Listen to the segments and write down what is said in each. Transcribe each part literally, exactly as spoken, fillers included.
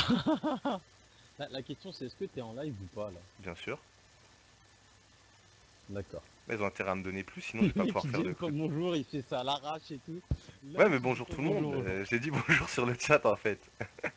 la, la question c'est est-ce que t'es en live ou pas là? Bien sûr. D'accord. Mais ils ont intérêt à me donner plus, sinon je Le vais pas mec pouvoir il dit faire de même pas trucs. bonjour, il fait ça à l'arrache et tout. Ouais, Là mais tu dis bonjour pas tout le monde. bonjour aux gens. euh, J'ai dit bonjour sur le chat en fait.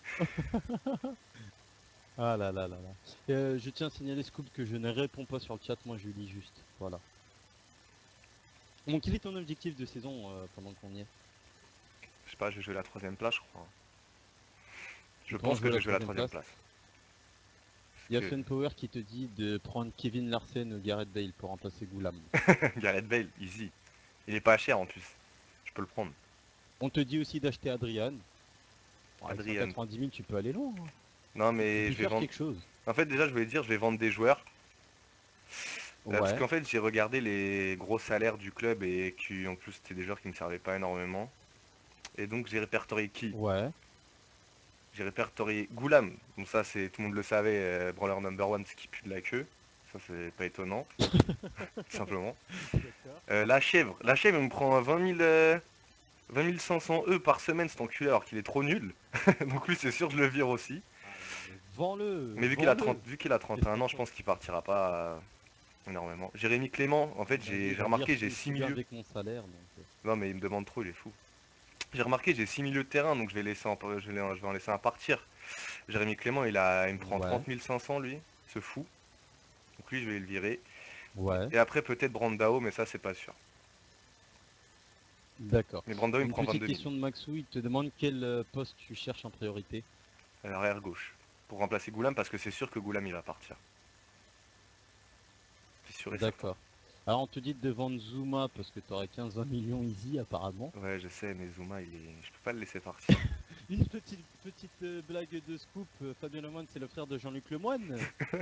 Ah là là là là. Euh, je tiens à signaler Scoop que je ne réponds pas sur le chat, moi je lis juste. Voilà. Bon, quel est ton objectif de saison euh, pendant qu'on y est? Je sais pas, je vais jouer la troisième place, je crois. Je Tu penses pense que jouer je la vais jouer la troisième troisième place? place. Il y a Parce Funpower qui te dit de prendre Kevin Larsen ou Gareth Bale pour remplacer Goulam. que Gareth Bale, easy. Il est pas cher en plus. Je peux le prendre. On te dit aussi d'acheter Adrian. Bon, avec Adrien. cent quatre-vingt-dix mille, tu peux aller loin, hein. Non, Tu, tu mais peux je vais faire vendre. quelque chose. En fait, déjà, je voulais dire, je vais vendre des joueurs. Euh, parce Ouais, qu'en fait, j'ai regardé les gros salaires du club et qui, en plus, c'était des joueurs qui me servaient pas énormément. Et donc, j'ai répertorié qui? ouais. J'ai répertorié Goulam. Donc, ça, c'est tout le monde le savait, euh, branleur number one, ce qui pue de la queue. Ça, c'est pas étonnant, tout simplement. D'accord. Euh, la chèvre. La chèvre, il me prend vingt mille, euh, vingt mille cinq cents E par semaine, cet enculé, alors qu'il est trop nul. Donc, lui, c'est sûr, je le vire aussi. Ah, mais vends-le, Mais vu qu'il a trente, vends-le. vu qu'il a Qu'est-ce trente et que un t'en ans, je penses? pense qu'il partira pas euh, énormément. Jérémy Clément, en fait, Bah j'ai lui, il j'ai va dire remarqué, je j'ai suis, je six suis bien milieux. avec mon salaire, donc. euh, Non, mais il me demande trop, il est fou. J'ai remarqué, j'ai six milieux de terrain, donc je vais, laisser en- je vais, je vais en laisser un partir. Jérémy Clément, il, a, il me prend Ouais, trente mille cinq cents, lui. Ce fou. Donc lui, je vais le virer. ouais. Et après, peut-être Brandao, mais ça, c'est pas sûr. D'accord. Mais Brandao, il me Une prend petite vingt-deux mille. question de Maxou, il te demande quel euh, poste tu cherches en priorité. À l'arrière gauche. Pour remplacer Goulam, parce que c'est sûr que Goulam, il va partir. C'est sûr et certain. D'accord. Alors on te dit de vendre Zuma parce que t'aurais quinze vingt millions easy apparemment. Ouais, je sais, mais Zuma, il est... je peux pas le laisser partir. Une petite, petite euh, blague de scoop, euh, Fabien Lemoine c'est le frère de Jean-Luc Lemoine.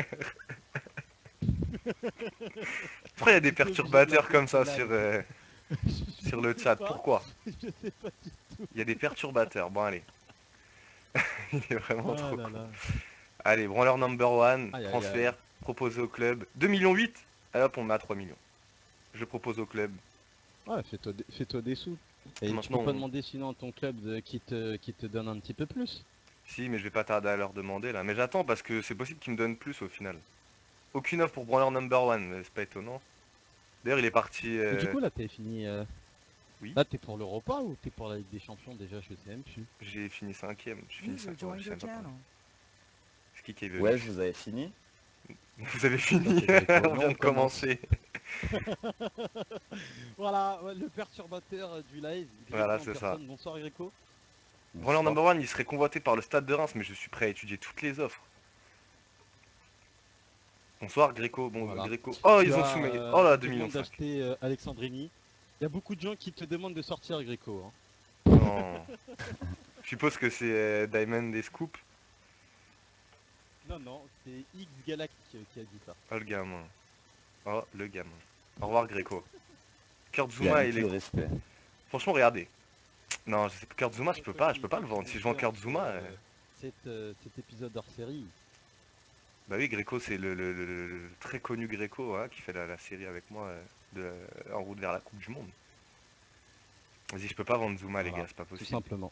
Pourquoi il y a des J'étais obligé de la perturbateurs comme ça placer sur, live. euh, sur Je le sais chat? pas, Pourquoi? je sais pas du tout. Il y a des perturbateurs. Bon, allez. Il est vraiment Ah trop là con. là. Allez, branleur number one, Aïe aïe aïe. transfert, proposé au club. deux virgule huit millions. Allez hop, on met à trois millions. Je propose au club. Ouais, fais-toi des, fais-toi des sous. Et tu peux Maintenant, pas on- demander sinon à ton club de, qui, te, qui te donne un petit peu plus. si, mais je vais pas tarder à leur demander là. Mais j'attends parce que c'est possible qu'ils me donnent plus au final. Aucune offre pour branleur number one, mais c'est pas étonnant. D'ailleurs, il est parti. Mais du euh, coup là t'es fini. euh, Oui, Là t'es pour l'Europa ou t'es pour la Ligue des Champions déjà, je sais même plus. j'ai fini cinquième. J'ai fini User cinquième. Ouais, je joined sais your même pas parler. channel. C'est qui qui est venu? Ouais, vous avez fini? Vous avez Bah fini. c'est Gréco. On Non vient on de commence. commencer. Voilà, ouais, le perturbateur euh, du live, Voilà, Gréco en c'est ça. personne. Bonsoir Gréco. Branleur Bonsoir. number one, il serait convoité par le stade de Reims, mais je suis prêt à étudier toutes les offres. Bonsoir Gréco. Bon, Voilà. Gréco. Oh, Tu ils ont as, soumis. Oh euh, là, on deux te millions demande cinq. d'acheter euh, Alexandrini. Il y a beaucoup de gens qui te demandent de sortir Gréco, hein. Non. Je suppose que c'est euh, Diamond des Scoops. Non, non, c'est X Galact qui a dit ça. Oh le gamin. Oh le gamin. Au revoir Gréco. Kurt Il a Zuma, même il plus est. le respect. Franchement, regardez. Non, je sais pas. Kurt Zuma, je Toi, peux toi pas. Je qui, peux pas toi le qui vendre. Si je vends débutais Kurt entre Zuma. euh, euh, cette, euh, cet épisode hors série. Bah oui, Gréco, c'est le, le- le- le très connu Gréco hein, qui fait la, la série avec moi euh, de, euh, en route vers la Coupe du Monde. Vas-y, je peux pas vendre Zuma, les Voilà, gars, c'est pas tout possible. simplement.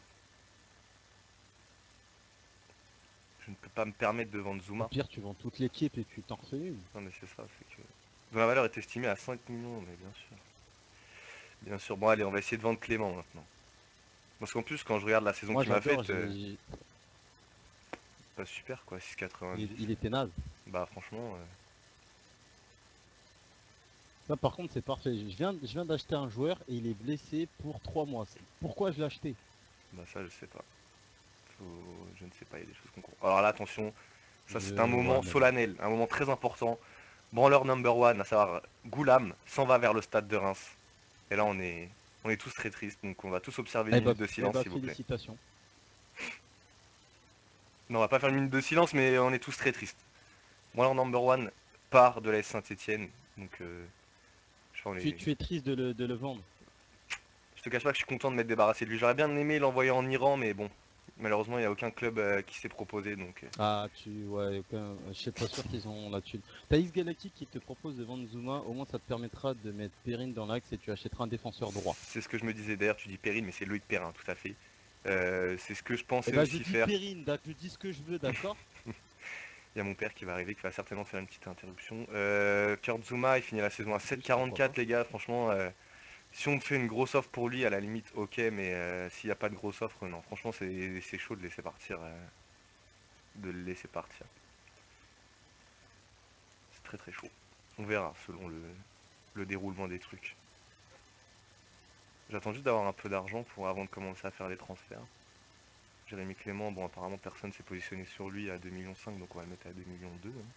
Je ne peux pas me permettre de vendre Au Zuma. pire, tu vends toute l'équipe et tu t'en refais une. Non, mais c'est ça, c'est que. Dont la valeur est estimée à cinq millions, mais bien sûr. Bien sûr. Bon, allez, on va essayer de vendre Clément maintenant. Parce qu'en plus, quand je regarde la saison Moi, qu'il m'a j'adore, faite, euh, j'ai, j'ai- pas super quoi, il, est- six virgule quatre-vingt-dix. il était naze. Bah, franchement, euh, Là, par contre, c'est parfait. Je viens, je viens d'acheter un joueur et il est blessé pour trois mois. Pourquoi je l'ai acheté? bah, ça, je sais pas. Faut- Je ne sais pas, il y a des choses qu'on comprend. Alors là, attention, ça c'est un Je... Ouais, moment mais bon. solennel, un moment très important. Branleur number one, à savoir Goulam, s'en va vers le stade de Reims. Et là, on est, on est tous très tristes, donc on va tous observer une Eh bah, minute de eh silence, bah, s'il vous plaît. félicitations. Non, on va pas faire une minute de silence, mais on est tous très tristes. Branleur number one part de la S Saint-Etienne, donc euh, je, sais pas, on Tu, est- tu es triste de le, de le vendre. je te cache pas que je suis content de m'être débarrassé de lui. J'aurais bien aimé l'envoyer en Iran, mais bon, malheureusement, il n'y a aucun club euh, qui s'est proposé, donc euh, Ah, tu, ouais, aucun- je suis pas sûr qu'ils ont là-dessus. T'as X Galactic qui te propose de vendre Zuma, au moins ça te permettra de mettre Perrine dans l'axe et tu achèteras un défenseur droit. c'est ce que je me disais. D'ailleurs, tu dis Péril, mais c'est Loïc Perrin, tout à fait. Euh, c'est ce que je Et pensais bah je aussi dis faire. Perrine, d'ac- je dis ce que je veux, d'accord? Il y a mon père qui va arriver, qui va certainement faire une petite interruption. Euh, Kurt Zouma, il finit la saison à Juste, pourquoi pas. sept virgule quarante-quatre, les gars. Franchement, euh, si on me fait une grosse offre pour lui, à la limite, ok, mais euh, s'il n'y a pas de grosse offre, non. Franchement, c'est c'est chaud de laisser partir. euh, de le laisser partir. C'est très très chaud. On verra selon le, le déroulement des trucs. J'attends juste d'avoir un peu d'argent pour avant de commencer à faire les transferts. Jérémy Clément, bon apparemment personne s'est positionné sur lui à deux virgule cinq millions, donc on va le mettre à deux virgule deux millions. Hein.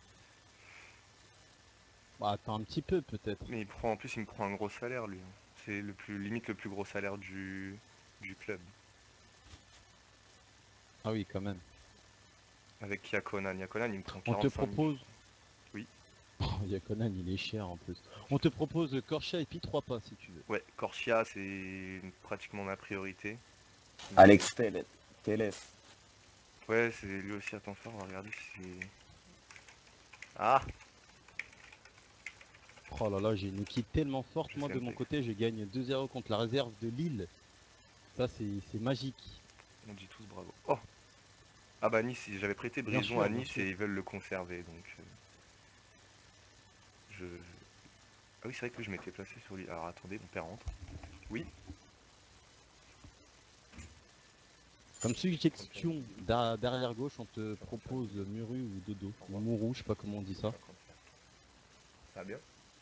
Bah attends un petit peu peut-être. Mais il prend en plus il me prend un gros salaire lui. Hein. C'est le plus limite le plus gros salaire du, du club. Ah oui, quand même. Avec Kiakonan. Yakonan il me prend On te quarante-cinq mille je propose... crois. Oui. Oh, Yakonan, il est cher en plus. On te propose Korcha et puis trois pas si tu veux. Ouais, Corchia c'est pratiquement ma priorité. Mais Alex Telles. Telles. ouais c'est lui aussi attends fort, on va regarder si c'est. Ah Oh là là, j'ai une équipe tellement forte. je Moi sais de même mon pas. côté, je gagne deux zéro contre la réserve de Lille. Ça c'est c'est magique. On dit tous bravo. Oh ah bah Nice, j'avais prêté Bien Brison à sûr, bien Nice sûr. et ils veulent le conserver donc euh, je, je- Ah oui c'est vrai que je m'étais placé sur lui. Alors attendez, mon père rentre. Oui. Comme suggestion d'a- derrière gauche, on te propose Muru ou Dodo. Ou Mourou, je sais pas comment on dit ça. Ça va bien.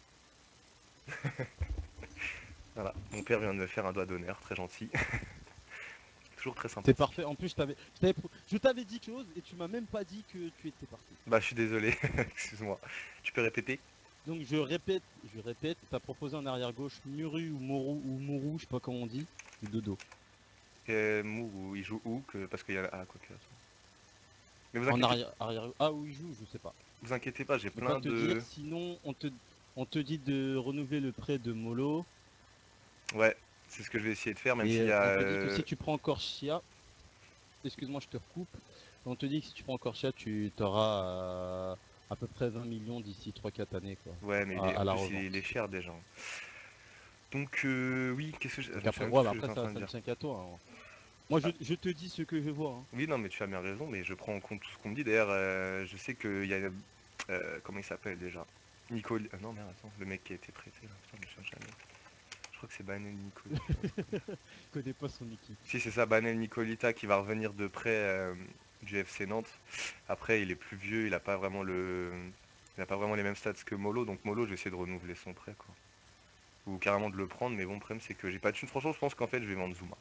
Voilà, mon père vient de me faire un doigt d'honneur, très gentil. Toujours très C'est sympathique. parfait. En plus, je t'avais je t'avais pro- je t'avais dit quelque chose et tu m'as même pas dit que tu étais parti. Bah je suis désolé, excuse-moi. Tu peux répéter? Donc je répète, je répète, t'as proposé en arrière gauche Muru ou Mourou ou Mourou, je sais pas comment on dit, ou Dodo. Euh, Mourou, il joue où que... Parce qu'il y a... Ah, quoi que... attends. Mais vous En inquiétez, arrière, arrière. Ah où il joue, je sais pas. vous inquiétez pas, j'ai Je vais pas plein te dire. de... Sinon, on te, on te dit de renouveler le prêt de Molo Ouais, c'est ce que je vais essayer de faire, même et s'il y euh, a... on te dit que euh, si tu prends encore Chia, excuse-moi, je te recoupe. On te dit que si tu prends encore Chia, tu auras euh, à peu près vingt millions d'ici trois quatre années quoi, Ouais, mais il à, est... à en la plus il est, il est revente. cher déjà. Donc euh, oui, qu'est-ce que je... Donc je me après, souviens même plus ouais, ce mais que j'étais après en train ça, de ça ne dire. tient qu'à toi. Hein. Moi, je, Ah, je te dis ce que je vois. Hein. oui, non, mais tu as bien raison, mais je prends en compte tout ce qu'on me dit. D'ailleurs, euh, je sais qu'il y a... euh, comment il s'appelle déjà? Nicoli... Ah non, merde, attends, le mec qui a été prêté, là. Putain, je me souviens jamais. Je crois que c'est Banel Nicolita, un truc comme ça. Je connais pas son équipe. Si c'est ça, Banel Nicolita qui va revenir de près euh, du F C Nantes. Après, il est plus vieux, il a pas vraiment le, il a pas vraiment les mêmes stats que Molo, donc Molo, j'essaie de renouveler son prêt, quoi. Ou carrément de le prendre, mais bon, le problème c'est que j'ai pas de thune. Franchement, je pense qu'en fait, je vais vendre Zuma.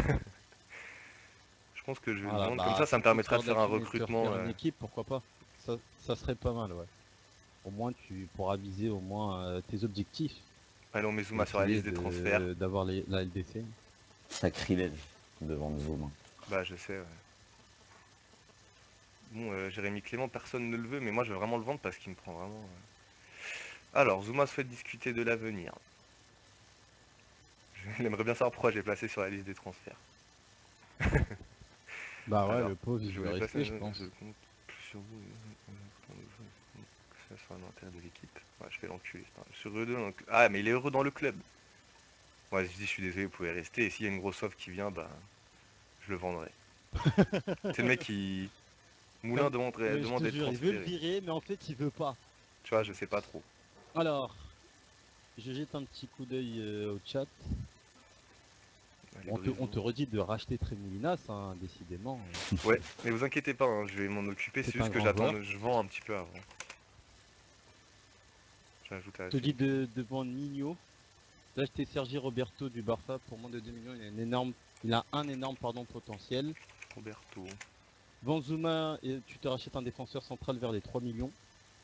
Je pense que je vais le Voilà, vendre. Comme bah ça, ça si me tu te permettra de sers faire un d'Akin et te recrutement. refaire une euh, équipe, pourquoi pas? Ça, ça serait pas mal, ouais. Au moins, tu pourras viser au moins euh, tes objectifs Allez, on met et Zuma sur la essayer liste des transferts. de d'avoir les- la L D C. Sacrilège devant Zoom. Bah, je sais, ouais. Bon, euh, Jérémy Clément, personne ne le veut, mais moi, je vais vraiment le vendre parce qu'il me prend vraiment. euh. Alors, Zuma souhaite discuter de l'avenir. Il aimerait bien savoir pourquoi j'ai placé sur la liste des transferts. Bah ouais, Alors, le pauvre, il je veut voulais placer rester, je un... Je pense. compte plus sur vous. Que ça soit l'intérêt de l'équipe. Ouais, je fais l'enculé. c'est pas grave. Je suis heureux dans le... Ah, mais il est heureux dans le club. Ouais, je dis, je suis désolé, vous pouvez rester. Et s'il y a une grosse offre qui vient, bah, je le vendrai. C'est le mec qui... Moulin Comme, demande, ouais, je demande te d'être jure, il veut le transféré. virer, mais en fait, il veut pas. Tu vois, je sais pas trop. Alors, je jette un petit coup d'œil euh, au chat. Allez, On te, on Brison. te redit de racheter Trémoulinas, hein, décidément. euh, Ouais, mais vous inquiétez pas, hein, je vais m'en occuper. C'est C'est un juste que grand joueur. j'attends, je vends un petit peu avant. J'ajoute à la On te dit sélection. de, de vendre Nino. D'acheter Sergi Roberto du Barça pour moins de deux millions. Il a, une énorme, il a un énorme pardon, potentiel. Roberto. Banzuma, et tu te rachètes un défenseur central vers les trois millions.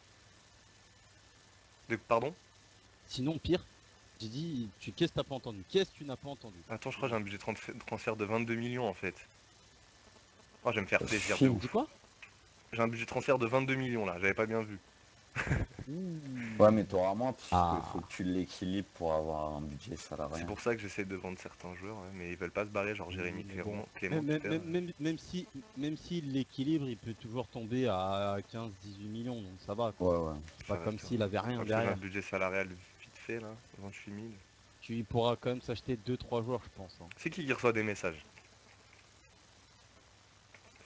De... Pardon? Sinon, pire, j'ai dit, tu, qu'est-ce que t'as pas entendu? Qu'est-ce que tu n'as pas entendu? Attends, je crois que j'ai Dis-moi. un budget de transfert de vingt-deux millions en fait. Oh, je vais me faire plaisir de Fille. Dis ouf. quoi? J'ai un budget de transfert de vingt-deux millions là, j'avais pas bien vu. Ouais, Ouh. mais t'auras moins puisqu'il faut Ah. que tu l'équilibres pour avoir un budget C'est salarial. pour ça que j'essaie de vendre certains joueurs, ouais, mais ils veulent pas se barrer, genre Oui, Jérémy mais bon. Clément, Clément Même, tout même, à l'heure. même, même, même si, même si l'équilibre, il peut toujours tomber à quinze dix-huit millions, donc ça va quoi. Ouais, ouais. C'est pas Ça va, comme je te, s'il avait rien attends, je te mets un derrière. budget salarial vite fait là, vingt-huit mille. Tu pourras quand même s'acheter deux trois joueurs, je pense. Hein. C'est qui qui reçoit des messages?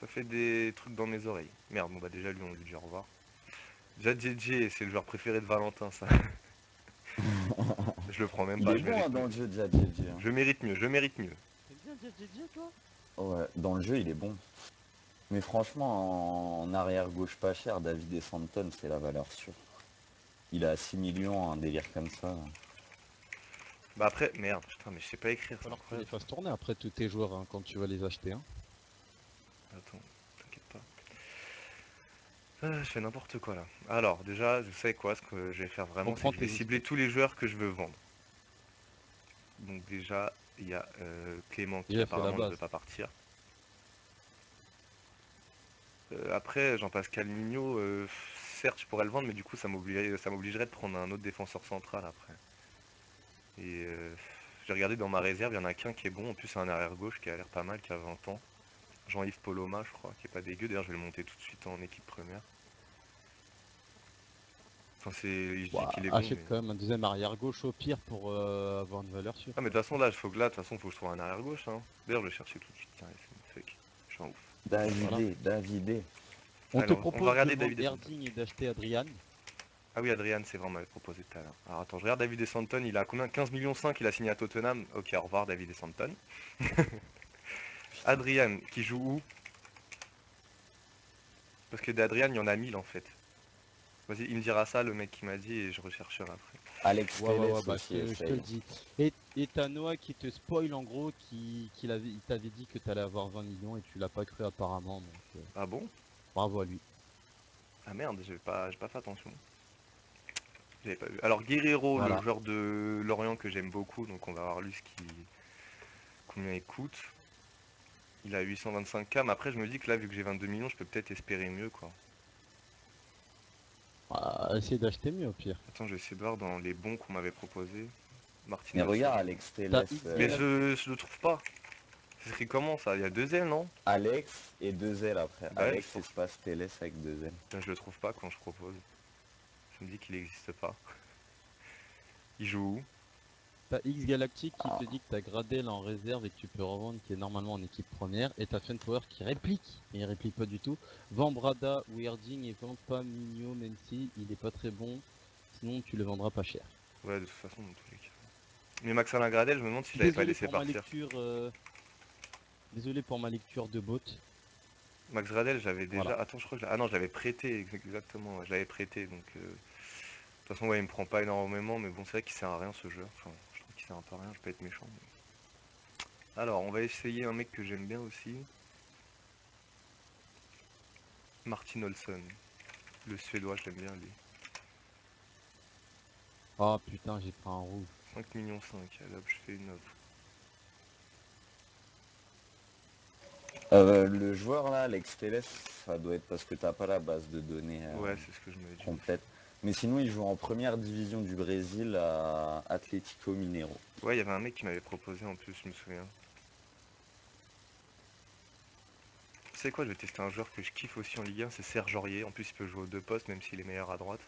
Ça fait des trucs dans mes oreilles. Merde, bon bah déjà lui on lui dit au revoir. Déjà J J, c'est le joueur préféré de Valentin, ça. Je le prends même Il pas, est je bon hein, mérite dans mieux. le jeu de J J. Hein. Je mérite mieux, je mérite mieux. T'aimes bien J J toi? Ouais, dans le jeu, il est bon. Mais franchement, en arrière gauche pas cher, David et Santon, c'est la valeur sûre. Il a six millions, un délire comme ça. Bah après, merde, putain, mais je sais pas écrire, c'est Alors que tu les incroyable. fasses tourner après tous tes joueurs hein, quand tu vas les acheter. Hein. Attends, t'inquiète pas. Ah, je fais n'importe quoi là. Alors, déjà, je sais quoi, ce que je vais faire vraiment, On c'est prend que je vais tes cibler escouades. tous les joueurs que je veux vendre. Donc déjà, il y a euh, Clément qui Déjà fait la apparemment ne veut base. pas partir. Euh, après, Jean-Pascal Mignot, euh, certes, je pourrais le vendre, mais du coup, ça m'obligerait, ça m'obligerait de prendre un autre défenseur central après. Et euh, j'ai regardé dans ma réserve, il y en a qu'un qui est bon, en plus c'est un arrière gauche qui a l'air pas mal, qui a vingt ans. Jean-Yves Poloma, je crois, qui est pas dégueu. D'ailleurs, je vais le monter tout de suite en équipe première. Enfin, c'est, je dis Bah, qu'il est bon, achète mais... quand même un deuxième arrière gauche au pire pour euh, avoir une valeur sûre. Ah, mais de toute façon, là, il faut que là, de toute façon, faut que je trouve un arrière gauche, hein. D'ailleurs, je vais le chercher tout de suite. Tiens, allez, c'est une fake. Je suis un ouf. Voilà. Davidé, Davidé. On te Alors, on va propose de regarder vendre David et Santon. Erding et d'acheter Adrian. Ah oui, Adrian, c'est vrai, on m'avait proposé tout à l'heure. Alors attends, je regarde David et Santon, il a combien? quinze millions cinq, il a signé à Tottenham. Ok, au revoir David et Santon. Adrian, qui joue où? Parce que d'Adrian, il y en a mille en fait. Vas-y, il me dira ça, le mec qui m'a dit, et je rechercherai après. Alex Ouais, ouais, ouais, Telles bah je aussi te, je te le essaye. dis. Et et t'as Noah qui te spoil en gros, qui, qui l'avait, il t'avait dit que t'allais avoir vingt millions et tu l'as pas cru apparemment. Donc euh, Ah bon? bravo à lui. Ah merde, j'ai pas, j'ai pas fait attention. J'avais pas vu. Alors Guerrero, le Voilà. joueur de Lorient que j'aime beaucoup, donc on va voir lui ce qui... combien il coûte. Il a huit cent vingt-cinq K, mais après je me dis que là, vu que j'ai vingt-deux millions, je peux peut-être espérer mieux quoi. Ah, essaye d'acheter mieux au pire. Attends, je vais essayer de voir dans les bons qu'on m'avait proposés. Mais Martinelson. regarde Alex T'as Telles. X Mais euh, Galactic. je, je le trouve pas. C'est écrit comment ça? Il y a deux L, non? Alex et deux L après. Bah ouais, c'est Alex pour... espace Telles avec deux L. Putain, je le trouve pas quand je propose. Ça me dit qu'il n'existe pas. Il joue où? T'as X Galactic qui Ah, te dit que t'as Gradel en réserve et que tu peux revendre, qui est normalement en équipe première. Et t'as Funpower qui réplique, mais il réplique pas du tout. Vends Brada ou Erding et vends pas Migno, même si il est pas très bon. Sinon tu le vendras pas cher. Ouais, de toute façon, dans tous les cas. Mais Max Alain Gradel, je me demande si je l'avais pas Désolé laissé pour ma partir. lecture. euh, Désolé pour ma lecture de bot. Max Gradel, j'avais Voilà. déjà... Attends, je crois que je l'ai- Ah non, je l'avais prêté, ex- exactement. ouais, Je l'avais prêté, donc... euh, De toute façon, ouais, il me prend pas énormément, mais bon, c'est vrai qu'il sert à rien, ce jeu. Enfin, je trouve qu'il sert un peu à rien, je vais pas être méchant. mais- Alors, on va essayer un mec que j'aime bien aussi. Martin Olsson. Le Suédois, je l'aime bien, lui. Ah putain, j'ai pris un rouge. cinq millions cinq. Allez hop, je fais une offre. Euh, le joueur là, Alex Telles, ça doit être parce que t'as pas la base de données euh, Ouais, c'est ce que je me dis aussi. complète. Mais sinon, il joue en première division du Brésil à Atlético Mineiro. Ouais, il y avait un mec qui m'avait proposé en plus, je me souviens. Tu sais quoi, je vais tester un joueur que je kiffe aussi en Ligue un, c'est Serge Aurier. En plus, il peut jouer aux deux postes, même s'il est meilleur à droite.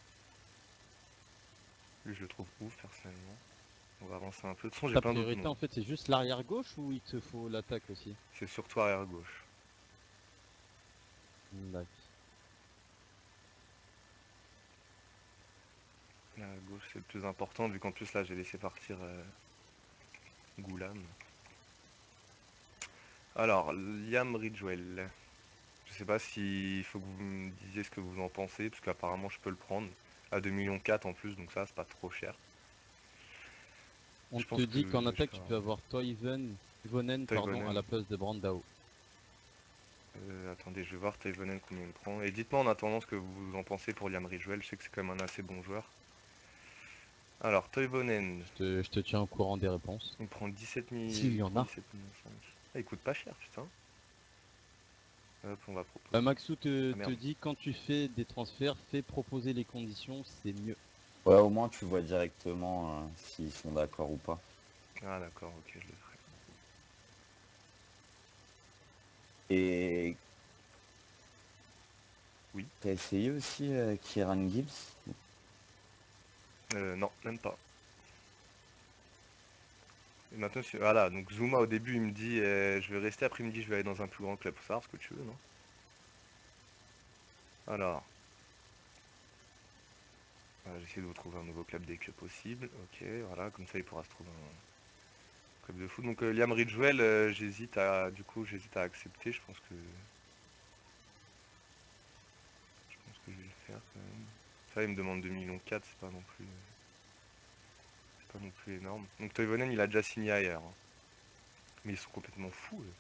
Lui, je le trouve ouf, personnellement. On va avancer un peu. De toute façon, j'ai Ta plein d'autres priorité noms. en fait c'est juste l'arrière gauche ou il te faut l'attaque aussi? C'est surtout arrière gauche. D'accord. Arrière gauche, c'est le plus important, vu qu'en plus, là, j'ai laissé partir euh, Goulam. Alors, Liam Ridgewell. Je sais pas s'il faut que vous me disiez ce que vous en pensez, parce qu'apparemment, je peux le prendre. À deux virgule quatre millions en plus, donc ça, c'est pas trop cher. On Je te pense dit qu'en que je attaque vais tu avoir peux avoir Toivonen Toivonen, pardon, à Toivonen. la place de Brandao. Euh, attendez, je vais voir Toivonen combien il me prend. Et dites-moi en attendant ce que vous en pensez pour Liam Ridgewell. Je sais que c'est quand même un assez bon joueur. Alors, Toivonen, Je te, je te tiens au courant des réponses. il prend dix-sept S'il mille, il y en prend a. dix-sept millions cinq. Ah, il coûte pas cher, putain. Hop, on va Euh, proposer. Maxou te, Ah te merde. dit quand tu fais des transferts, fais proposer les conditions, c'est mieux. Ouais, au moins tu vois directement euh, s'ils sont d'accord ou pas. Ah d'accord, ok, je le ferai. Et Oui. t'as essayé aussi euh, Kieran Gibbs? Euh, non, même pas. Et maintenant, c'est- voilà, donc Zuma au début il me dit euh, je vais rester, après il me dit je vais aller dans un plus grand club. Faut savoir ce que tu veux, non? Alors, voilà, j'essaie de vous trouver un nouveau club dès que possible. Ok, voilà, comme ça il pourra se trouver un club de foot. Donc euh, Liam Ridgewell, euh, j'hésite à, du coup, j'hésite à accepter. Je pense que, je pense que je vais le faire quand même. Ça, il me demande deux millions quatre, c'est pas non plus, euh, c'est pas non plus énorme. Donc Toivonen, il a déjà signé ailleurs, hein. Mais ils sont complètement fous, eux.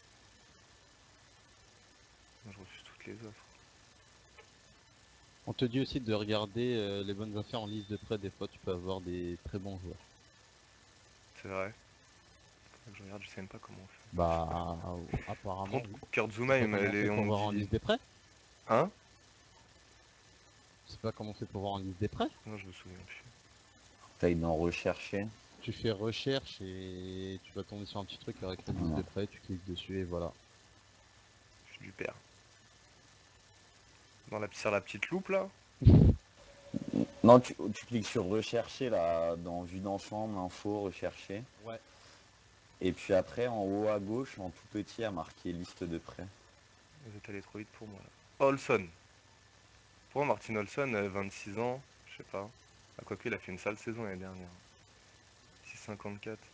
Moi, je refuse toutes les offres. On te dit aussi de regarder euh, les bonnes affaires en liste de prêt. Des fois, tu peux avoir des très bons joueurs. C'est vrai. Faudrait que je regarde, je sais même pas comment on fait. Bah, Par apparemment, contre, oui. Kurt C'est Zuma, pas il me- comment on les- fait on pour me voir en dit. liste des prêts. Hein? C'est pas comment on fait pour voir en liste des prêts. Non, je me souviens plus. Taille d'en rechercher. Tu fais recherche et tu vas tomber sur un petit truc avec la liste Voilà. de prêts. Tu cliques dessus et voilà. Je suis du père. Dans la, sur la petite loupe là? Non, tu, tu cliques sur rechercher là, dans vue d'ensemble, info, rechercher. Ouais. Et puis après, en haut à gauche, en tout petit, à marquer liste de prêts. Vous êtes allé trop vite pour moi là. Olson. Pour moi, Martin Olson, euh, vingt-six ans, je sais pas. Ah, quoique, il a fait une sale saison l'année dernière. six virgule cinquante-quatre.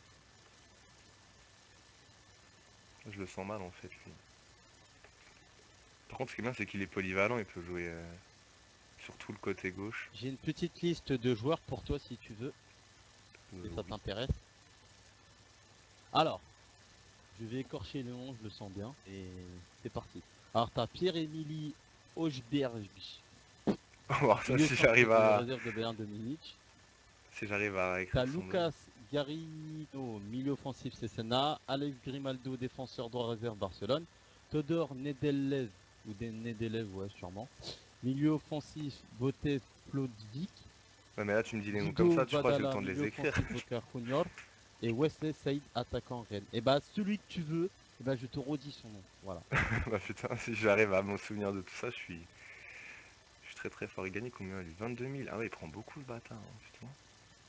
Je le sens mal en fait, lui. Par contre, ce qui est bien, c'est qu'il est polyvalent, il peut jouer euh, sur tout le côté gauche. J'ai une petite liste de joueurs pour toi si tu veux. Euh, Et ça oui. t'intéresse. Alors, je vais écorcher le nom, je le sens bien. Et c'est parti. Alors, t'as Pierre-Emily Hochberg, On va voir ça milieu si j'arrive offensif de à, réserve de Bayern de Munich. si j'arrive à T'as écrire son nom. Lucas Garrido, milieu offensif C S N A. Alex Grimaldo, défenseur droit réserve Barcelone. Todor Nedelev, ou des Nedelev, ouais, sûrement. Milieu offensif Bote Plodvik. Ouais, mais là, tu me dis les noms comme Guido ça, tu crois que j'ai le Vadala, temps de les milieu écrire? offensif Boca Junior. Et Wesley Saïd, attaquant Rennes. Et bah, celui que tu veux, et bah, je te redis son nom. Voilà. Bah putain, si j'arrive à me souvenir de tout ça, je suis, je suis très très fort. Il gagne combien lui? vingt-deux mille. Ah ouais, il prend beaucoup le bâtard, hein, putain. En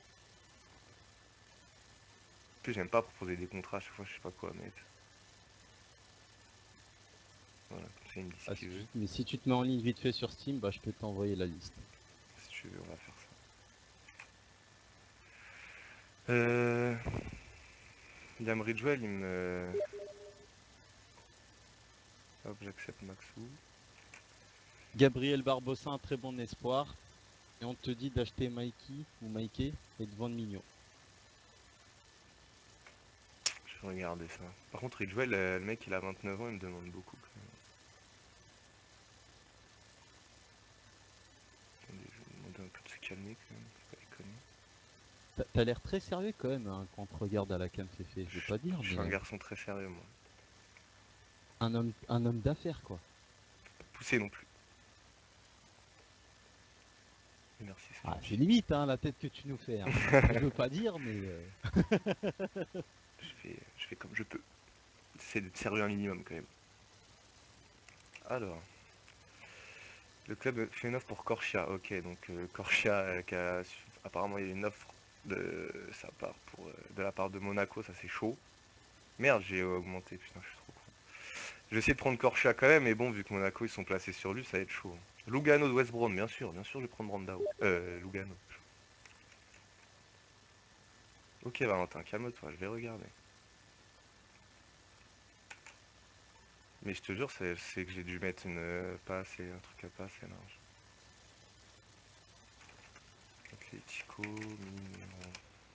plus, j'aime pas proposer des contrats à chaque fois, je sais pas quoi mettre. Voilà, comme ça il me dit Ah, ce si qu'il veut. tu- mais si tu te mets en ligne vite fait sur Steam, bah, je peux t'envoyer la liste. Si tu veux, on va faire ça. Euh... Liam Ridgewell, il me... Hop, j'accepte Maxou. Gabriel Barbosa, un très bon espoir. Et on te dit d'acheter Mikey ou Mikey et de vendre Mignon. Je vais regarder ça. Par contre, Ridgewell, euh, le mec, il a vingt-neuf ans, il me demande beaucoup quand même. Attendez, je vais lui demander un peu de se calmer quand même, faut pas déconner. T'as- T'as l'air très sérieux quand même hein, quand on te regarde à la cam Féfé. Je vais pas dire, Je suis mais un euh, garçon très sérieux, moi. un homme, un homme d'affaires quoi. Pas poussé non plus. Merci, c'est Ah, c'est gentil. limite hein, la tête que tu nous fais. Hein. Je veux pas dire, mais euh, Je fais, je fais comme je peux. J'essaie d'être sérieux un minimum quand même. Alors, le club fait une offre pour Corchia. Ok, donc euh, Corchia, euh, qui a, apparemment il y a une offre de sa part pour, euh, de la part de Monaco, ça c'est chaud. Merde, j'ai augmenté, putain, je suis trop con. Je vais essayer de prendre Corchia quand même, mais bon, vu que Monaco ils sont placés sur lui, ça va être chaud. Lugano de West Brom, bien sûr, bien sûr, je vais prendre Brandao. Euh, Lugano. Ok, Valentin, calme-toi, je vais regarder. Mais je te jure, c'est c'est que j'ai dû mettre une euh, pas assez, un truc à pas assez large. Atlético Mineiro.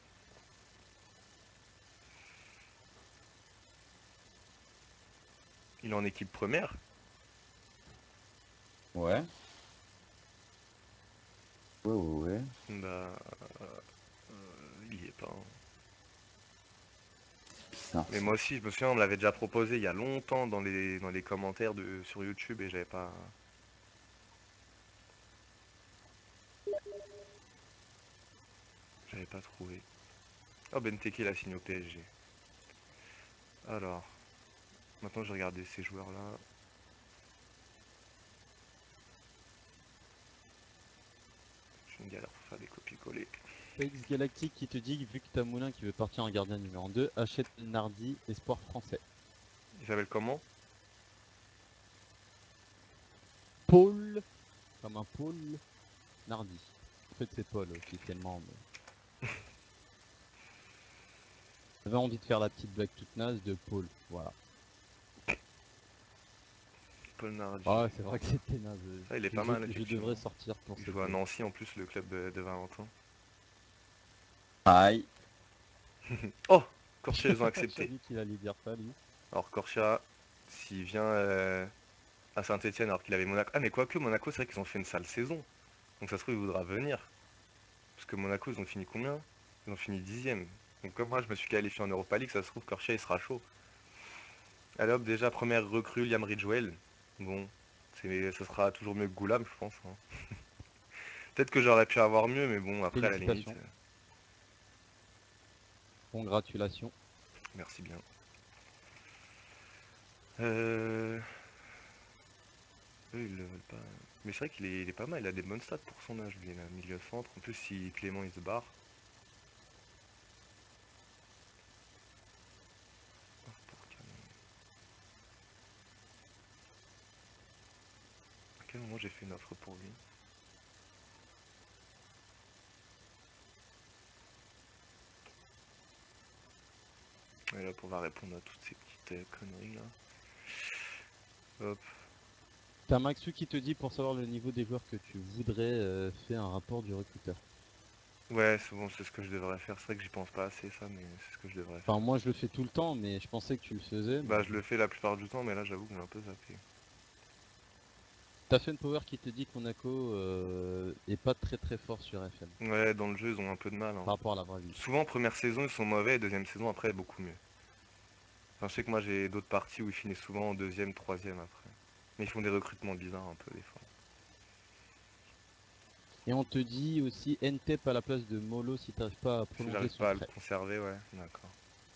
Il est en équipe première? Ouais. Ouais, ouais, ouais. Bah, euh, il y est pas, hein. Bizarre, Mais ça. moi aussi, je me souviens, on me l'avait déjà proposé il y a longtemps dans les, dans les commentaires de, sur YouTube et j'avais pas, j'avais pas trouvé. Oh, Benteke, il a signé au P S G. Alors, maintenant je vais regarder ces joueurs-là. une galère pour faire des copier-coller. X Galactic qui te dit, vu que t'as Moulin qui veut partir en gardien numéro deux, achète Nardi, espoir français. Il s'appelle comment? Paul, comme un Paul Nardi. En fait, c'est Paul officiellement. Mais... J'avais envie de faire la petite blague toute naze de Paul, voilà. Paul Nardi. Ah, c'est vrai que c'était naze. Ah, il est je, pas je, mal, je effectivement. devrais sortir pour Il cette joue à blague. Nancy en plus, le club de, de Valentin. Aïe. Oh, Corchia, ils ont Je accepté. savais qu'il allait dire ça, lui. Alors Corchia, s'il vient euh, à Saint-Etienne alors qu'il avait Monaco... Ah mais quoique Monaco, c'est vrai qu'ils ont fait une sale saison. Donc ça se trouve, il voudra venir. Parce que Monaco, ils ont fini combien? Ils ont fini dixième. Donc comme moi, je me suis qualifié en Europa League, ça se trouve, Corchia, il sera chaud. Allez hop, déjà, première recrue, Liam Ridgewell. Bon, c'est, ce sera toujours mieux que Goulam, je pense. Hein. Peut-être que j'aurais pu avoir mieux, mais bon, après, à la limite... Félicitations. euh, Congratulations. merci bien. Euh... Eux, ils le veulent pas. Mais c'est vrai qu'il est, il est pas mal, il a des bonnes stats pour son âge, lui, là, milieu centre. En plus, si Clément, il se barre... Oh, pour Canon. À quel moment j'ai fait une offre pour lui? Et là, on va répondre à toutes ces petites euh, conneries, là. Hop. T'as Maxu qui te dit, pour savoir le niveau des joueurs que tu voudrais, euh, faire un rapport du recruteur. Ouais, c'est bon, c'est ce que je devrais faire. C'est vrai que j'y pense pas assez, ça, mais c'est ce que je devrais Enfin, faire. moi je le fais tout le temps, mais je pensais que tu le faisais. Mais... Bah, je le fais la plupart du temps, mais là, j'avoue que j'ai un peu zappé. T'as Fun Power qui te dit que Monaco euh, est pas très très fort sur F M. Ouais, dans le jeu, ils ont un peu de mal. Hein. Par rapport à la vraie vie. Souvent, première saison, ils sont mauvais, et deuxième saison, après, beaucoup mieux. Enfin, je sais que moi, j'ai d'autres parties où ils finissent souvent en deuxième, troisième après. Mais ils font des recrutements bizarres un peu, des fois. Et on te dit aussi N-Tep à la place de Molo si t'arrives pas à Si prolonger j'arrive son pas à le prêt. conserver, ouais, d'accord.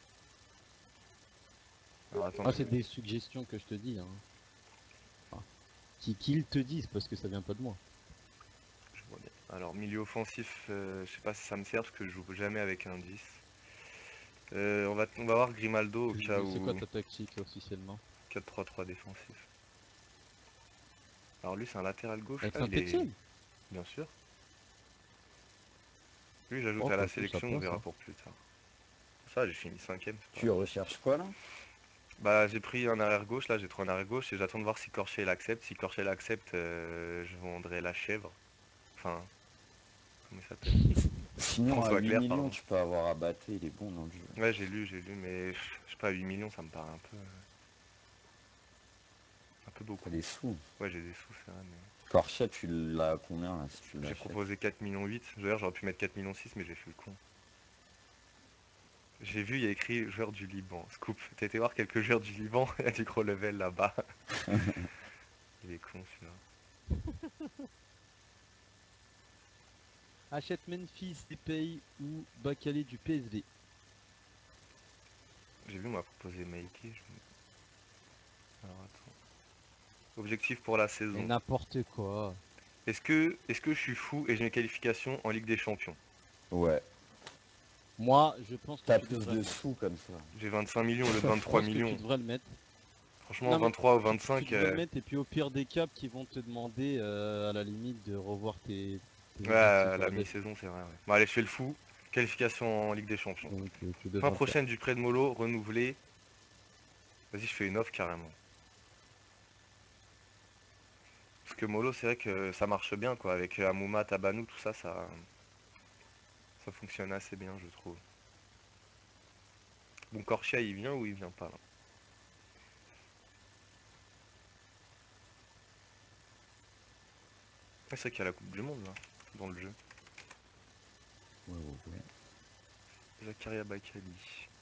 Alors, attends, Ah, mais... c'est des suggestions que je te dis. Hein. Enfin, qui qu'ils te disent, parce que ça vient pas de moi. Je vois bien. Alors, milieu offensif, euh, je sais pas si ça me sert, parce que je joue jamais avec un dix. Euh, on, va, on va voir Grimaldo au cas C'est quoi où ta tactique officiellement? quatre trois trois défensif. Alors lui c'est un latéral gauche, Avec ah il est... Saint-Etienne? Bien sûr. Lui j'ajoute Oh, à la quoique ça sélection, on passe. verra Hein. pour plus tard. Ça j'ai fini cinquième, c'est pas Tu grave. recherches quoi là? Bah j'ai pris un arrière gauche, là j'ai trouvé un arrière gauche et j'attends de voir si Corchia l'accepte. Si Corchia l'accepte, euh, je vendrai la chèvre. Enfin, comment il s'appelle? Sinon à François huit Clair, millions pardon. tu peux avoir Abaté, il est bon dans le jeu. Ouais j'ai lu, j'ai lu, mais je sais pas, huit millions ça me paraît un peu... euh, un peu T'as beaucoup. des sous. Ouais j'ai des sous, c'est vrai, mais... Corchia tu l'as à combien là si tu J'ai l'achètes? proposé quatre millions huit. D'ailleurs j'aurais pu mettre quatre millions six, mais j'ai fait le con. J'ai vu, il y a écrit joueur du Liban. Scoop. T'as été voir quelques joueurs du Liban? Il y a du gros level là-bas. Il est con celui-là. Achète Memphis, Depay ou Bakali du P S V. J'ai vu, on m'a proposé Maïké. Je... Alors attends. Objectif pour la Mais saison. n'importe quoi. Est-ce que, est-ce que je suis fou et j'ai une qualification en Ligue des Champions? Ouais. Moi, je pense que T'as tu plus devrais le de mettre. sous comme ça. J'ai vingt-cinq millions au lieu de Je vingt-trois pense que tu millions. devrais le mettre. Franchement, Non mais vingt-trois ou tu, tu vingt-cinq, devrais le euh, mettre et puis au pire des cas qui vont te demander euh, à la limite de revoir tes, tes ouais, objectifs à à la la baisse. mi-saison, c'est vrai. Ouais. Bon, allez, je fais le fou. Qualification en Ligue des Champions. Donc euh, tu Fin devrais le faire. prochaine du prêt de Molo, renouvelé. Vas-y, je fais une offre carrément. Parce que Molo, c'est vrai que ça marche bien, quoi. Avec Amouma, Tabanou, tout ça, ça, ça fonctionne assez bien, je trouve. Bon, Corchia, il vient ou il vient pas, là? Ah, c'est vrai qu'il y a la Coupe du Monde, là, dans le jeu. Ouais, ouais, ouais. Zakaria Bakali.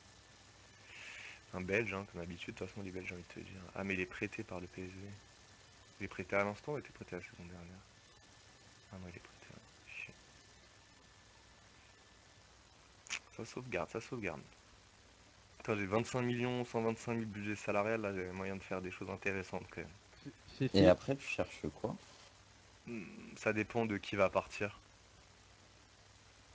Un Belge, hein, comme d'habitude. De toute façon, les Belges, j'ai envie de te dire. Ah, mais il est prêté par le P S V. Il est prêté à l'instant ou il était prêté la saison dernière? Ah non, il est prêté à... Chier. Ça sauvegarde, ça sauvegarde. Putain, j'ai vingt-cinq millions, cent vingt-cinq mille budget salarial, là, j'ai moyen de faire des choses intéressantes, quand même. Et Féfé, après tu cherches quoi? Hmm, ça dépend de qui va partir.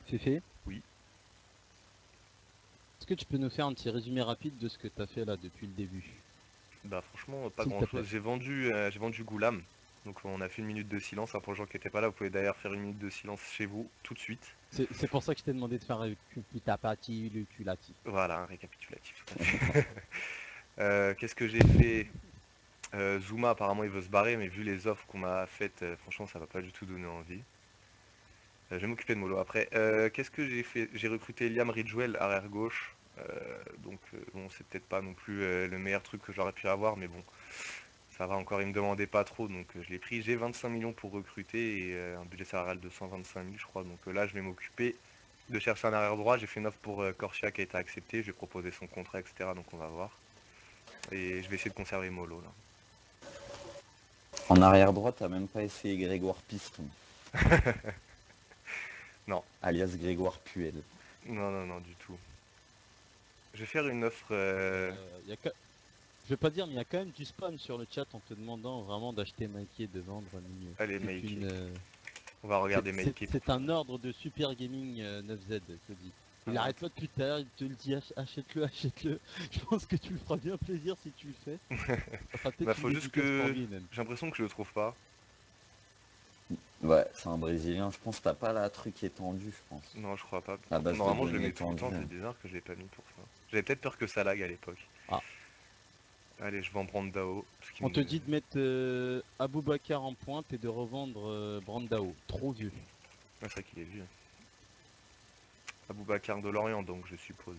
C'est fait. Oui. Est-ce que tu peux nous faire un petit résumé rapide de ce que tu as fait là depuis le début? Bah franchement, pas S'il te grand-chose. plaît. J'ai vendu, euh, j'ai vendu Goulam. Donc on a fait une minute de silence, hein, pour les gens qui n'étaient pas là. Vous pouvez d'ailleurs faire une minute de silence chez vous, tout de suite. C'est c'est pour ça que je t'ai demandé de faire un récapitulatif. Voilà, un récapitulatif, tout à fait. Euh, Qu'est-ce que j'ai fait? Euh, Zuma, apparemment, il veut se barrer, mais vu les offres qu'on m'a faites, euh, franchement, ça va pas du tout donner envie. Euh, je vais m'occuper de Molo après. Euh, Qu'est-ce que j'ai fait? J'ai recruté Liam Ridgewell, arrière gauche. Euh, donc, euh, bon, c'est peut-être pas non plus euh, le meilleur truc que j'aurais pu avoir, mais bon, ça va encore. Il me demandait pas trop, donc euh, je l'ai pris. J'ai vingt-cinq millions pour recruter et euh, un budget salarial de cent vingt-cinq mille, je crois. Donc euh, là, je vais m'occuper de chercher un arrière droit. J'ai fait une offre pour euh, Corsia qui a été acceptée. Je vais proposer son contrat, et cetera. Donc on va voir. Et je vais essayer de conserver Molo là. En arrière droite, t'as même pas essayé Grégoire Piston, Non, alias Grégoire Puel. non, non, non, du tout. Je vais faire une offre. euh, Euh, y a que- Je vais pas dire, mais il y a quand même du spam sur le chat en te demandant vraiment d'acheter Mikey et de vendre Nino. Allez, C'est Mikey. une, euh, On va c'est regarder c'est- Mikey pour c'est ça. un ordre de Super Gaming euh, neuf Z, je te dis. Il Alors, arrête pas depuis tout à l'heure, il te le dit, ach- achète-le, achète-le. Je pense que tu me feras bien plaisir si tu le fais. Ça fera bah peut-être une faut juste dédicace pour que. lui même. J'ai l'impression que je le trouve pas. Ouais, c'est un Brésilien, je pense que t'as pas la truc étendue, je pense. Non, je crois pas. La Pourtant, base de normalement, je le données mets tout le étendue. temps. C'est bizarre que je l'ai pas mis pour ça. J'avais peut-être peur que ça lag à l'époque. Ah, Allez, je vais en prendre Dao. Parce qu'il on te me... dit de mettre euh, Aboubakar en pointe et de revendre euh, Brandao. Trop vieux. Ah, c'est vrai qu'il est vieux. Aboubacar de Lorient, donc, je suppose.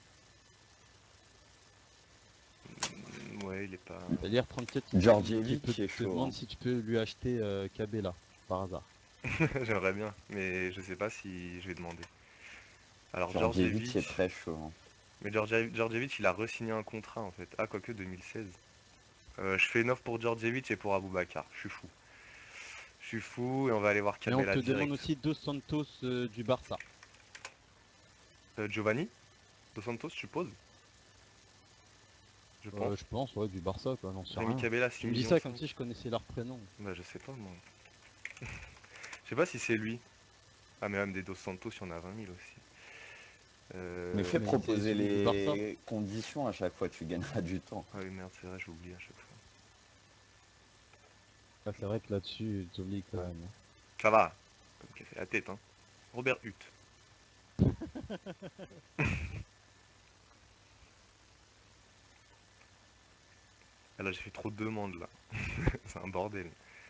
Mm, ouais, il est pas. T'as l'air trente-quatre qui, qui, qui peut Djordjevic est te chaud. demande Hein. si tu peux lui acheter euh, Kabela, par hasard. J'aimerais bien, mais je sais pas si je vais demander. Alors, Djordjevic est Djordjevic. très chaud. Hein. Mais Djordje- Djordjevic, il a re-signé un contrat en fait. Ah, quoique deux mille seize. Euh, je fais une offre pour Djordjevic et pour Aboubacar. Je suis fou. Je suis fou et on va aller voir Et on Kabela te demande direct. aussi Dos Santos euh, du Barça. Euh, Giovanni Dos Santos, je suppose. Je pense. Euh, je pense, ouais, du Barça, quoi, j'en sais Rémi rien. Kabela, six Tu me dis millions ça comme cinq. si je connaissais leur prénom. Bah, je sais pas, moi. Je sais pas si c'est lui. Ah, mais même des Dos Santos, il y en a vingt mille aussi. Mais Euh... fais Mais c'est proposer celui du Barça. les conditions à chaque fois, tu gagneras du temps. Ah oui, merde, c'est vrai, j'oublie à chaque fois. Ah, c'est vrai que là-dessus, j'oublie quand même. Ça va. Pas me casser la tête, hein. Robert Hutt. Ah là, j'ai fait trop de demandes, là. C'est un bordel.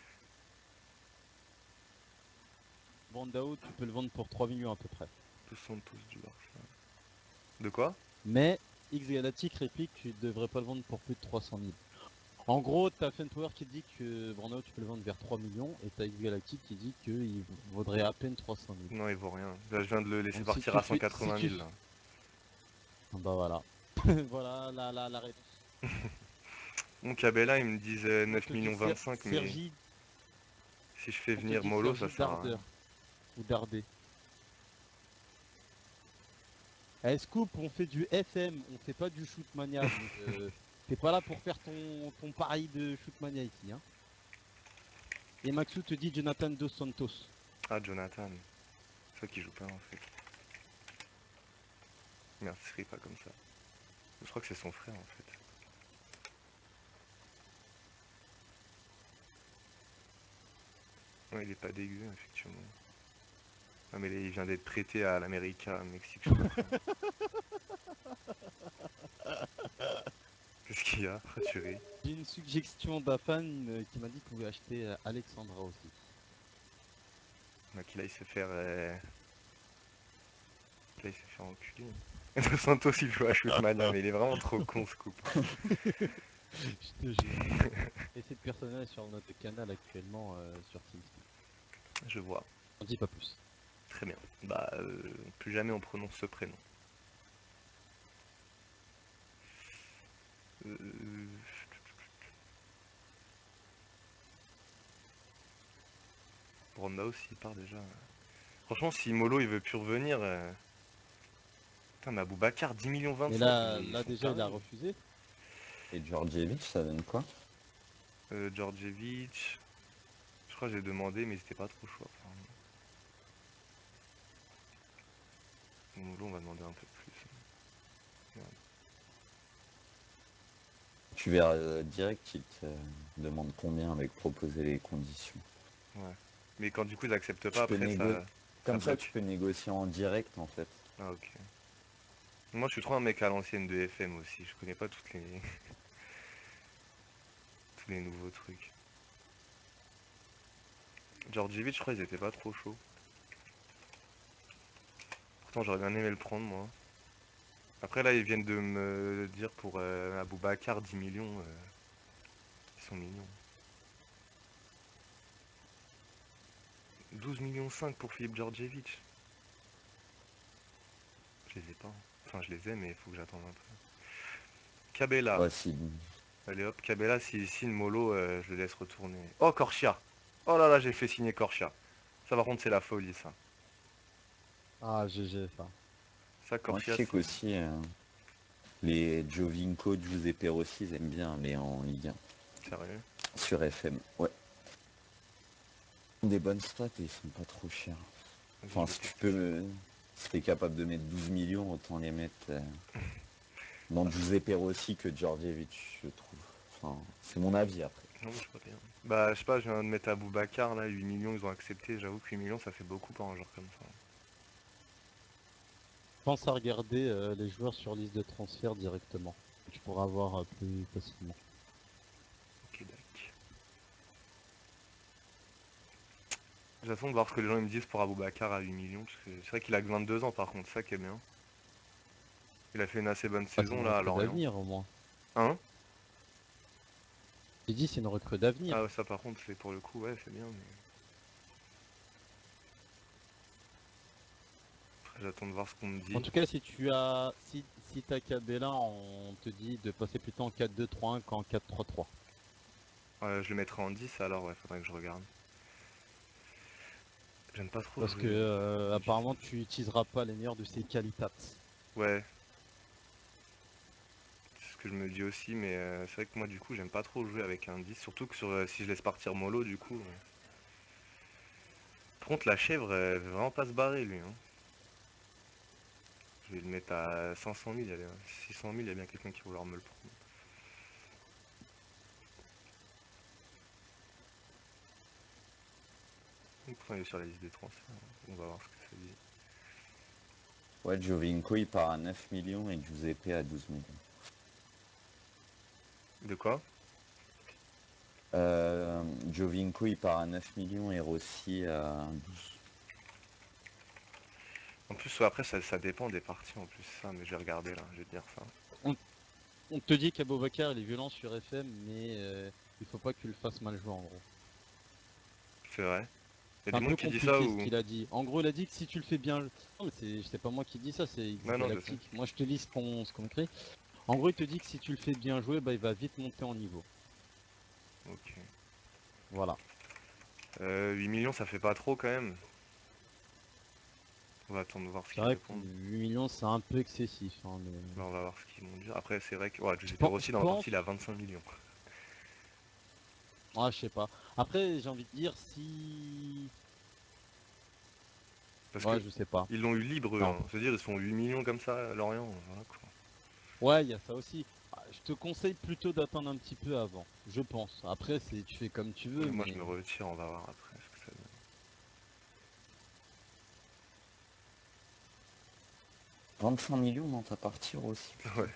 Brandao, tu peux le vendre pour trois millions à peu près. Dos Santos du Barça. De quoi? Mais X Galactic réplique, tu devrais pas le vendre pour plus de trois cent mille. En gros, t'as Funpower qui dit que Brandao, tu peux le vendre vers trois millions, et t'as X Galactic qui dit qu'il vaudrait à peine trois cent mille. Non, il vaut rien. Là, je viens de le laisser Donc si partir tu à cent fais... Si quatre-vingt tu... mille là. Ah bah voilà. Voilà la, la, la réponse. Mon Cabella, ils me disent euh, On neuf te dit millions Ser- vingt-cinq, mais Sergi... si je fais On te venir dit Molo, ça Sergi sert à rien. Darder. Ou Dardé. Eh, Scoop, on fait du F M, on fait pas du shootmania, donc euh, t'es pas là pour faire ton, ton pari de shootmania ici. Hein. Et Maxou te dit Jonathan Dos Santos. Ah, Jonathan. C'est toi qui joue pas en fait. Merde, il serait pas comme ça. Je crois que c'est son frère en fait. Ouais, il est pas dégueu, effectivement. Ah, mais il vient d'être prêté à l'América, au Mexique, je crois. Qu'est-ce qu'il y a? Pourquoi tu ris? J'ai une suggestion d'un fan euh, qui m'a dit qu'on pouvait acheter euh, Alexandra aussi. Bah, qu'il aille se faire. Euh... Qu'il aille se faire enculer. Dos Santos, il joue à Shootmania, mais il est vraiment trop con ce coup. Je te jure. Et cette personne-là est sur notre canal actuellement euh, sur TeamSpeak. Je vois. On dit pas plus. Très bien. Bah, euh, plus jamais on prononce ce prénom. Euh... Branda aussi, il part déjà. Franchement, si Molo il veut plus revenir. Euh... Putain, mais Aboubacar, dix millions Mais vingt-cinq, mais là, ils là sont déjà, il a tarés. refusé. Et Djordjevic, ça donne quoi? Euh, Djordjevic, je crois que j'ai demandé, mais c'était pas trop chaud apparemment. Molo, on va demander un peu plus. Tu verras euh, direct qu'il te euh, demande combien avec proposer les conditions. Ouais. Mais quand du coup ils acceptent Tu pas, peux après négo... ça, ça Comme ça, tu bloque. peux négocier en direct en fait. Ah ok. Moi je suis trop un mec à l'ancienne de F M aussi, je connais pas toutes les tous les nouveaux trucs. Djordjevic, je crois ils étaient pas trop chauds. Pourtant j'aurais bien aimé le prendre moi. Après là ils viennent de me dire pour euh, Aboubacar dix millions. euh, Ils sont mignons. douze millions cinq pour Philippe Djordjevic. Je les ai pas. hein. Enfin je les ai mais il faut que j'attende un peu. Cabella. Ouais, si. Allez hop, Cabella, s'il signe Molo, euh, je le laisse retourner. Oh Corchia. Oh là là, j'ai fait signer Corchia. Ça par contre c'est la folie ça. Ah, G G, ça. Ça Moi, je Corchia sais c'est. qu'aussi, euh, les Jovinko, Giuseppe Rossi, ils aiment bien aller en Ligue un. Sérieux? Sur F M, ouais. Des bonnes stats et ils sont pas trop chers. Vas-y, je Enfin, vais si tu tester peux ça. me... Si t'es capable de mettre douze millions, autant les mettre euh, dans Giuseppe Rossi que Djordjevic, je trouve. Enfin, c'est mon avis après. Non, mais je vois bien. Bah, je sais pas, je viens de mettre Aboubacar là, huit millions, ils ont accepté. J'avoue que huit millions, ça fait beaucoup pour un joueur comme ça. Pense à regarder euh, les joueurs sur liste de transfert directement. Tu pourras voir euh, plus facilement. Ok, d'accord. J'attends de voir ce que les gens ils me disent pour Aboubacar à huit millions, parce que c'est vrai qu'il a que vingt-deux ans par contre, ça qui est bien. Il a fait une assez bonne Ah, c'est une saison là à recrue Lorient. d'avenir au moins. Hein? J'ai dit c'est une recrue d'avenir. Ah ouais, ça par contre, c'est pour le coup, ouais, c'est bien, mais après j'attends de voir ce qu'on me En dit. tout cas, si tu as, si, si t'as Cabella, on te dit de passer plutôt en quatre deux trois un qu'en quatre trois trois. Ouais, je le mettrai en dix alors, ouais, faudrait que je regarde. J'aime pas trop Parce que jouer euh, en dix. apparemment tu utiliseras pas les meilleurs de ses qualitats. Ouais, c'est ce que je me dis aussi, mais euh, c'est vrai que moi du coup j'aime pas trop jouer avec un dix, surtout que sur, euh, si je laisse partir Molo du coup. euh. Par contre la chèvre elle veut vraiment pas se barrer lui. Hein. Je vais le mettre à cinq cent mille, il y a bien- six cent mille, il y a bien quelqu'un qui va vouloir me le prendre. Donc, pourtant il est sur la liste des transferts, on va voir ce que ça dit. Ouais, Jovinko, il part à neuf millions et Giuseppe à douze millions. De quoi? Euh, Jovinko, il part à neuf millions et Rossi à douze. En plus ouais, après ça, ça dépend des parties en plus ça, mais je vais regarder là, je vais te dire ça. On, on te dit qu'Aboubacar il est violent sur F M, mais euh, il faut pas que tu le fasses mal jouer en gros. C'est vrai. Il y a C'est du un monde peu qui dit ça compliqué ce ou. qu'il a dit. En gros, il a dit que si tu le fais bien, non mais c'est c'est pas moi qui dis ça, c'est X Ouais non je sais. Galactique. Moi je te lis ce qu'on ce qu'on écrit. En gros, il te dit que si tu le fais bien jouer, bah il va vite monter en niveau. Ok. Voilà. Euh, huit millions ça fait pas trop quand même. On va attendre de voir ce C'est qu'ils vrai que répondent. huit millions, c'est un peu excessif. Hein, mais... Là on va voir ce qu'ils vont dire. Après c'est vrai que. Ouais, Je, Giuseppe pen- je Rossi dans ma pense. partie il a vingt-cinq millions. Ah, je sais pas. Après, j'ai envie de dire si. Parce que Ouais, je sais pas. ils l'ont eu libre eux, Non. hein. C'est-à-dire ils se font huit millions comme ça à Lorient. Voilà, quoi. Ouais, il y a ça aussi. Ah, je te conseille plutôt d'attendre un petit peu avant. Je pense. Après, c'est tu fais comme tu veux, Ouais, moi je mais. me retire, on va voir après ce que ça vingt-cinq millions dans ta partie, Rossi, donne. putain. Ouais,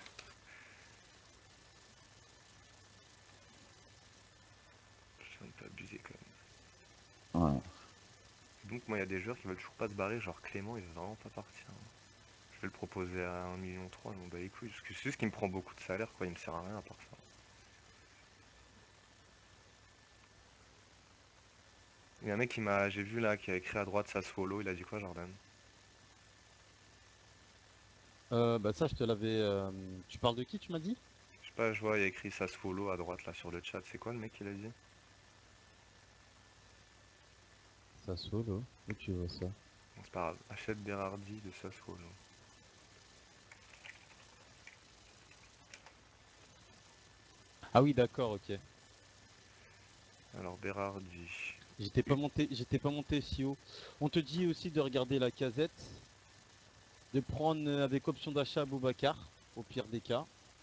je viens de t'abuser quand même. Ouais. Donc moi il y a des joueurs qui veulent toujours pas se barrer, genre Clément il veut vraiment pas partir. hein. Je vais le proposer à un million trois, mais on bat les couilles. Parce que c'est juste qu'il me prend beaucoup de salaire, quoi, il me sert à rien à part ça. Il y a un mec qui m'a. J'ai vu là qui a écrit à droite Sassuolo, il a dit quoi Jordan? Euh, bah, ça, je te l'avais. euh, Tu parles de qui, tu m'as dit? Je sais pas, je vois, il y a écrit Sassuolo à droite là sur le chat. C'est quoi le mec qui l'a dit? Ça solo. Où tu vois ça? Bon, c'est pas grave. Achète Berardi de Sassuolo. Ah oui, d'accord, ok. Alors Berardi. J'étais pas U- monté, j'étais pas monté si haut. On te dit aussi de regarder la casette. de prendre euh, avec option d'achat Boubacar, au pire des cas.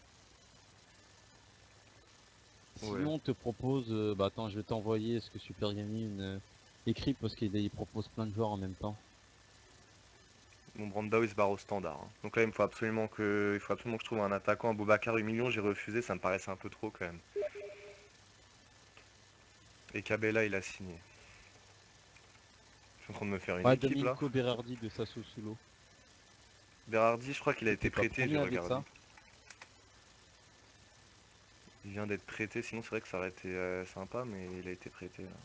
Ouais. Sinon, on te propose, euh, bah attends, je vais t'envoyer ce que Super Gaming euh, écrit parce qu'il il propose plein de joueurs en même temps. Mon Brandao il se barre au standard, hein. Donc là il me faut absolument que il faut absolument que je trouve un attaquant. Boubacar huit millions, j'ai refusé, ça me paraissait un peu trop quand même. Et Cabella il a signé. Je suis en train de me faire une Ouais, équipe là. Domenico Berardi de Sassuolo. Berardi, je crois qu'il a été T'étais pas prêté, j'ai premier avec regardé. ça? Il vient d'être prêté, sinon c'est vrai que ça aurait été euh, sympa, mais il a été prêté là.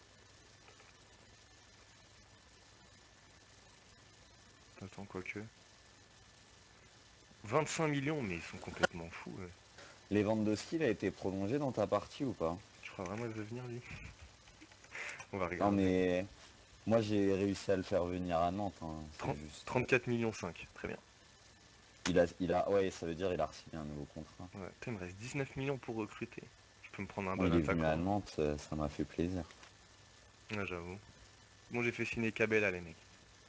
Attends, quoique. vingt-cinq millions, mais ils sont complètement fous. Ouais. Lewandowski, il a été prolongé dans ta partie ou pas? Je crois vraiment qu'il veut venir lui. On va Non regarder. mais moi j'ai réussi à le faire venir à Nantes, hein, c'est trente juste. trente-quatre millions cinq, très bien. Il a, il a, ouais, ça veut dire il a signé un nouveau contrat. Ouais. Putain, il me reste dix-neuf millions pour recruter. Je peux me prendre un Bon, bon il est venu à attaquant. Nantes, euh, ça m'a fait plaisir. Ouais, j'avoue. Bon, j'ai fait signer Cabella, les mecs.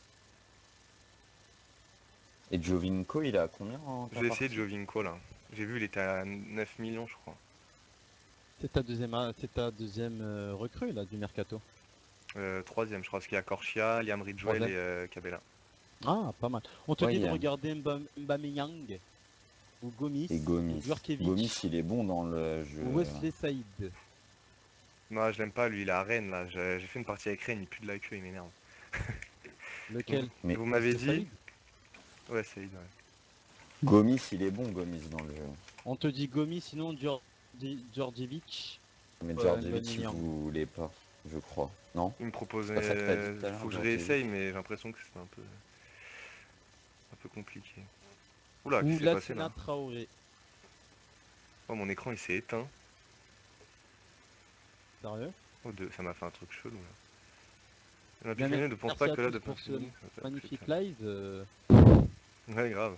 Et Jovinko, il a combien en Je ta vais essayer partie? Jovinko là. J'ai vu, il était à neuf millions, je crois. C'est ta deuxième, a- c'est ta deuxième euh, recrue là du mercato. Euh, troisième, je crois, parce qu'il y a Corchia, Liam Ridgewell Troisième. et euh, Cabella. Ah, pas mal. On te Ouais, dit il y de a- regarder Mba- Mbameyang ou Gomis et ou Gomis. Gomis, Djurkevic il est bon dans le jeu. ou Wesley Saïd. Non, je l'aime pas, lui, il est à Rennes là. J'ai j'ai fait une partie avec Rennes, il pue de la queue, il m'énerve. Donc, Lequel? Mais vous m'avez Wesley dit. Saïd. Ouais, Saïd, ouais. Gomis, il est bon, Gomis dans le jeu. On te dit Gomis, sinon Djordje- Djordjevic. Mais Ouais, Djordjevic, il Mbameyang. voulait pas, je crois. Non? Il me C'est proposait. pas ça que t'as dit euh, tout à l'heure, Faut que je Djordjevic? réessaye, mais j'ai l'impression que c'est un peu. Un peu compliqué. Oula, qu'est-ce Ou qui s'est passé Lassina là? Traoré. Oh, mon écran il s'est éteint. Sérieux? Oh, de- ça m'a fait un truc chelou là. On a pu Bien, finir, ne pense merci pas à que là tous de pour ce Perfumini, ça va pas être magnifique exceptionnel. live. euh, Ouais, grave.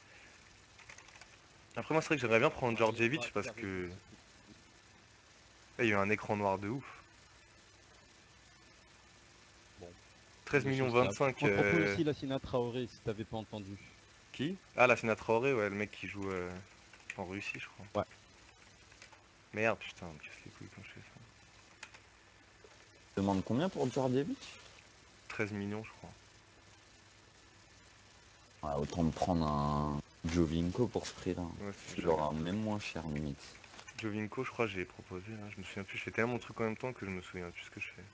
Après, moi, c'est vrai que j'aimerais bien prendre J'arrive pas Djordjevic à parce carrément que. ce coup. Là, il y a eu un écran noir de ouf. Bon, c'est treize des millions choses qui arrivent. vingt-cinq. On te propose euh, aussi Lassina Traoré si t'avais pas entendu. Qui? Ah, la Sina Traoré, ouais, le mec qui joue euh, en Russie, je crois. Ouais. Merde, putain, on me casse les couilles quand je fais ça. Tu demandes combien pour Djordjevic? treize millions, je crois. Ouais, autant me prendre un Jovinko pour ce prix-là. Ouais, c'est- Tu je l'auras regarde. même moins cher limite. Jovinko, je crois, j'ai proposé là. Je me souviens plus. Je fais tellement de trucs en même temps que je me souviens plus ce que je fais.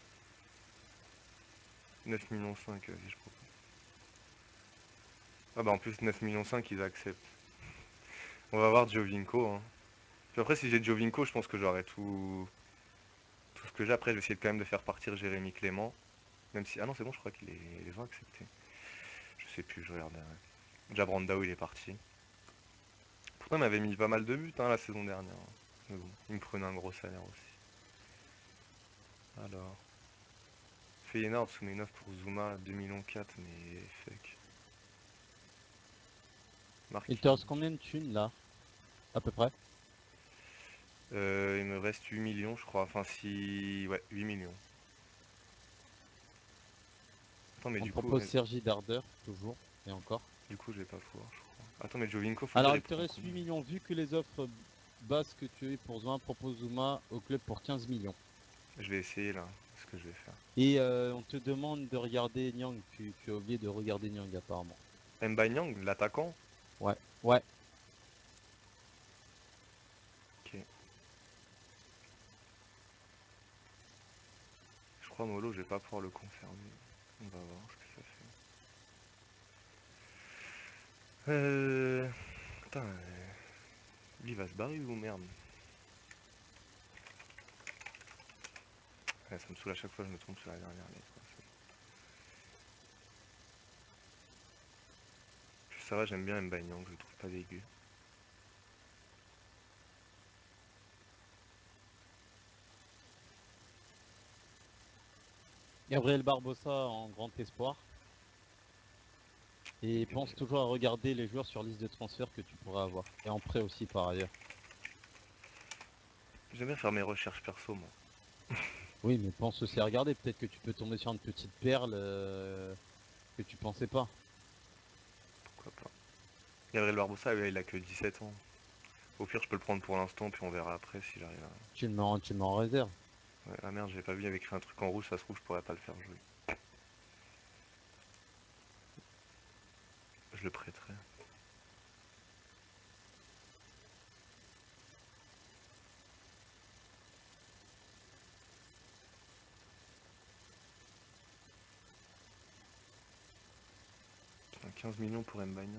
neuf millions cinq, vas-y, je propose. Ah bah en plus neuf millions cinq, ils acceptent. On va voir Jovinko, hein. Puis après, si j'ai Jovinko, je pense que j'aurai tout, tout ce que j'ai. Après, je vais essayer quand même de faire partir Jérémy Clément. Même si. Ah non, c'est bon, je crois qu'ils les... les ont acceptés. Je sais plus, je regarde. Jabrandao, il est parti. Pourtant, il m'avait mis pas mal de buts hein, la saison dernière. Mais bon, il me prenait un gros salaire aussi. Alors. Feyenoord, Soumenov pour Zuma, deux millions quatre, mais fuck. Il te Marquinhos. reste combien de thunes là? À peu près? Euh, il me reste huit millions, je crois. Enfin, si. Ouais, huit millions. Attends, mais On te du coup, propose ouais, Sergi Darder, toujours, et encore. du coup, je vais pas pouvoir, je crois. Attends, mais Jovinko, faut le dire, Alors il il te prend reste combien? huit millions, vu que les offres basses que tu as eues pour Zuma propose Zuma au club pour quinze millions. Je vais essayer là, ce que je vais faire. Et euh, on te demande de regarder Nyang, tu, tu as oublié de regarder Nyang apparemment. Mbanyang, l'attaquant? Ouais, ouais. Ok. Je crois Molo, je vais pas pouvoir le conserver. On va voir ce que ça fait. Euh. Putain, euh, lui il va se barrer ou merde? Ouais, ça me saoule à chaque fois, je me trompe sur la dernière lettre. Ouais, ça va, j'aime bien Mbanyang, je le trouve pas dégueu. Gabriel Barbosa en grand espoir. Et pense toujours à regarder les joueurs sur liste de transfert que tu pourrais avoir. Et en prêt aussi par ailleurs. J'aime bien faire mes recherches perso, moi. Oui, mais pense aussi à regarder. Peut-être que tu peux tomber sur une petite perle euh, que tu pensais pas. pourquoi pas. Gabriel Barbosa, lui, il a que dix-sept ans. Au pire, je peux le prendre pour l'instant, puis on verra après si j'arrive à... Tu le mets en, tu le mets en réserve. Ouais, ah merde, j'ai pas vu, il y avait écrit un truc en rouge, ça se trouve, je pourrais pas le faire jouer. Je le prêterai. Putain, quinze millions pour Mbagnon.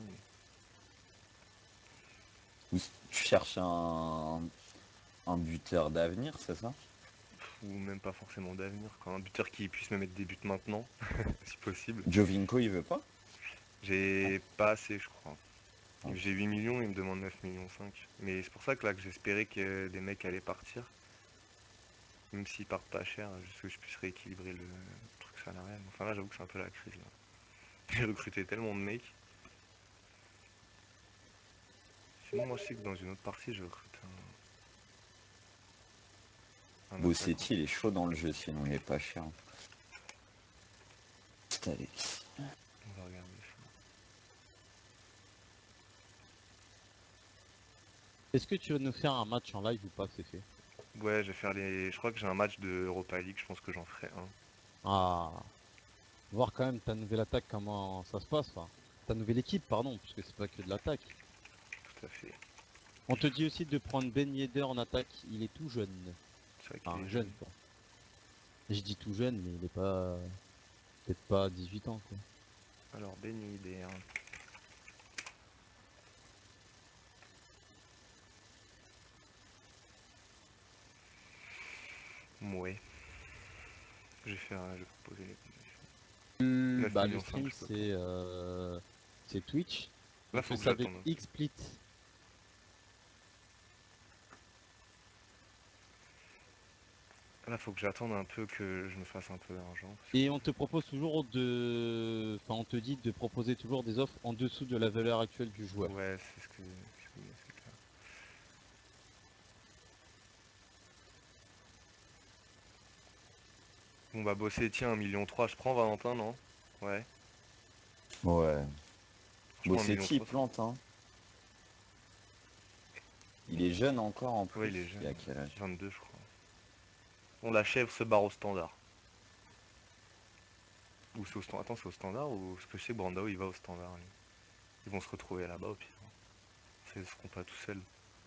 Ou si tu cherches un, un buteur d'avenir, c'est ça? Ou même pas forcément d'avenir, quoi. Un buteur qui puisse me mettre des buts maintenant, si possible. Jovinko, il veut pas? J'ai pas assez, je crois. Ok. J'ai huit millions, il me demande neuf millions cinq. Mais c'est pour ça que là que j'espérais que des mecs allaient partir. Même s'ils partent pas cher, juste que je puisse rééquilibrer le truc salarial. Enfin là j'avoue que c'est un peu la crise là. J'ai recruté tellement de mecs. Sinon moi je sais que dans une autre partie je recrute un, un attaquant. Bossetti, il est chaud dans le jeu, sinon il est pas cher. Putain, Alex. On va regarder ça. Est-ce que tu vas nous faire un match en live ou pas, c'est fait? Ouais, je vais faire les. Je crois que j'ai un match de Europa League, je pense que j'en ferai un. Ah, voir quand même ta nouvelle attaque, comment ça se passe, enfin, ta nouvelle équipe, pardon, puisque c'est pas que de l'attaque. Tout à fait. On te dit aussi de prendre Ben Yedder en attaque, il est tout jeune. C'est vrai qu'il Enfin, est jeune, jeune. quoi. Je dis tout jeune, mais il est pas... peut-être pas dix-huit ans, quoi. Alors Ben Yedder. Ouais. Je vais faire. Je vais proposer les conditions. neuf Bah, le millions cinq, stream, je peux pas. c'est euh... c'est Twitch. Là Donc faut que c'est avec j'attende un peu. XSplit. Là faut que j'attende un peu que je me fasse un peu d'argent. Et on te propose toujours de... Enfin, on te dit de proposer toujours des offres en dessous de la valeur actuelle du joueur. Ouais, c'est ce que c'est c'est clair. Bon bah bosser, tiens, un million trois, je prends Valentin, non? Ouais. Ouais. Franchement, un million Bossetti, il trois. plante, hein. Il est jeune encore en Ouais, plus. il est Il jeune. a quel âge? vingt-deux, je crois. On la chèvre se barre au standard. Ou c'est au standard. Attends, c'est au standard ou. Parce que je sais que Brandao, il va au standard. lui. Ils vont se retrouver là-bas au pire. Ils ne seront pas tout seuls.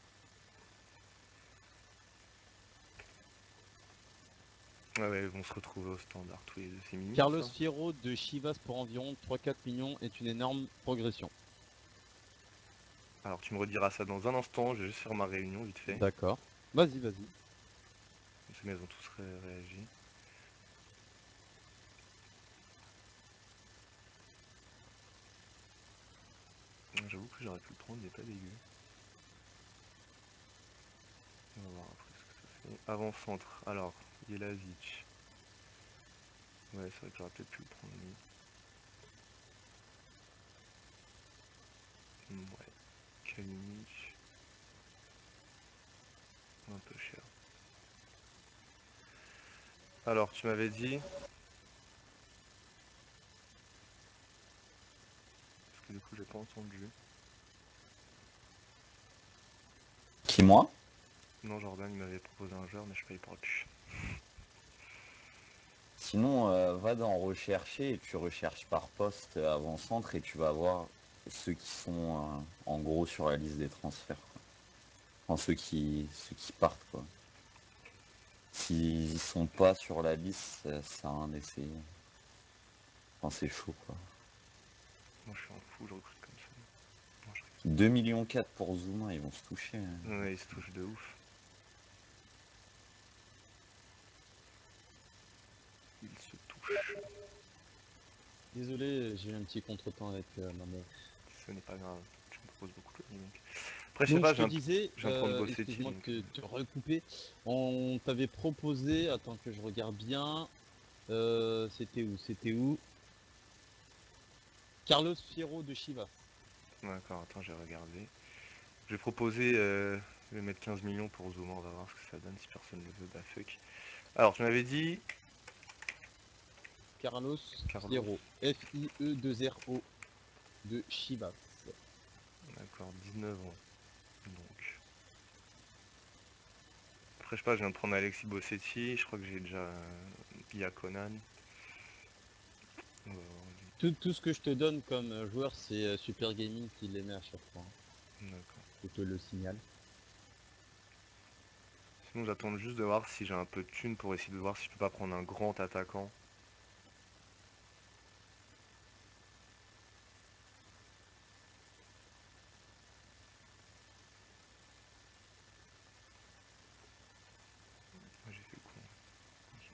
Ouais, ouais, ils vont se retrouver au standard tous les deux. C'est mignon Carlos ça. Fierro de Chivas pour environ trois à quatre millions est une énorme progression. Alors tu me rediras ça dans un instant. Je vais juste faire ma réunion vite fait. D'accord. Vas-y, vas-y. Ces mecs ont tous ré réagi. J'avoue que j'aurais pu le prendre, il n'est pas dégueu. On va voir après ce que ça fait. Avant-centre. Alors, Jelazic. Ouais, c'est vrai que j'aurais peut-être pu le prendre lui. Ouais. Kalinic. Un peu cher. Alors, tu m'avais dit. Parce que du coup, j'ai pas entendu. Qui, moi? Non, Jordan, il m'avait proposé un joueur, mais je sais pas, il parle plus. Sinon, euh, va dans rechercher et tu recherches par poste avant-centre et tu vas voir ceux qui sont euh, en gros sur la liste des transferts, quoi. Enfin, ceux qui, ceux qui partent, quoi. S'ils sont pas sur la liste, ça sert à rien d'essayer. Enfin, c'est chaud, quoi. Moi, je suis un fou, je recrute comme ça. Non, je deux millions quatre pour Zuma, ils vont se toucher, hein. Ouais, il se touche de ouf. Il se touche. Désolé, j'ai eu un petit contretemps avec euh, ma mère. Ce n'est pas grave. Tu me proposes beaucoup de gaming. Après, je sais Donc pas, je je te viens, de... disais, je viens de prendre euh, Bossetti, excuse-moi donc. de euh, te, te recouper, on t'avait proposé, attends que je regarde bien, euh, c'était où, c'était où Carlos Fierro de Chivas. D'accord, attends, j'ai regardé. Je vais proposer. Euh... Je vais mettre quinze millions pour Zuma, on va voir ce que ça donne. Si personne ne le veut, bah fuck. Alors, tu m'avais dit. Carlos Carlos. Fierro, F I E deux R O de Chivas. D'accord, dix-neuf ans. Donc. Après, je sais pas, je viens de prendre Alexis Bossetti. Je crois que j'ai déjà euh, Pia Conan. On va voir lui. Tout, tout ce que je te donne comme euh, joueur, c'est euh, Super Gaming qui les met à chaque fois. hein. D'accord. Je te le signale. Sinon, j'attends juste de voir si j'ai un peu de thune pour essayer de voir si je peux pas prendre un grand attaquant. Ah, j'ai fait le con. Ok.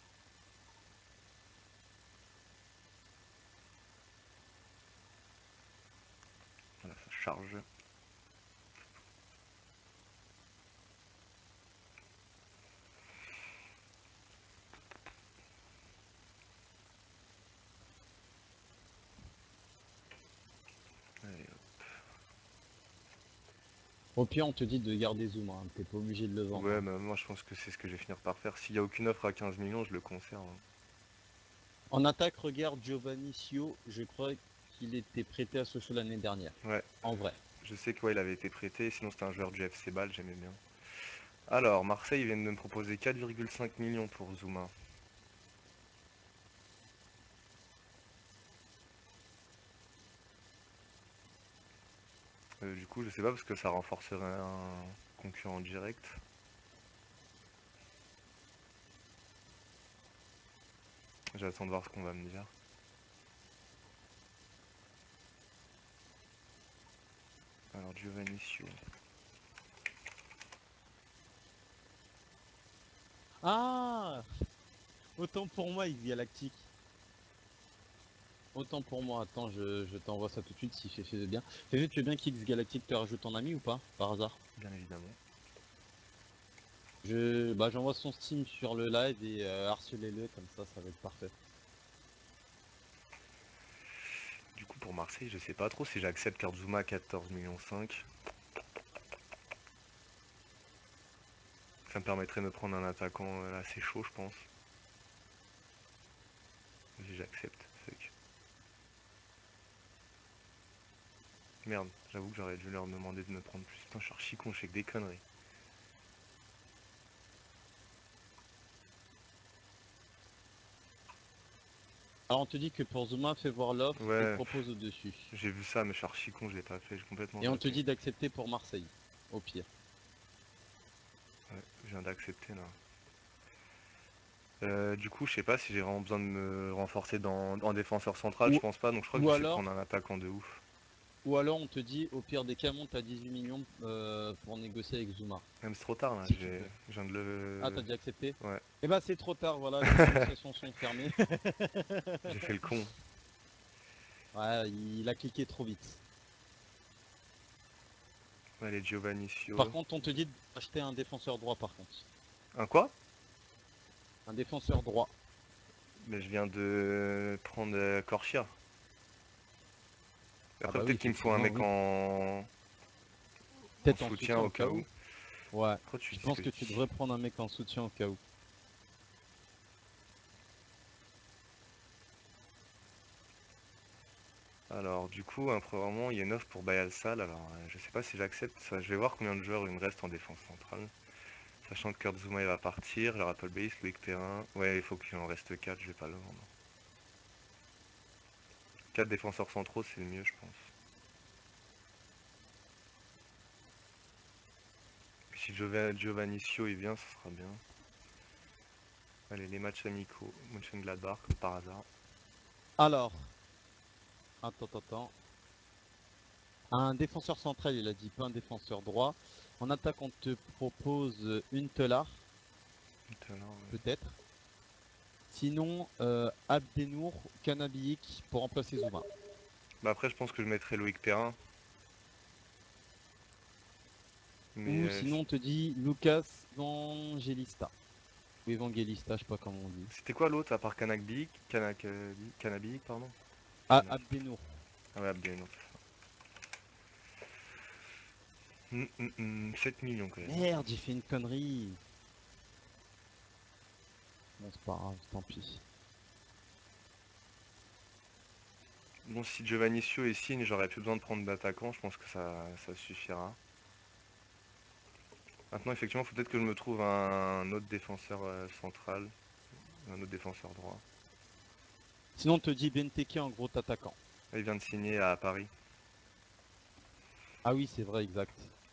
Voilà, ça charge. Allez, hop. Au pire, on te dit de garder Zoom, hein. T'es pas obligé de le vendre. Ouais, hein. bah, moi je pense que c'est ce que je vais finir par faire. S'il n'y a aucune offre à quinze millions, je le conserve. hein. En attaque, regarde Giovanni Sio, je crois qu'il était prêté à Sochaux l'année dernière. Ouais, En vrai. je sais qu'il ouais, avait été prêté, sinon c'était un joueur du F C Bâle, j'aimais bien. Alors, Marseille vient de me proposer quatre virgule cinq millions pour Zouma. Euh, du coup, je sais pas parce que ça renforcerait un concurrent direct. J'attends de voir ce qu'on va me dire. Alors, Giovanni Sio. Ah Autant pour moi, X Galactique. Autant pour moi. Attends, je, je t'envoie ça tout de suite si Féfé veut bien. Féfé, tu veux bien qu'X Galactique te rajoute ton ami ou pas, par hasard? Bien évidemment. Je, bah, j'envoie son Steam sur le live et euh, harcelez-le, comme ça, ça va être parfait. Du coup, pour Marseille, je sais pas trop si j'accepte Kurtzuma à quatorze virgule cinq millions. Ça me permettrait de me prendre un attaquant euh, assez chaud, je pense. Si j'accepte. Fuck. Merde, j'avoue que j'aurais dû leur demander de me prendre plus. Putain, je suis archi con, je fais que des conneries. Alors, on te dit que pour Zuma, fais voir l'offre et Ouais, propose au-dessus. j'ai vu ça, mais je suis archi con, je l'ai pas fait, j'ai complètement Et on te zappé. dit d'accepter pour Marseille, au pire. Ouais, je viens d'accepter là. Euh, du coup, je sais pas si j'ai vraiment besoin de me renforcer dans, en défenseur central, je Ou, pense pas, donc je crois que ou je vais essayer de alors, prendre un attaquant de ouf. ou alors, on te dit, au pire des cas, monte à dix-huit millions euh, pour négocier avec Zuma. Même c'est trop tard là, Si tu j'ai- peux. je viens de Ah, le. t'as déjà accepté? Ouais, Eh bah, c'est trop tard, voilà, les négociations sont fermées. j'ai fait le con. Ouais, il a cliqué trop vite. Allez, Giovanni Par Sio. contre, on te dit d'acheter un défenseur droit, par contre. Un quoi? Un défenseur droit. Mais je viens de prendre euh, Corchia. Ah Après, bah oui, peut-être qu'il me faut un effectivement, mec oui. en, en Peut-être en soutien soutien au au cas cas où. où. Ouais. Pourquoi tu Je dis ce pense que je que tu dis? devrais prendre un mec en soutien au cas où. Alors, du coup, hein, probablement, il y a une offre pour Bayal Sal. Alors, euh, je sais pas si j'accepte ça. Je vais voir combien de joueurs il me reste en défense centrale. Sachant que Kurt Zouma il va partir. Le rappel Bayis, Loïc Perrin. Ouais, il faut qu'il en reste quatre. Je vais pas le vendre. quatre défenseurs centraux, c'est le mieux, je pense. Si Giova- Giovanni Sio il vient, ça sera bien. Allez, les matchs amicaux. Mönchengladbach, comme par hasard. Alors, attends, attends, attends. Un défenseur central, il a dit, pas un défenseur droit. En attaque, on te propose une Telar, Putain, là, ouais. peut-être. Sinon, euh, Abdenour, Kanabiik pour remplacer Zuma. Bah après, je pense que je mettrai Loïc Perrin. Mais Ou euh, sinon, on te dit Lucas Evangelista. Ou Evangelista, je sais pas comment on dit. c'était quoi l'autre à part Kanakbiik Kanak, euh, Kanabiik, pardon. Ah, Kanak. Abdenour. Ah ouais, Abdel, Hum, hum, hum, sept millions quand même. Merde, j'ai fait une connerie. Bon, c'est pas grave, tant pis. Bon, si Giovannicio est signe, j'aurais plus besoin de prendre d'attaquant, je pense que ça, ça suffira. Maintenant, effectivement, il faut peut-être que je me trouve un, autre défenseur euh, central, un autre défenseur droit. Sinon, on te dit Benteke en gros attaquant. Il vient de signer à Paris. Ah oui, c'est vrai, exact.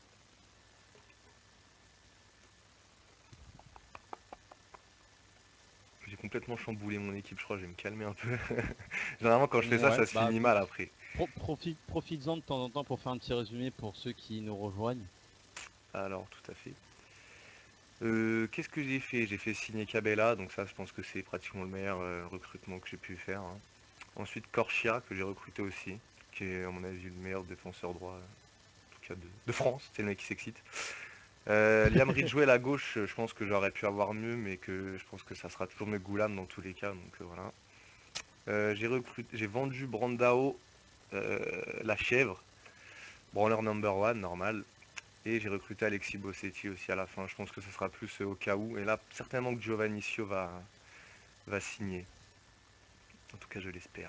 J'ai complètement chamboulé mon équipe, je crois, je vais me calmer un peu. Généralement, quand je fais ça, Ouais, ça se bah finit mal après. pro profite, profites-en de temps en temps pour faire un petit résumé pour ceux qui nous rejoignent. Alors, tout à fait. Euh, Qu'est-ce que j'ai fait? J'ai fait signer Cabella, donc ça, je pense que c'est pratiquement le meilleur euh, recrutement que j'ai pu faire, hein. Ensuite, Corchia, que j'ai recruté aussi, qui est, à mon avis, le meilleur défenseur droit, euh, en tout cas de, de France. C'est le mec qui s'excite. Euh, Liam Ridgewell à gauche, je pense que j'aurais pu avoir mieux, mais que je pense que ça sera toujours mieux que Goulam dans tous les cas, donc euh, voilà. Euh, j'ai recruté, j'ai vendu Brandao, euh, la chèvre, branleur number one, normal. Et j'ai recruté Alexis Bossetti aussi à la fin. Je pense que ce sera plus euh, au cas où. Et là, certainement que Giovannicio va, va signer. En tout cas, je l'espère.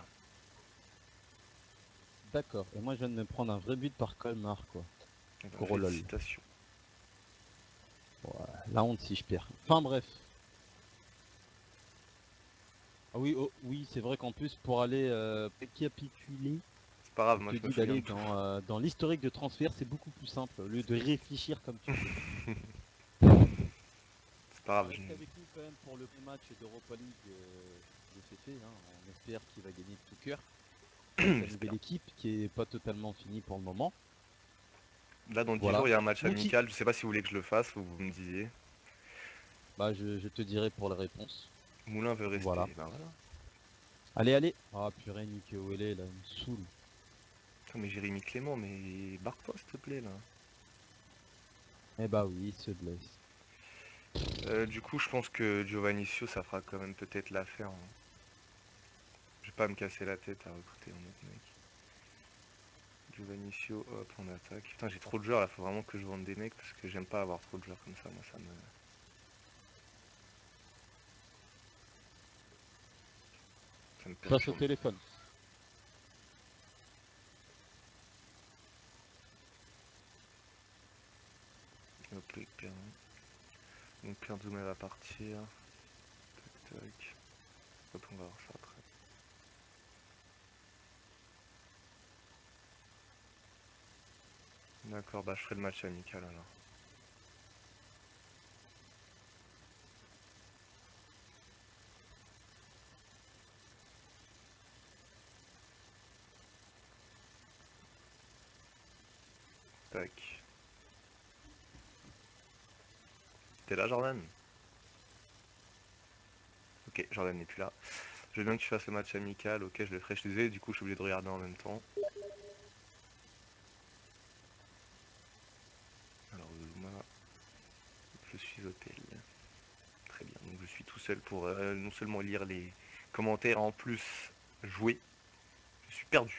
D'accord. Et moi, je viens de me prendre un vrai but par Colmar, quoi. Eh ben, Gros lol. félicitations. Ouais, la honte si je perds. Enfin bref. Ah oui, oh, oui, c'est vrai qu'en plus, pour aller euh, récapituler, C'est pas grave, il moi te je me dit souviens d'aller de tout. dans, euh, dans l'historique de transfert, c'est beaucoup plus simple, au lieu de réfléchir comme tu fais. C'est pas grave. Je... Reste avec nous quand même pour le match d'Europa League euh, de C F, hein. On espère qu'il va gagner de tout cœur avec sa J'espère. nouvelle équipe qui est pas totalement finie pour le moment. Là, dans dix jours, Voilà. il y a un match Donc, il- amical. Je sais pas si vous voulez que je le fasse ou vous me disiez. bah, je, je te dirai pour la réponse. Moulin veut Voilà. rester. Ben voilà. Allez, allez. Ah, purée, Nicky Owele, là, il me saoule. Putain, mais Jérémy Clément, mais barre-toi s'il te plaît là. Eh bah oui, il se blesse. Euh, du coup, je pense que Giovannicio, ça fera quand même peut-être l'affaire, hein. Je vais pas me casser la tête à recruter un autre mec. Giovannicio, hop, on attaque. Putain, j'ai trop de joueurs là, faut vraiment que je vende des mecs parce que j'aime pas avoir trop de joueurs comme ça. Moi, ça me. Ça me Je passe au perturbe. téléphone. Hop, le Perrin. Donc, Pierre Zouma va partir. Tac, tac. Hop, on va voir ça après. D'accord, bah je ferai le match amical alors. Tac. T'es là, Jordan? Ok, Jordan n'est plus là. Je veux bien que tu fasses le match amical. Ok, je le ferai. Je suis désolé, du coup, je suis obligé de regarder en même temps. Alors, Zouma, je suis hôtel. Très bien, donc je suis tout seul pour euh, non seulement lire les commentaires, en plus jouer. Je suis perdu.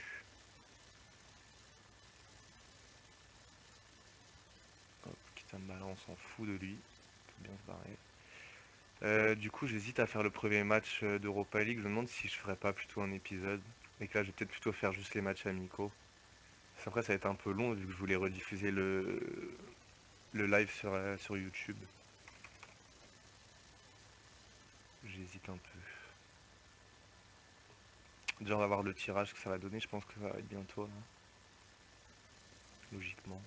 Hop, Kitambala, on s'en fout de lui. Il peut bien se barrer. Euh, du coup, j'hésite à faire le premier match euh, d'Europa League. Je me demande si je ferais pas plutôt un épisode. Et que là, je vais peut-être plutôt faire juste les matchs amicaux. Après, ça va être un peu long vu que je voulais rediffuser le, le live sur, euh, sur YouTube. J'hésite un peu. Déjà, on va voir le tirage que ça va donner. Je pense que ça va être bientôt, là. Logiquement.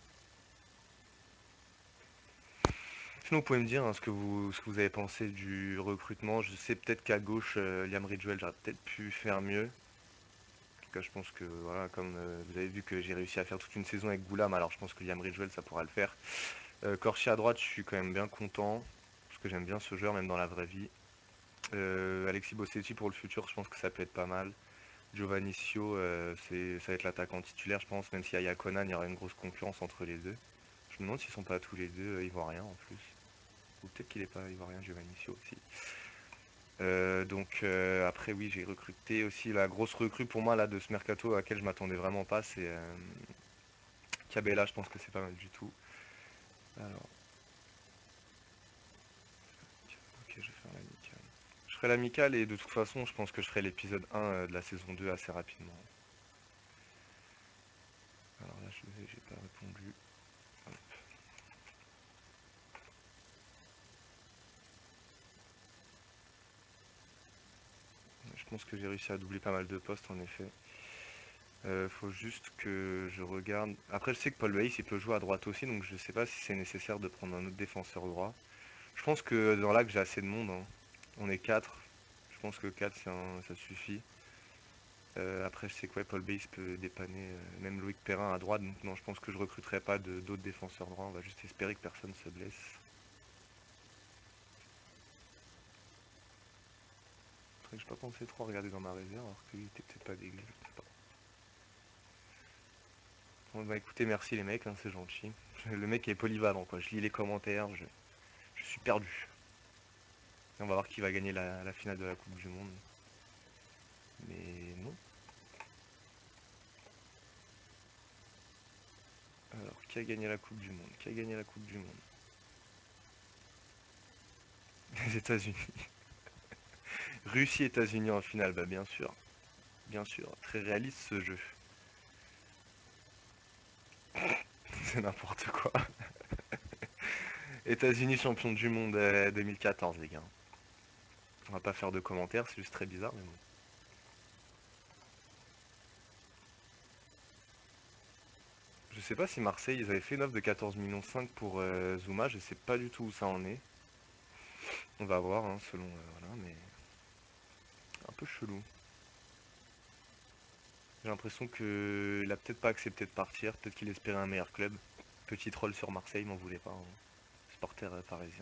Sinon, vous pouvez me dire hein, ce que vous, ce que vous avez pensé du recrutement. Je sais peut-être qu'à gauche, euh, Liam Ridgewell, j'aurais peut-être pu faire mieux. En tout cas, je pense que, voilà, comme euh, vous avez vu que j'ai réussi à faire toute une saison avec Goulam, alors je pense que Liam Ridgewell, ça pourra le faire. Euh, Corchi à droite, je suis quand même bien content, parce que j'aime bien ce joueur, même dans la vraie vie. Euh, Alexis Bossetti, pour le futur, je pense que ça peut être pas mal. Giovannicio, euh, c'est, ça va être l'attaquant titulaire, je pense, même s'il y a Conan, il y aura une grosse concurrence entre les deux. Je me demande s'ils sont pas tous les deux euh, ivoiriens en plus. Ou peut-être qu'il est pas ivoirien, Giovannicio aussi. Euh, donc euh, après oui j'ai recruté aussi la grosse recrue pour moi là de ce mercato à laquelle je m'attendais vraiment pas, c'est euh, Cabella, je pense que c'est pas mal du tout. Alors ok, je vais faire l'amical. Je ferai l'amical et de toute façon je pense que je ferai l'épisode un euh, de la saison deux assez rapidement. pense que j'ai réussi à doubler pas mal de postes en effet. Euh, faut juste que je regarde. Après, je sais que Paul Baïs il peut jouer à droite aussi, donc je sais pas si c'est nécessaire de prendre un autre défenseur droit. Je pense que dans l'axe j'ai assez de monde, hein. On est quatre. Je pense que quatre c'est un- ça suffit. Euh, après, je sais que ouais, Paul Baïs peut dépanner, euh, même Loïc Perrin à droite, donc non, je pense que je recruterai pas de- d'autres défenseurs droits. On va juste espérer que personne se blesse. Après, j'ai pas pensé trop à regarder dans ma réserve, alors qu'il était peut-être pas dégueu, je sais pas. Bon, bah écoutez, merci les mecs, hein, c'est gentil. Le mec est polyvalent, quoi. Je lis les commentaires, je, je suis perdu. Et on va voir qui va gagner la, la finale de la Coupe du Monde. Mais non. Alors, qui a gagné la Coupe du Monde? Qui a gagné la Coupe du Monde? Les États-Unis. Russie, États-Unis en finale, bah bien sûr. Bien sûr, très réaliste ce jeu. C'est n'importe quoi. États-Unis champion du monde euh, deux mille quatorze, les gars. On va pas faire de commentaires, c'est juste très bizarre, mais bon. Je sais pas si Marseille, ils avaient fait une offre de quatorze millions cinq pour euh, Zouma, je sais pas du tout où ça en est. On va voir, hein, selon... euh, voilà, mais... Un peu chelou. J'ai l'impression qu'il a peut-être pas accepté de partir, peut-être qu'il espérait un meilleur club. Petit troll sur Marseille, m'en voulait pas, hein. Supporter euh, parisien.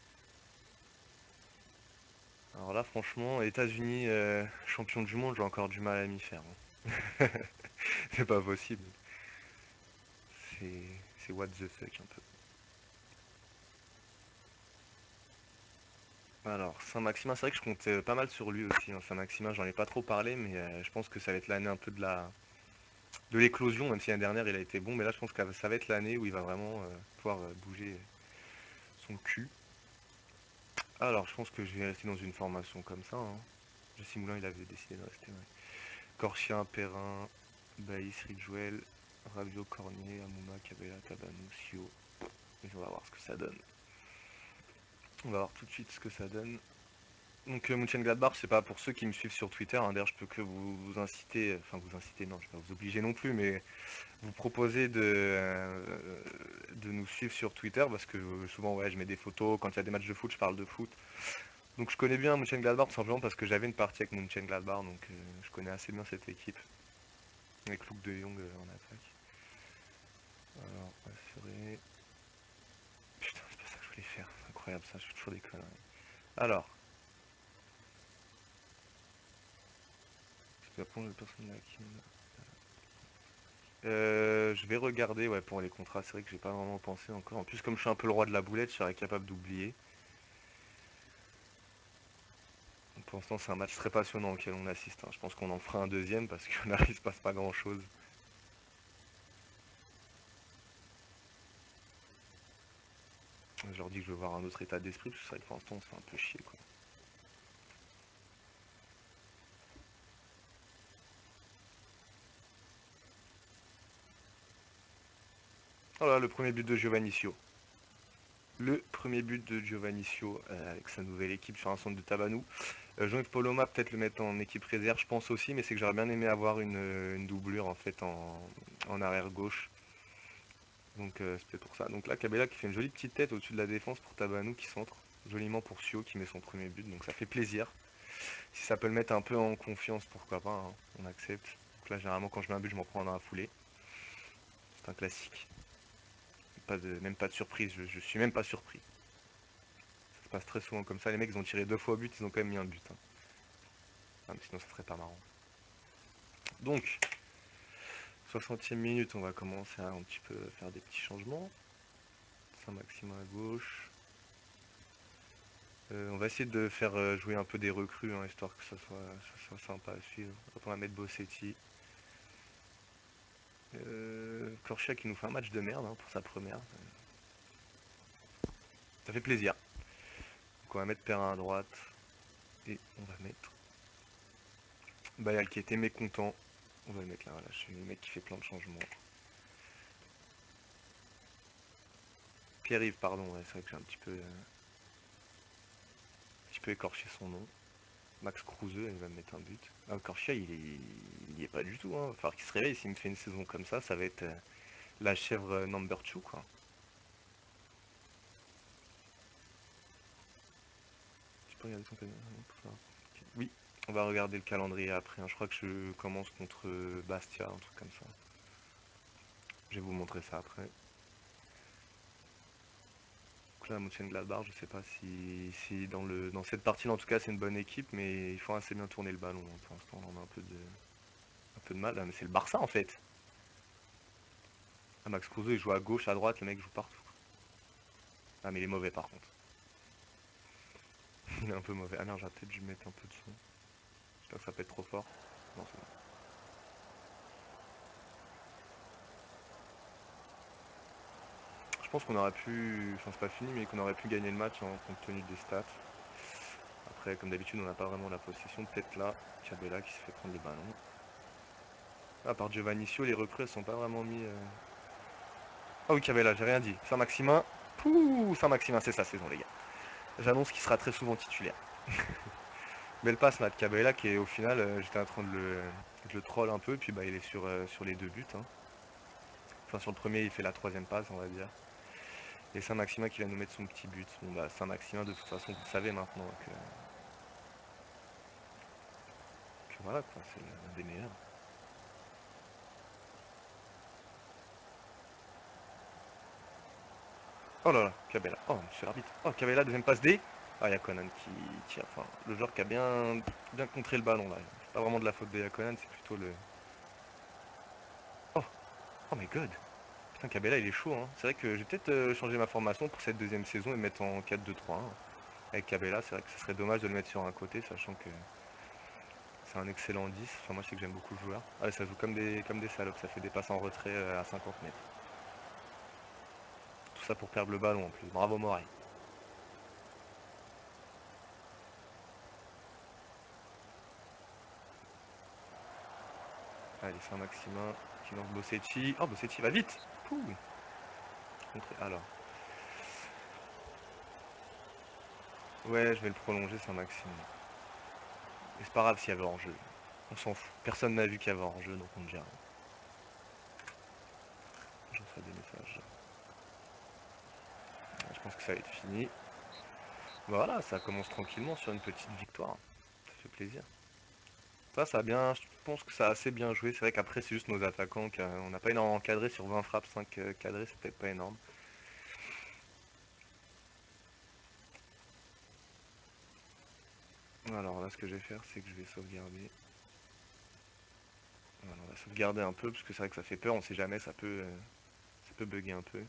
Alors là, franchement, États-Unis euh, champion du monde, j'ai encore du mal à m'y faire, hein. C'est pas possible. C'est c'est what the fuck un peu. Alors, Saint-Maximin, c'est vrai que je comptais euh, pas mal sur lui aussi, hein. Saint-Maximin, j'en ai pas trop parlé, mais euh, je pense que ça va être l'année un peu de la de l'éclosion, même si l'année dernière il a été bon, mais là je pense que ça va être l'année où il va vraiment euh, pouvoir euh, bouger son cul. Alors, je pense que je vais rester dans une formation comme ça, hein. Jessie Moulin, il avait décidé de rester. Ouais. Corchia, Perrin, Baïs, Ridgewell, Rabiot, Cornier, Amouma, Cabella, Tabanou, Sio. Et on va voir ce que ça donne. On va voir tout de suite ce que ça donne. Donc euh, Mönchengladbach, c'est pas pour ceux qui me suivent sur Twitter, hein. D'ailleurs je peux que vous, vous inciter, enfin vous inciter, non, je vais pas vous obliger non plus, mais vous proposer de, euh, de nous suivre sur Twitter parce que euh, souvent ouais je mets des photos, quand il y a des matchs de foot, je parle de foot. Donc je connais bien Mönchengladbach tout simplement parce que j'avais une partie avec Mönchengladbach, donc euh, je connais assez bien cette équipe. Avec Luke de Jong euh, en attaque. Alors, assurer. Putain, c'est pas ça que je voulais faire. C'est incroyable ça, je fais toujours des conneries. Alors. Parce que la personne là qui... Euh, je vais regarder ouais, pour les contrats, c'est vrai que j'ai pas vraiment pensé encore. En plus, comme je suis un peu le roi de la boulette, je serais capable d'oublier. Pour l'instant, c'est un match très passionnant auquel on assiste, hein. Je pense qu'on en fera un deuxième parce que là, il se passe pas grand chose. Je leur dis que je veux voir un autre état d'esprit, parce que c'est vrai que pour l'instant, on se fait un peu chier, quoi. Voilà, le premier but de Giovannicio. Le premier but de Giovannicio euh, avec sa nouvelle équipe sur un centre de Tabanou. Euh, Jean-Yves Poloma, peut-être le mettre en équipe réserve, je pense aussi, mais c'est que j'aurais bien aimé avoir une, une doublure en fait en, en arrière gauche. Donc euh, c'est peut-être pour ça. Donc là, Cabella qui fait une jolie petite tête au-dessus de la défense pour Tabanou qui centre. Joliment pour Sio qui met son premier but, donc ça fait plaisir. Si ça peut le mettre un peu en confiance, pourquoi pas, hein, on accepte. Donc là, généralement, quand je mets un but, je m'en prends dans la foulée. C'est un classique. Pas de, même pas de surprise, je, je suis même pas surpris. Ça se passe très souvent comme ça. Les mecs, ils ont tiré deux fois au but, ils ont quand même mis un but, hein. Ah, mais sinon, ça serait pas marrant. Donc, soixantième minute, on va commencer à un petit peu faire des petits changements. Saint-Maximin à gauche. Euh, on va essayer de faire euh, jouer un peu des recrues, hein, histoire que ça soit, ça soit sympa à suivre. Hop, on va mettre Bossetti. Euh, Corchia qui nous fait un match de merde, hein, pour sa première. Ça fait plaisir. Donc on va mettre Perrin à droite. Et on va mettre Bayal qui était mécontent. On va le mettre là, voilà, je suis le mec qui fait plein de changements. Pierre-Yves, pardon, ouais, c'est vrai que j'ai un petit peu, euh, un petit peu écorché son nom. Max Kruse, il va me mettre un but. Ah, Corchia, il est... il y est pas du tout. Hein. Il va falloir qu'il se réveille. S'il me fait une saison comme ça, ça va être euh, la chèvre euh, number two, quoi. Tu peux regarder ton calendrier. Oui, on va regarder le calendrier après. Hein. Je crois que je commence contre Bastia, un truc comme ça. Je vais vous montrer ça après. Donc là, Mönchengladbach, je sais pas si, si dans, le, dans cette partie, en tout cas, c'est une bonne équipe, mais il faut assez bien tourner le ballon. Hein. Pour l'instant, on a un peu de, un peu de mal. Ah, mais c'est le Barça, en fait. Ah, Max Kruse, il joue à gauche, à droite, le mec joue partout. Ah, mais il est mauvais, par contre. Il est un peu mauvais. Ah merde, j'aurais peut-être dû mettre un peu de son. J'espère que ça peut être trop fort. Non, c'est bon. Je pense qu'on aurait pu, enfin c'est pas fini, mais qu'on aurait pu gagner le match en compte tenu des stats. Après, comme d'habitude, on n'a pas vraiment la possession. Peut-être là, Cabella qui se fait prendre le ballon. À part Giovannicio, les recrues elles sont pas vraiment mis. Euh... Ah oui, Cabella, j'ai rien dit. Saint-Maximin. Pouh, Saint-Maximin, c'est sa saison, les gars. J'annonce qu'il sera très souvent titulaire. Belle passe là de Cabella qui est au final, euh, j'étais en train de le, de le troll un peu, et puis bah il est sur, euh, sur les deux buts. Hein. Enfin sur le premier il fait la troisième passe on va dire. Et Saint-Maximin qui va nous mettre son petit but. Bon bah Saint-Maximin de toute façon vous le savez maintenant que, que voilà quoi, c'est l'un des meilleurs. Oh là là, Cabella. Oh monsieur l'arbitre. Oh Cabella, deuxième passe D. Ah Yakonan qui tire. Enfin, le joueur qui a bien, bien contré le ballon là. C'est pas vraiment de la faute de Yakonan, c'est plutôt le. Oh, oh my god. Putain Cabella il est chaud hein. C'est vrai que j'ai peut-être euh, changé ma formation pour cette deuxième saison et me mettre en quatre deux trois un. Avec Cabella, c'est vrai que ce serait dommage de le mettre sur un côté, sachant que c'est un excellent dix. Enfin, moi, je sais que j'aime beaucoup le joueur. Ah, ça joue comme des, comme des salopes. Ça fait des passes en retrait euh, à cinquante mètres. Tout ça pour perdre le ballon en plus. Bravo, Moray. Allez, Saint-Maximin qui lance Bossetti. Oh, Bossetti va vite. Pouh. Alors. Ouais, je vais le prolonger, Saint-Maximin. Mais c'est pas grave s'il y avait hors-jeu. On s'en fout. Personne n'a vu qu'il y avait hors-jeu, donc on ne gère rien. Je reçois des messages. Je pense que ça va être fini. Voilà, ça commence tranquillement sur une petite victoire. Ça fait plaisir. Ça, ça a bien, je pense que ça a assez bien joué. C'est vrai qu'après, c'est juste nos attaquants. Qui, euh, on n'a pas énormément cadré sur vingt frappes, cinq euh, cadrés, c'est peut-être pas énorme. Alors là, ce que je vais faire, c'est que je vais sauvegarder. Voilà, on va sauvegarder un peu, parce que c'est vrai que ça fait peur, on sait jamais, ça peut, euh, ça peut bugger un peu.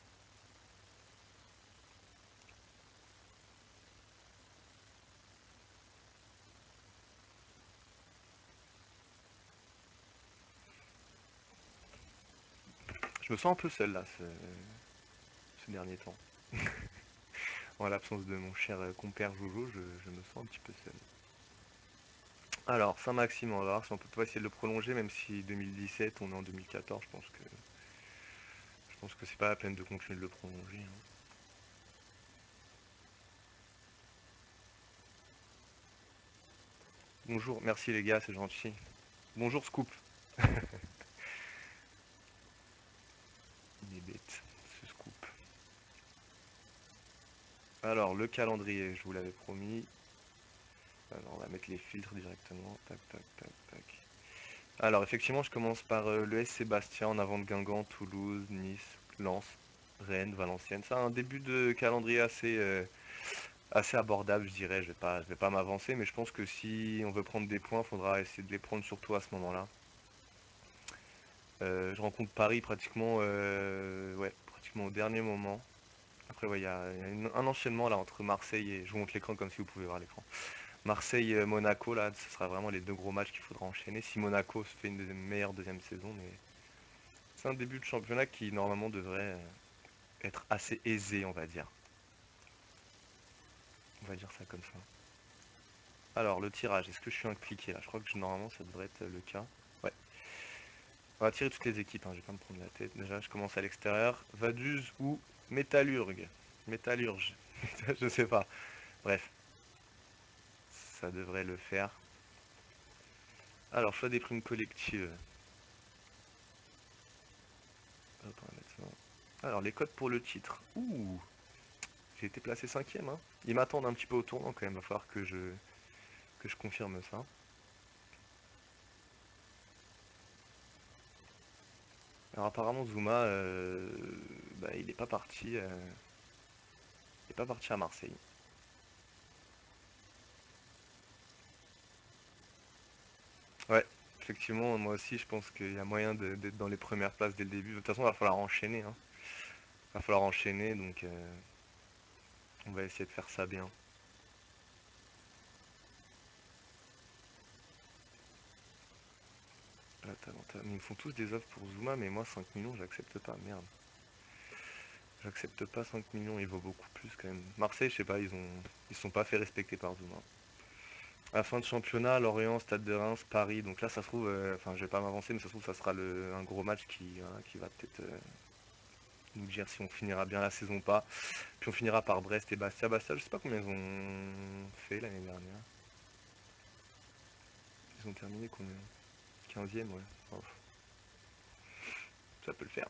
Je me sens un peu seul là, ce, ce dernier temps. En l'absence de mon cher euh, compère Jojo, je, je me sens un petit peu seul. Alors, Saint-Maximin, on va voir si on peut pas essayer de le prolonger, même si deux mille dix-sept, on est en deux mille quatorze, je pense que je pense que c'est pas la peine de continuer de le prolonger. Hein. Bonjour, merci les gars, c'est gentil. Bonjour Scoop. Il est bête, ce Scoop. Alors, le calendrier, je vous l'avais promis. Alors, on va mettre les filtres directement. Tac, tac, tac, tac. Alors, effectivement, je commence par euh, le S C Bastia en avant de Guingamp, Toulouse, Nice, Lens, Rennes, Valenciennes. C'est un début de calendrier assez, euh, assez abordable, je dirais. Je vais pas, je vais pas m'avancer, mais je pense que si on veut prendre des points, il faudra essayer de les prendre surtout à ce moment-là. Euh, je rencontre Paris pratiquement, euh, ouais, pratiquement au dernier moment. Après, ouais, il y a, y a une- un enchaînement là entre Marseille et. Je vous montre l'écran comme si vous pouvez voir l'écran. Marseille-Monaco, là, ce sera vraiment les deux gros matchs qu'il faudra enchaîner. Si Monaco se fait une deuxième- meilleure deuxième saison, mais c'est un début de championnat qui normalement devrait euh, être assez aisé, on va dire. On va dire ça comme ça. Alors, le tirage, est-ce que je suis impliqué là? Je crois que je- normalement ça devrait être le cas. Ouais. On va tirer toutes les équipes, hein, je vais pas me prendre la tête. Déjà, je commence à l'extérieur. Vaduz ou Métallurgue? Métallurge. Je sais pas. Bref. ça devrait le faire. Alors, choix des primes collectives. Hop, on va mettre ça. Alors, les codes pour le titre. Ouh, j'ai été placé cinquième. Hein. Ils m'attendent un petit peu au tournant quand même. Il va falloir que je, que je confirme ça. Alors, apparemment, Zuma, euh, bah, il n'est pas parti. euh, il n'est pas parti à Marseille. Ouais, effectivement, moi aussi, je pense qu'il y a moyen de- d'être dans les premières places dès le début. De toute façon, il va falloir enchaîner. Hein. Il va falloir enchaîner, donc euh, on va essayer de faire ça bien. Attends, attends, ils me font tous des offres pour Zuma, mais moi cinq millions, j'accepte pas. Merde. J'accepte pas cinq millions, il vaut beaucoup plus quand même. Marseille, je sais pas, ils ont ils se sont pas fait respecter par Zuma. À la fin de championnat, Lorient, Stade de Reims, Paris. Donc là, ça se trouve, euh, enfin, je vais pas m'avancer, mais ça se trouve, ça sera le, un gros match qui, voilà, qui va peut-être euh, nous dire si on finira bien la saison ou pas. Puis on finira par Brest et Bastia. Bastia, je sais pas combien ils ont fait l'année dernière. Ils ont terminé combien? quinzième, ouais. Oh, ça peut le faire.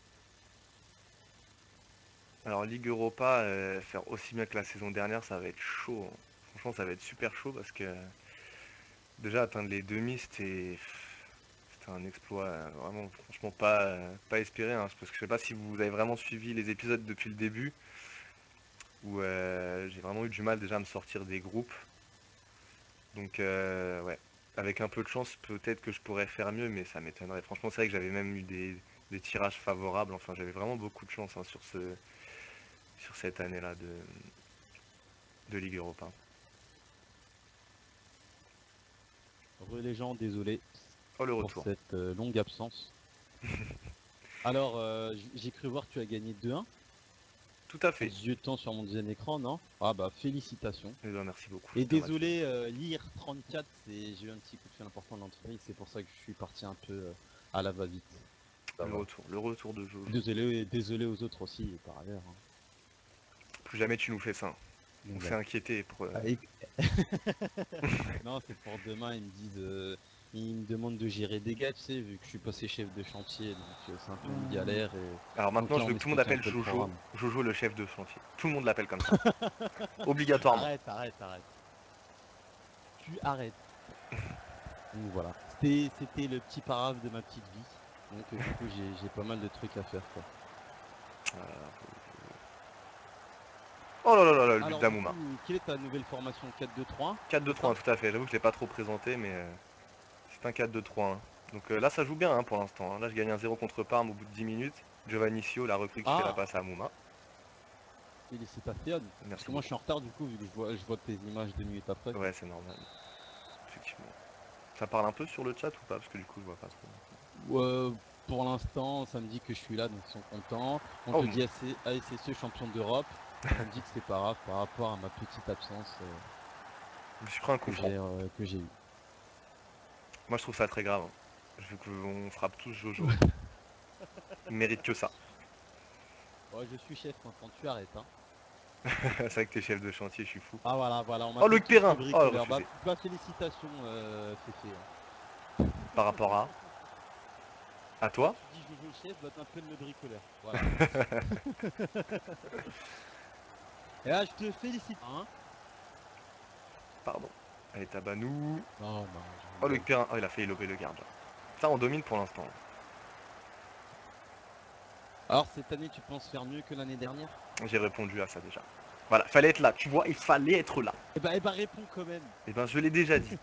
Alors Ligue Europa, euh, faire aussi bien que la saison dernière, ça va être chaud. Hein. Franchement, ça va être super chaud parce que déjà atteindre les demi, c'était c'était un exploit euh, vraiment franchement pas, euh, pas espéré. Hein, parce que je sais pas si vous avez vraiment suivi les épisodes depuis le début, où euh, j'ai vraiment eu du mal déjà à me sortir des groupes. Donc euh, ouais, avec un peu de chance, peut-être que je pourrais faire mieux, mais ça m'étonnerait. Franchement, c'est vrai que j'avais même eu des, des tirages favorables. Enfin, j'avais vraiment beaucoup de chance hein, sur ce sur cette année-là de, de Ligue Europa. Re les gens, désolé Oh le pour retour. cette euh, longue absence. Alors, euh, j- j'ai cru voir que tu as gagné deux un Tout à en fait. ziotant sur mon deuxième écran, non? Ah bah félicitations. Eh ben, merci beaucoup, Et c'était un match. désolé, euh, l'I R trente-quatre, c'est... j'ai eu un petit coup de fil important de l'entreprise, c'est pour ça que je suis parti un peu euh, à la va-vite. Bah, Le voilà. retour, le retour de Jojo. Désolé, désolé aux autres aussi, par ailleurs. Hein. Plus jamais tu nous fais ça. Donc On s'est voilà. inquiété pour. euh, Ah, et- non, c'est pour demain, ils me disent... euh, ils me demandent de gérer des gars, tu sais, vu que je suis passé chef de chantier, donc euh, c'est un peu une galère. Et... Alors Donc maintenant, là, je on veux que tout le monde m'explique un appelle peu le Jojo. programme. Jojo, le chef de chantier. Tout le monde l'appelle comme ça. Obligatoirement. Arrête, arrête, arrête. Tu arrêtes. Donc voilà. C'était, c'était le petit paraphe de ma petite vie. Donc euh, du coup, j'ai, j'ai pas mal de trucs à faire, quoi. Oh là là là là, le but Alors du d'Amouma. coup, quelle est ta nouvelle formation? Quatre deux trois, quatre deux c'est trois, ça? tout à fait. J'avoue que je l'ai pas trop présenté, mais euh, c'est un quatre deux trois. Hein. Donc euh, là, ça joue bien hein, pour l'instant. Hein. Là, je gagne un zéro contre Parme au bout de dix minutes. Giovannicio, la recrue qui fait la Ah, passe à Amouma. félicitations. Parce Merci que moi, je suis beaucoup. en retard, du coup, vu que je vois, je vois tes images deux minutes après, quoi. Ouais, c'est normal. Effectivement. Ça parle un peu sur le chat ou pas? Parce que du coup, je vois pas trop. Euh, pour l'instant, ça me dit que je suis là, donc ils sont contents. On Oh, te bon. dit A S S E champion d'Europe. Ça me dit que c'est pas grave par rapport à ma petite absence euh, Je me suis pris un coup que franc. j'ai euh, que j'ai eu. Moi, je trouve ça très grave. Hein. Je veux qu'on frappe tous Jojo. Il mérite que ça. Ouais, je suis chef maintenant, tu arrêtes, hein. C'est vrai que t'es chef de chantier, je suis fou. Ah voilà, voilà, on Oh, m'appelle Loïc tous le Perrin. Oh, bricoleur. Bah, refusé. bah félicitations, euh, Féfé. Hein. Par rapport à À Bah toi tu dis Jojo chef, bah t'appelles le bricoleur. Voilà. Et là, je te félicite, hein. Pardon. Allez, Tabanou. Non, non, je Oh, Loïc rigole. Perrin. Oh, il a failli lober le gardien. Ça, on domine pour l'instant. Alors, cette année, tu penses faire mieux que l'année dernière? J'ai répondu à ça déjà. Voilà, fallait être là. Tu vois, il fallait être là. Eh bah, eh bah, réponds quand même. Eh ben, je l'ai déjà dit.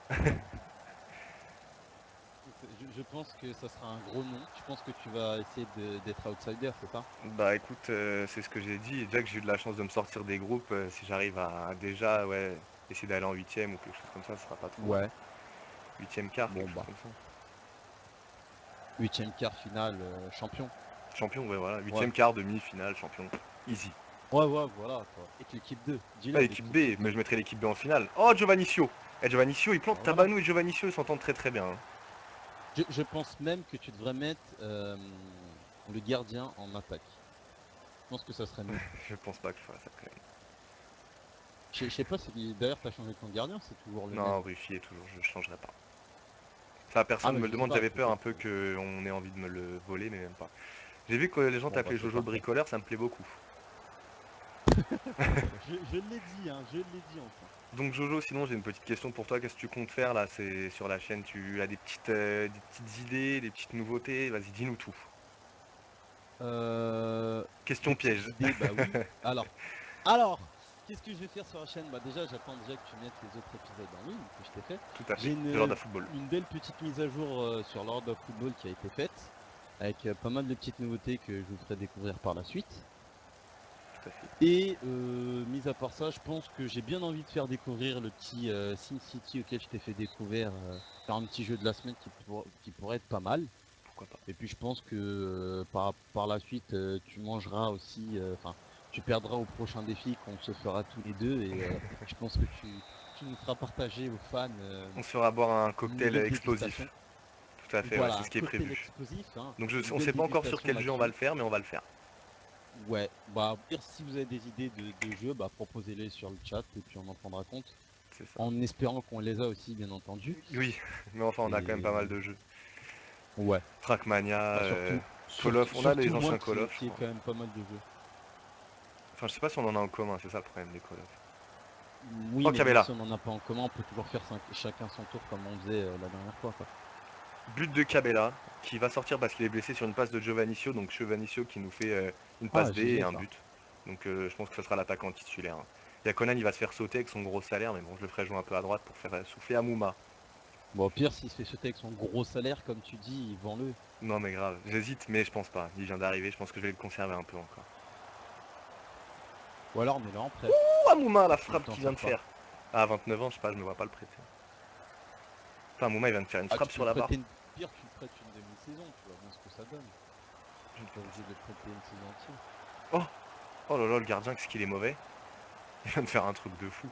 Je, je pense que ça sera un gros nom. Je pense que tu vas essayer de- d'être outsider, c'est ça? Bah écoute, euh, c'est ce que j'ai dit. Déjà que j'ai eu de la chance de me sortir des groupes, euh, si j'arrive à, à déjà ouais, essayer d'aller en huitième ou quelque chose comme ça, ce sera pas trop mal. Ouais. Huitième quart, Bon, quelque chose bah. comme ça. Huitième quart finale, euh, champion. Champion, ouais, voilà. Ouais. Huitième quart, demi, finale, champion. Easy. Ouais, ouais, voilà, quoi. Avec l'équipe deux. Ah, Dis-leur avec l'équipe B, l'équipe mais deux. je mettrai l'équipe B en finale. Oh, Giovannicio. Et Giovannicio, il Bah plante voilà. Tabanou et Giovannicio, ils s'entendent très très bien. Hein. Je, je pense même que tu devrais mettre euh, le gardien en attaque. Je pense que ça serait mieux. Je pense pas que je ferai ça quand même. Je je sais pas si d'ailleurs t'as changé ton gardien, c'est toujours le Non, même. Ruffier est toujours, je changerai pas. Ça, Ah personne bah me le je sais demande, pas, j'avais peur un peut-être. peu que- qu'on ait envie de me le voler, mais même pas. J'ai vu que les gens Bon bah t'appelaient c'est Jojo le parfait. bricoleur, ça me plaît beaucoup. Je, je l'ai dit, hein, je l'ai dit enfin. Donc Jojo, sinon j'ai une petite question pour toi, qu'est-ce que tu comptes faire là, c'est sur la chaîne, tu as des petites, euh, des petites idées, des petites nouveautés, vas-y dis-nous tout. Euh, Question des petites piège. idées, bah oui. Alors, alors, qu'est-ce que je vais faire sur la chaîne? Bah déjà, j'attends déjà que tu mettes les autres épisodes en ligne que je t'ai fait. Tout à fait, J'ai de Lord une, of Football. une belle petite mise à jour euh, sur Lord of Football qui a été faite, avec euh, pas mal de petites nouveautés que je vous ferai découvrir par la suite. Tout à fait. Et euh, mis à part ça, je pense que j'ai bien envie de faire découvrir le petit euh, SimCity auquel je t'ai fait découvrir, euh, faire un petit jeu de la semaine qui, pour- qui pourrait être pas mal. Pourquoi pas. Et puis je pense que euh, par, par la suite, euh, tu mangeras aussi, euh, enfin, tu perdras au prochain défi qu'on se fera tous les deux. Et euh, je pense que tu, tu nous feras partager aux fans euh, On se fera boire un une cocktail nouvelle explosif. dégustation. Tout à fait, ouais, Voilà, c'est un ce qui est cocktail prévu. explosif, hein, Donc je, une on belle sait pas encore sur dégustation quel jeu on va là-dessus. le faire, mais on va le faire. Ouais, bah au pire, si vous avez des idées de, de jeux, bah proposez-les sur le chat et puis on en prendra compte. C'est ça. En espérant qu'on les a aussi, bien entendu. Oui, mais enfin on a quand même pas mal Et de jeux. ouais, Trackmania, bah euh, surtout, Call surtout, of, on a surtout les moi anciens Call qui, of, je qui ai crois. quand même pas mal de jeux. Enfin, je sais pas si on en a en commun, c'est ça le problème des Call of. Oui, Oh, mais même Cabella. si on en a pas en commun, on peut toujours faire cinq- chacun son tour comme on faisait euh, la dernière fois, quoi. But de Cabella, qui va sortir parce qu'il est blessé sur une passe de Giovannicio. Donc Giovannicio qui nous fait euh, une passe Ah, D et G G un ça. but. Donc euh, je pense que ce sera l'attaquant titulaire. Il y a Conan, il va se faire sauter avec son gros salaire, mais bon, je le ferai jouer un peu à droite pour faire euh, souffler Amouma. Bon, au pire, s'il se fait sauter avec son gros salaire, comme tu dis, vend-le. Non mais grave, j'hésite, mais je pense pas. Il vient d'arriver, je pense que je vais le conserver un peu encore. Ou alors, mets-le en prêt. Oh, Amouma, la Si tu frappe t'en qu'il vient sers de pas. faire. Ah, à vingt-neuf ans, je sais pas, je me vois pas le prêter. Putain, Amouma, il vient de faire une Ah, frappe tu peux sur le la barre. prêter une... Pire, tu le prêtes une demi-saison, tu vois bien ce que ça donne. Pas obligé de le prêter une saison entière. Oh, oh là là, le gardien, qu'est-ce qu'il est mauvais. Il vient de faire un truc de fou.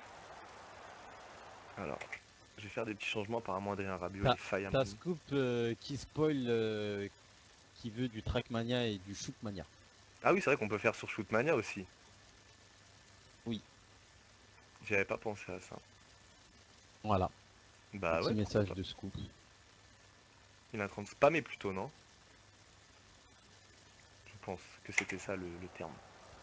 Alors, je vais faire des petits changements. Apparemment, Adrien Rabiot, il T'as est faille à mon t'as avis. Scoop euh, qui spoil, euh, qui veut du Trackmania et du Shootmania. Ah oui, c'est vrai qu'on peut faire sur Shootmania aussi. Oui, J'y avais pas pensé à ça. voilà. Un Bah petit ouais, pourquoi message pas. de Scoop. Il est en train de spammer plutôt, non? Je pense que c'était ça le, le terme.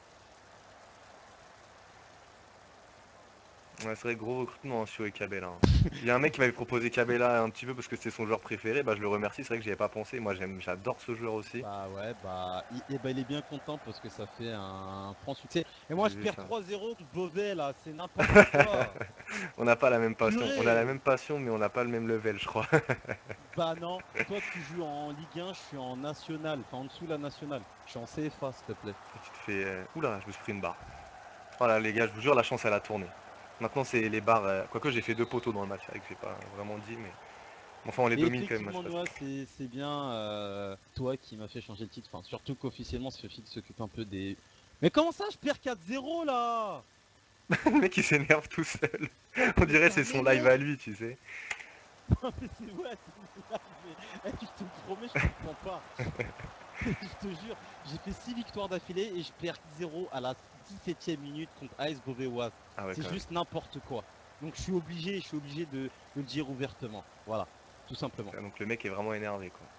Ouais, c'est vrai, gros recrutement hein, sur et Cabella. Hein. Il y a un mec qui m'avait proposé Cabella un petit peu parce que c'était son joueur préféré. Bah je le remercie, c'est vrai que j'y avais pas pensé. Moi j'aime, j'adore ce joueur aussi. Bah ouais, bah il, eh ben, il est bien content parce que ça fait un franc succès. Et moi J'ai je vu perds ça. trois zéro contre Beauvais là, c'est n'importe quoi. On n'a pas la même passion. On a la même Purée. passion, mais on n'a pas le même level, je crois. Bah non, toi tu joues en Ligue un, je suis en national, enfin en dessous de la nationale. Je suis en C F A s'il te plaît. Tu te fais. euh, Oula, je me suis pris une barre. Voilà, les gars, je vous jure, la chance, elle a tourné. Maintenant, c'est les barres. euh, Quoique, j'ai fait deux poteaux dans le match, c'est vrai que j'ai pas vraiment dit, mais. Enfin, on les Et domine quand même, moi, je effectivement, sais pas Noah, ce c'est c'est bien euh, toi qui m'as fait changer le titre. Enfin, surtout qu'officiellement, c'est Sophie qui s'occupe un peu des. Mais comment ça, je perds quatre zéro là? que- Le mec, il s'énerve tout seul. On Mais dirait ça c'est son live à m'énerve. lui, tu sais. Non, mais c'est ouais, c'est mon live, mais eh, je te promets, je comprends pas. Je te jure, j'ai fait six victoires d'affilée et je perds zéro à la dix-septième minute contre A S Beauvais-Oise. Ah ouais, C'est quand même. juste n'importe quoi. Donc je suis obligé, je suis obligé de, de le dire ouvertement. Voilà, tout simplement. Ah, donc, le mec est vraiment énervé, quoi.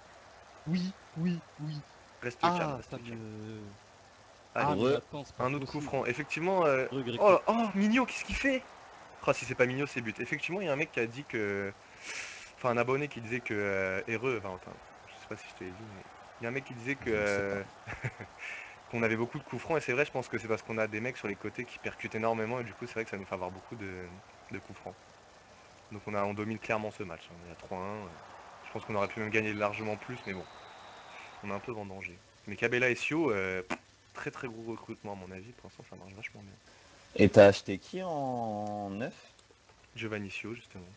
Oui, oui, oui. Reste calme, Ah, reste ça calme. me... Ah, Allez, mais Re, attends, c'est pas un autre coup possible. franc. Effectivement. euh, Regretté. Oh, oh, Mignot, qu'est-ce qu'il fait? Oh, si c'est pas Mignot, c'est but. Effectivement, il y a un mec qui a dit que. Enfin, un abonné qui disait que. Euh, Hereux, enfin, attends, je sais pas si je te l'ai dit, mais. Il y a un mec qui disait que. Je ne sais pas. euh, qu'on avait beaucoup de coups francs, et c'est vrai, je pense que c'est parce qu'on a des mecs sur les côtés qui percutent énormément, et du coup, c'est vrai que ça nous fait avoir beaucoup de, de coups francs. Donc, on, a, on domine clairement ce match. Hein. On est à trois un. euh, Je pense qu'on aurait pu même gagner largement plus, mais bon, on est un peu vendangé. Mais Cabella et Sio, euh, pff, très très gros recrutement à mon avis, pour l'instant, ça marche vachement bien. et t'as acheté qui en neuf? Giovanni Sio, justement.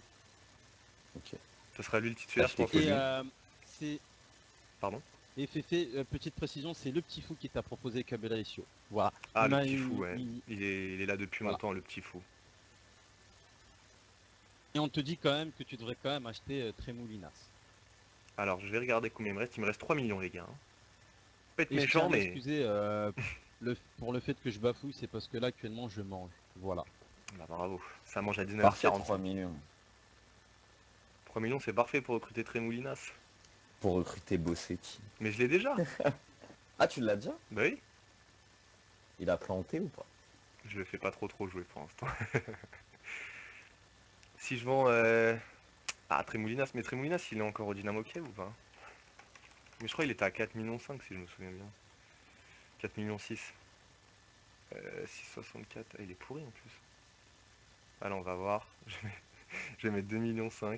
Ok. Ce sera lui le T'as titulaire, je acheté pense que que Et lui? c'est. euh, c'est... Pardon. Et Féfé, euh, petite précision, c'est le petit fou qui t'a proposé Cabella et Sio. Voilà. Ah, On le a petit fou, une, ouais. une- Il est, il est là depuis Voilà. longtemps, le petit fou. Et on te dit quand même que tu devrais quand même acheter euh, Tremoulinas. Alors, je vais regarder combien il me reste. Il me reste trois millions, les gars. Hein. Pas être Et je tiens méchant, à mais. m'excuser, euh, le, pour le fait que je bafouille, c'est parce que là actuellement je mange. Voilà. Bah bravo, ça mange à dix-neuf heures Parfait, trois quarante-cinq. millions. trois millions, c'est parfait pour recruter Tremoulinas. Pour recruter Bossetti. Mais je l'ai déjà. Ah, tu l'as déjà? Bah oui. Il a planté ou pas? Je le fais pas trop trop jouer pour l'instant. Si je vends... Euh... Ah, Tremoulinas, mais Tremoulinas, il est encore au Dynamo Kiev ou pas? Mais je crois qu'il était à quatre millions cinq si je me souviens bien. quatre millions six. Euh, six virgule soixante-quatre. Ah, il est pourri en plus. Alors on va voir. Je vais, je vais mettre deux millions cinq.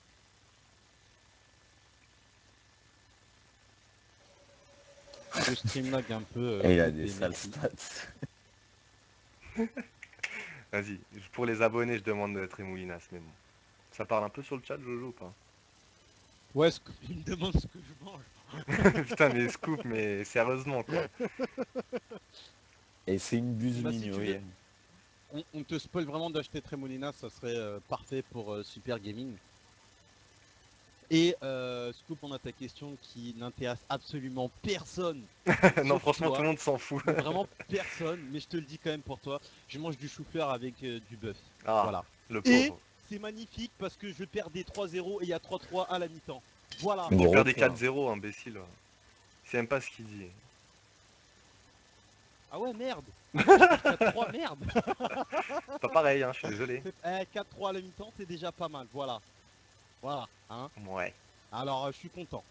Le stream lag un peu. euh, Et il a Scoop des et sales Messi. stats. Vas-y, pour les abonnés, je demande euh, Tremoulinas, mais bon. Ça parle un peu sur le chat, Jojo, ou pas? Ouais, Scoop, il me demande ce que je mange. Putain, mais scoop, mais sérieusement, quoi. Et c'est une buse Bah si tu veux, minouille. on, on te spoil vraiment d'acheter Tremolina, ça serait euh, parfait pour euh, Super Gaming. Et euh, Scoop, on a ta question qui n'intéresse absolument personne, Non, sauf franchement, tout toi. le monde s'en fout. Mais vraiment personne, mais je te le dis quand même pour toi. Je mange du chou-fleur avec euh, du bœuf. Ah, Voilà. le Et pauvre. c'est magnifique parce que je perdais trois zéro et il y a trois trois à la mi-temps. Voilà. Mais tu Gros perds des cœur. quatre zéro, imbécile. C'est même pas ce qu'il dit. Ah ouais, merde. Ah ouais, je perds quatre trois, merde. Pas pareil, hein, je suis désolé. Eh, quatre trois à la mi-temps, c'est déjà pas mal. Voilà. Voilà. Hein. Ouais. Alors, euh, je suis content.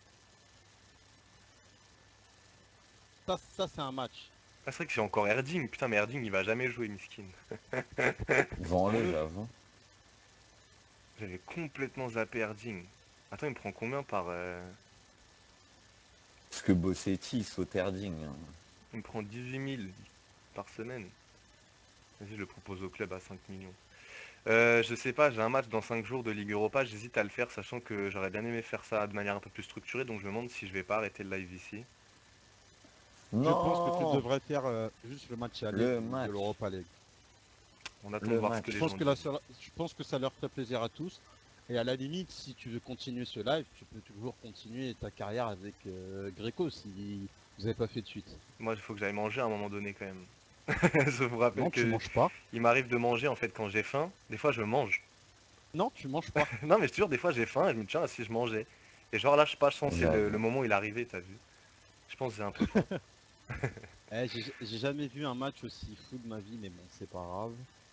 Ça, ça c'est un match. Ah, c'est vrai que j'ai encore Erding. Putain, mais Erding, il va jamais jouer, miskin. Vends-le, Vends-le. j'avoue. J'avais complètement zappé Erding. Attends, il me prend combien par... euh, Parce que Bossetti, il saute Erding. hein. Il me prend dix-huit mille par semaine. Vas-y, je le propose au club à cinq millions. Euh, je sais pas, j'ai un match dans cinq jours de Ligue Europa, j'hésite à le faire, sachant que j'aurais bien aimé faire ça de manière un peu plus structurée, donc je me demande si je vais pas arrêter le live ici. Je pense que tu Non, devrais faire euh, juste le match aller le du- de match. l'Europa League. On attend de Le voir ce que match. Je les pense gens que, la disent. seule- je pense que ça leur ferait plaisir à tous. Et à la limite, si tu veux continuer ce live, tu peux toujours continuer ta carrière avec euh, Greco si vous n'avez pas fait de suite. Moi, il faut que j'aille manger à un moment donné quand même. Je vous rappelle Non, tu que manges pas. il m'arrive de manger en fait quand j'ai faim. Des fois, je mange. Non, tu manges pas. Non, mais je te jure, des fois, j'ai faim et je me dis, tiens, si je mangeais. Et genre là, je sais pas, je sens que c'est le, le J'avoue. moment où il est arrivé, t'as vu? Je pense que j'ai un peu faim. Eh, j'ai j'ai jamais vu un match aussi fou de ma vie, mais bon, c'est pas grave.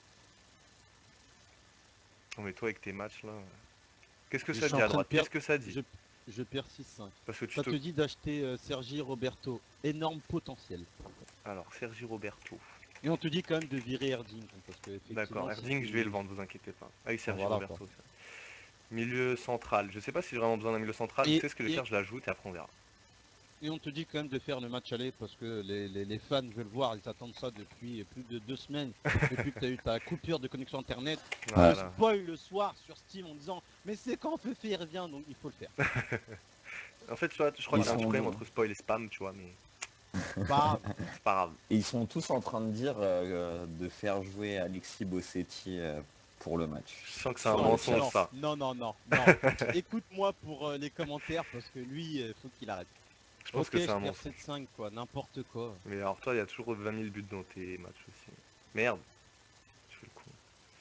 Non, mais toi, avec tes matchs là. Qu'est-ce que Je ça suis dit en à train de droite? Qu'est-ce perdre. que ça dit? Je, je perds six cinq. Parce que tu Ça te. te dit d'acheter euh, Sergi Roberto. Énorme potentiel. Alors, Sergi Roberto. Et on te dit quand même de virer Erding. Parce que D'accord, effectivement, si Erding, je vais le tu. vendre, vous inquiétez pas. Ah oui, Sergi Voilà quoi. Roberto. ça. Milieu central. Je sais pas si j'ai vraiment besoin d'un milieu central. Tu Et, sais ce que je vais et, faire? Je l'ajoute et après on verra. et on te dit quand même de faire le match aller parce que les, les, les fans veulent voir, ils attendent ça depuis plus de deux semaines, depuis que tu as eu ta coupure de connexion internet. Tu te Voilà. spoil le soir sur Steam en disant mais c'est quand Fefe revient, donc il faut le faire. En fait, tu vois, je crois Ils qu'il y a un petit sont, problème entre spoil et spam, tu vois, mais C'est pas grave. c'est pas grave. ils sont tous en train de dire euh, de faire jouer Alexis Bossetti euh, pour le match. Je sens que c'est un Sur Non, le mensonge, chat. non, ça. non, non, non, non. Écoute-moi pour euh, les commentaires parce que lui, il faut qu'il arrête. Je pense Ok, que c'est je un perds mensonge. sept cinq quoi, n'importe quoi. Mais alors, toi, il y a toujours vingt mille buts dans tes matchs aussi. Merde, je fais le con.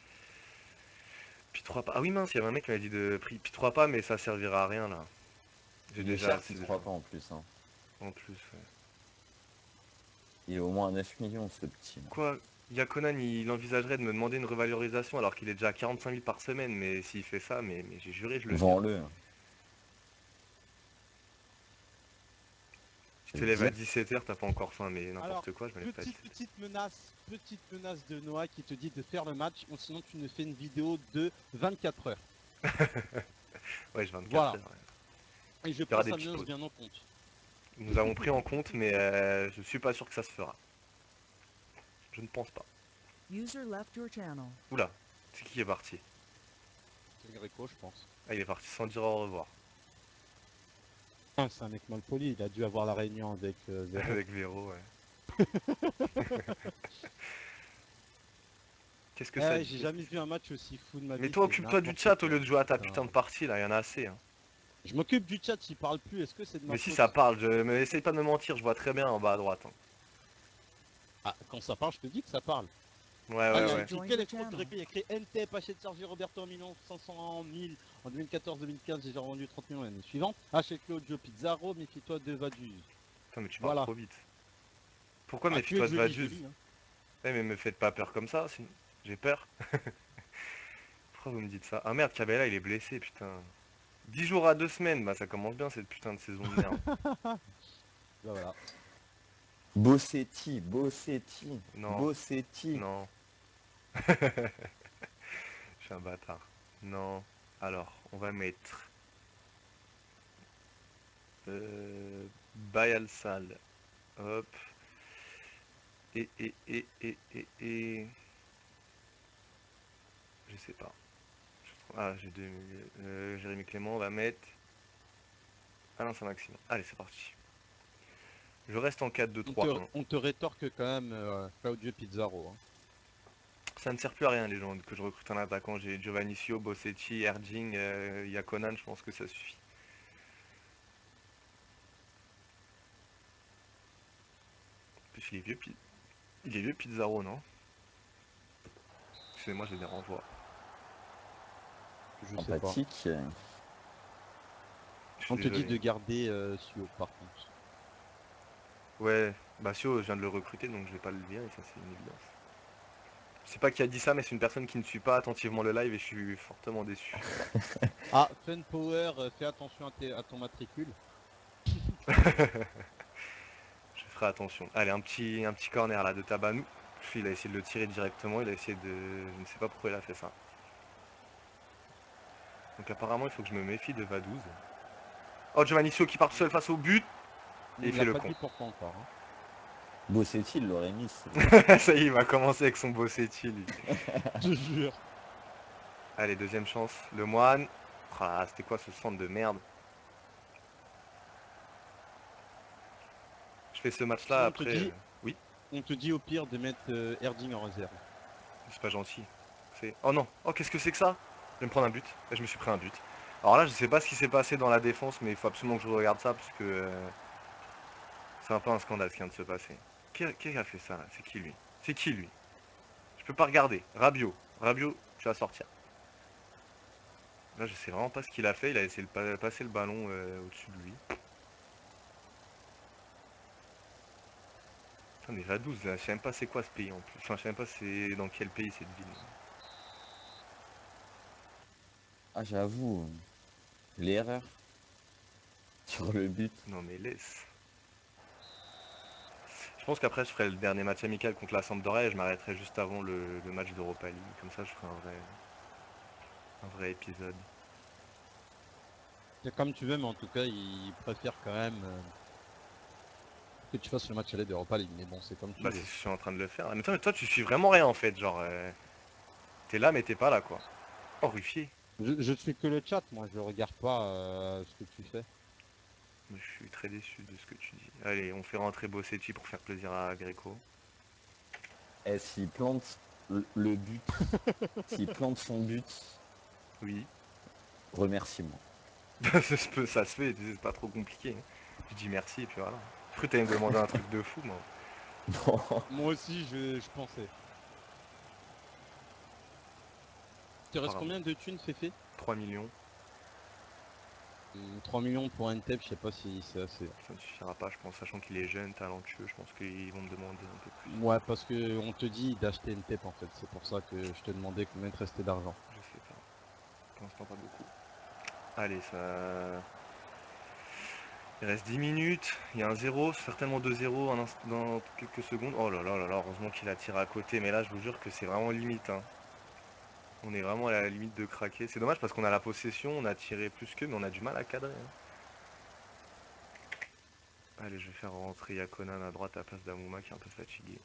Pi trois pas. Ah oui, mince, il y avait un mec qui m'a dit de prix Pi trois pas, mais ça servira à rien là. J'ai Il est déjà cher, assez puis de trois joueurs. pas en plus. hein. En plus, ouais. Il est au moins à neuf millions, ce petit. là. Quoi? Yakonan, il envisagerait de me demander une revalorisation alors qu'il est déjà à quarante-cinq mille par semaine, mais s'il fait ça, mais, mais j'ai juré, je le vire. Vends-le. Tu Je te veux lèves à dire. dix-sept heures, t'as pas encore faim, mais Alors, n'importe quoi, je me lève pas à petite, dix-sept heures. petite menace, petite menace de Noah qui te dit de faire le match, ou sinon tu ne fais une vidéo de vingt-quatre heures. Ouais, j'ai vingt-quatre Voilà. heures. Ouais. Et je Il y aura prends des sa petites menace pauses. bien en compte. Nous avons pris en compte, mais euh, je suis pas sûr que ça se fera. Je ne pense pas. User left your channel. Oula, c'est qui est parti? C'est Greco, je pense. Ah, il est parti sans dire au revoir. Ah, c'est un mec mal poli, il a dû avoir la réunion avec euh, Zéro. Avec Véro, ouais. Qu'est-ce que ça Eh, dit? j'ai Qu'est-ce jamais que vu un match aussi fou de ma Mais vie, toi, c'est occupe-toi du n'importe chat au quoi. lieu de jouer à ta Putain. putain de partie, là, il y en a assez. Hein. Je m'occupe du chat, s'il parle plus, est-ce que c'est de ma Mais si faute? ça parle, je... mais essaye pas de me mentir, je vois très bien en bas à droite. hein. Ah, quand ça parle, je te dis que ça parle. Ouais, Ah, il ouais, y a ouais. écrit Join quel your électro de channel. récré, il y a écrit N T, Pachet de Sergio Roberto en mille cinq cents mille. En deux mille quatorze deux mille quinze, j'ai déjà vendu trente millions l'année suivante. Achète Claudio Pizarro, méfie-toi de Vaduz. Attends, mais tu parles Voilà. trop vite. Pourquoi Ah, tu veux méfie-toi que de je lis, je Vaduz? lis. Hein. Eh, mais me faites pas peur comme ça, sinon j'ai peur. Pourquoi vous me dites ça? Ah merde, Cabella il est blessé, putain. dix jours à deux semaines, bah ça commence bien cette putain de saison de merde. Bah voilà. Bossetti, Bossetti, Non, Bossetti. non. Je suis un bâtard. Non. Alors, on va mettre euh, Bayalsal. Hop. Et, et, et, et, et, et... Je sais pas. Ah, j'ai deux... Euh, Jérémy Clément, on va mettre Alain Saint-Maximin. Allez, c'est parti. Je reste en quatre deux On trois te, un. on te rétorque quand même euh, Claudio Pizarro. Hein. Ça ne sert plus à rien, les gens, que je recrute un attaquant. J'ai Giovannicio, Bossetti, Erding, euh, Yakonan, je pense que ça suffit. En plus, il est vieux, Pi- il est vieux Pizarro, non? Excusez-moi, j'ai des renvois. Je sais pas. Sympathique. Je suis On te dit désolé. de garder euh, Sio par contre. Ouais, Basio, je viens de le recruter, donc je vais pas le virer, ça c'est une évidence. Je sais pas qui a dit ça, mais c'est une personne qui ne suit pas attentivement le live et je suis fortement déçu. Ah, Fun Power, euh, fais attention à, tes- à ton matricule. Je ferai attention. Allez, un petit, un petit corner là de Tabanou. Il a essayé de le tirer directement, il a essayé de... Je ne sais pas pourquoi il a fait ça. Donc apparemment, il faut que je me méfie de Vaduz. Oh, Giovannicio qui part tout seul face au but et Il il me fait l'a le pas con. dit pourquoi encore. Hein. Bossetti, il l'aurait mis. c'est- Ça y est, il va commencer avec son Bossetti, lui. Je te jure. Allez, deuxième chance. Le Moine. Ah, c'était quoi ce centre de merde? Je fais ce match-là Sinon, on te après... euh, dit, Oui, on te dit au pire de mettre euh, Erding en réserve. c'est pas gentil. C'est... Oh non. Oh, qu'est-ce que c'est que ça? Je vais me prendre un but. Et je me suis pris un but. Alors là, je sais pas ce qui s'est passé dans la défense, mais il faut absolument que je regarde ça, parce que... euh, c'est un peu un scandale ce qui vient de se passer. Qui a, qui a fait ça, là? C'est qui, lui? C'est qui, lui? Je peux pas regarder. Rabiot. Rabiot, tu vas sortir. Là, je sais vraiment pas ce qu'il a fait. Il a essayé de pa- passer le ballon euh, au-dessus de lui. Putain, mais Vaduz, là, je sais même pas c'est quoi ce pays en plus. Enfin, je sais même pas c'est dans quel pays cette ville. Ah, j'avoue, l'erreur sur le but. Non, mais laisse. Je pense qu'après, je ferai le dernier match amical contre la Sampdoria et je m'arrêterai juste avant le, le match d'Europa League. Comme ça, je ferai un vrai, un vrai épisode. C'est comme tu veux, mais en tout cas, il préfère quand même euh, que tu fasses le match aller d'Europa League. Mais bon, c'est comme tu Bah, c'est veux. ce que je suis en train de le faire. Mais toi, toi tu suis vraiment rien en fait. Genre, euh, t'es là, mais t'es pas là, quoi. Oh, Ruffier. Je, je suis que le chat, moi, je regarde pas euh, ce que tu fais. Je suis très déçu de ce que tu dis. Allez, on fait rentrer Bossetti pour faire plaisir à Greco. Et s'il plante le le but, s'il plante son but, Oui. remercie-moi. ça, se peut- ça se fait, c'est pas trop compliqué. Hein. Je dis merci et puis voilà. Je crois que t'allais me demander un truc de fou, moi. Bon, Moi aussi, je, je pensais. Tu restes Apparemment. combien de thunes, Féfé trois millions, Hum, trois millions pour un N T E P, je sais pas si c'est assez. ça ne suffira pas, je pense. Sachant qu'il est jeune, talentueux, je pense qu'ils vont me demander un peu plus. Ouais, parce que on te dit d'acheter une T E P en fait. C'est pour ça que je te demandais combien te restait d'argent. Je sais pas. Pour l'instant, pas beaucoup. Allez, ça. Il reste dix minutes, il y a un zéro, certainement deux zéro un inst- dans quelques secondes. Oh là là là là, heureusement qu'il a tiré à côté, mais là je vous jure que c'est vraiment limite. Hein. On est vraiment à la limite de craquer. C'est dommage parce qu'on a la possession, on a tiré plus qu'eux, mais on a du mal à cadrer. Hein. Allez, je vais faire rentrer Yakonan à droite à la place d'Amouma qui est un peu fatigué.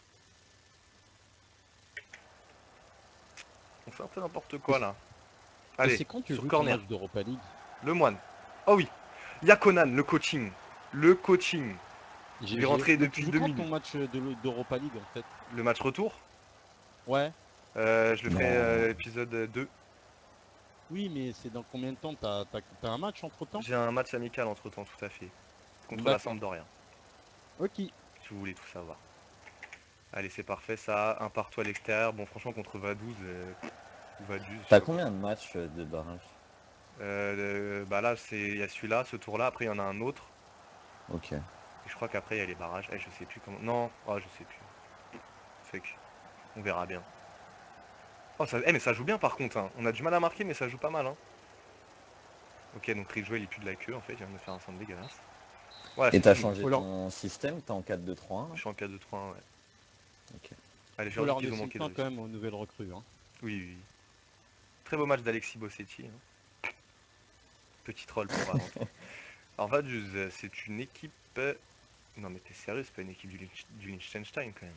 On fait un peu n'importe Et quoi c- là. et Allez, c'est quand tu sur joues ton corner. match d'Europa League Le moine. Oh oui. Yakonan, le coaching. Le coaching. Il est G G. rentré Mais tu depuis joues deux quand ton minutes. match de l'E- d'Europa League en fait Le match retour, Ouais. euh, je le ferai non. euh, épisode deux. Oui, mais c'est dans combien de temps T'as t'as- t'as un match entre temps J'ai un match amical entre temps, tout à fait. Contre la D'accord. Sampdoria, Ok. si vous voulez tout savoir. Allez, c'est parfait, ça. Un partout à l'extérieur. Bon, franchement, contre Vaduz euh, ou Vaduz, je sais T'as pas quoi. combien de matchs euh, de barrage? Euh, bah là, c'est il y a celui-là, ce tour-là. Après, il y en a un autre. Ok. Et je crois qu'après, il y a les barrages. Eh, je sais plus comment. Non, oh, je sais plus. Fake. On verra bien. Oh, ça... eh, mais ça joue bien par contre, hein. On a du mal à marquer, mais ça joue pas mal, hein. Ok, donc Ridgeway, il est plus de la queue en fait. Il vient de me faire un centre dégueulasse. Ouais, Et c'est t'as fini. changé Faut leur, ton système? T'es en quatre deux trois un là? Je suis en quatre deux trois un, ouais. Ok. Allez, je faut leur dis leur qu'ils ont laisser le manqué de temps quand réussite. même aux nouvelles recrues. Hein. Oui, oui, oui. Très beau match d'Alexis Bossetti, hein. Petit troll pour Valentin. Alors Vaduz, euh, c'est une équipe... euh, Non mais t'es sérieux, c'est pas une équipe du, Liech- du Liechtenstein quand même.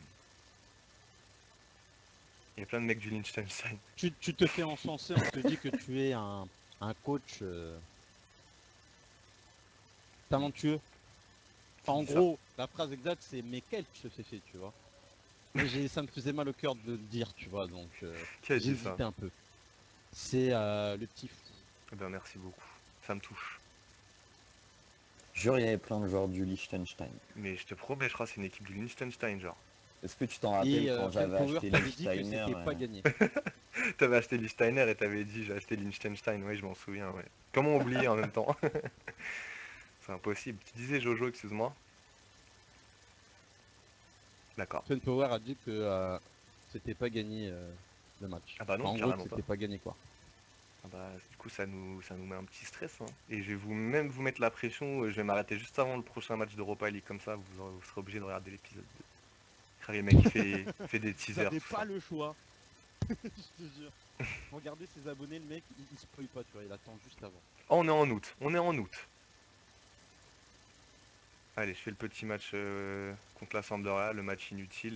Il y a plein de mecs du Liechtenstein. Tu, tu te fais encenser, on te dit que tu es un, un coach euh, talentueux. Qui Enfin, en dit ça? gros, la phrase exacte, c'est mais quel ce fait, tu vois. Mais j'ai, ça me faisait mal au cœur de le dire, tu vois, donc euh, Qui a j'ai dit ça? hésité un peu. C'est euh, le petit fou. Eh ben merci beaucoup. Ça me touche. Jure, il y avait plein de joueurs du Liechtenstein. Mais je te promets, je crois que c'est une équipe du Liechtenstein, genre. Est-ce que tu t'en rappelles Et euh, quand Fen j'avais Power acheté t'avait dit que Liechtenstein c'était pas euh, gagné. T'avais acheté Liechtenstein et t'avais dit j'ai acheté Liechtenstein, oui je m'en souviens, ouais. Comment oublier en même temps? C'est impossible. Tu disais Jojo, excuse-moi. D'accord. Fen Power a dit que euh, c'était pas gagné euh, le match. Ah bah non, Enfin, en gros, que carrément pas. c'était pas gagné quoi. Ah bah du coup ça nous, ça nous met un petit stress, hein. Et je vais vous même vous mettre la pression, euh, je vais m'arrêter juste avant le prochain match d'Europa League, comme ça vous, aurez- vous serez obligé de regarder l'épisode deux. Car le mec il fait, il fait des Vous teasers, avez tout pas ça. le choix. Je te jure. Regardez ses abonnés, le mec, il, il spoil pas, tu vois, il attend juste avant. Oh, on est en août, on est en août. Allez, je fais le petit match euh, contre la Sampdoria, le match inutile.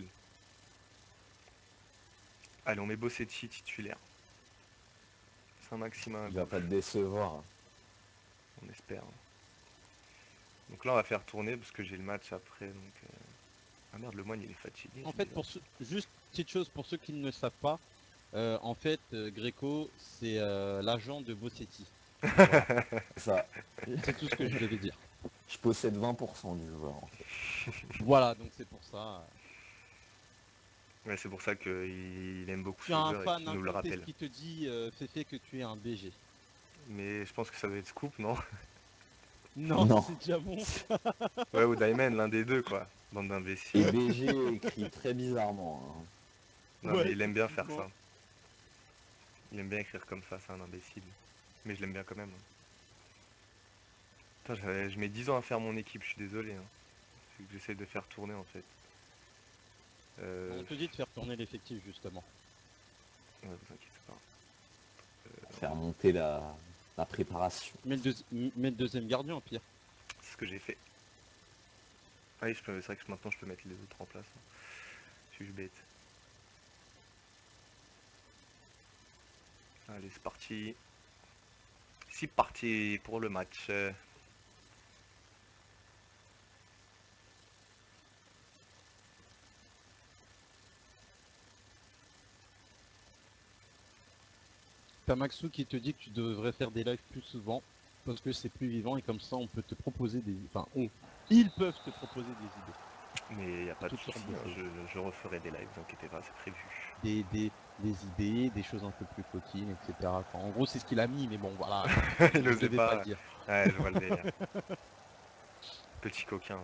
Allez, on met Bossetti titulaire. Saint-Maximin à il va gauche, pas te décevoir. on espère. Donc là, on va faire tourner parce que j'ai le match après. Donc, euh, ah merde, le moine il est fatigué, En c'est fait, bizarre pour ça. ceux, juste petite chose pour ceux qui ne le savent pas, euh, en fait, euh, Greco, c'est euh, l'agent de Bossetti. Voilà, Ça, c'est tout ce que je devais dire. je possède vingt pour cent du joueur en fait. Voilà, donc c'est pour ça. Ouais, c'est pour ça qu'il il aime beaucoup Tu as ce un joueur et fan qu'il nous le inconteste rappelle. qui te dit, euh, Féfé, que tu es un B G. Mais je pense que ça doit être Scoop, non? Non, Non. c'est Diamond. Ouais, ou Diamond, l'un des deux, quoi. Bande Et d'imbéciles. B G écrit très bizarrement, hein. Non, mais Ouais, il aime bien faire effectivement. ça. Il aime bien écrire comme ça, c'est un imbécile. Mais je l'aime bien quand même, hein. Putain, j'avais- je mets dix ans à faire mon équipe, je suis désolé, hein. C'est que j'essaie de faire tourner en fait. Euh, On te dit de faire tourner l'effectif, justement. Ouais, vous inquiétez pas. Faire monter la, la préparation. Mets le, deuxi- mets le deuxième gardien, au pire. C'est ce que j'ai fait. Ah oui, je peux- c'est vrai que maintenant je peux mettre les autres en place, hein. Suis-je bête? Allez, c'est parti. C'est parti pour le match. Euh, T'as Maxou qui te dit que tu devrais faire des lives plus souvent parce que c'est plus vivant et comme ça on peut te proposer des... Enfin, on... Ils peuvent te proposer des idées. Mais il n'y a pas de Toutes sortes souci, de hein, choses. je, je referai des lives, vous inquiétez pas, c'est prévu. Des, des, des idées, des choses un peu plus coquines, et cetera. Enfin, en gros, c'est ce qu'il a mis, mais bon, voilà. Il Je n'osait devais pas pas. le dire. Ouais, je vois le délire. Petit coquin.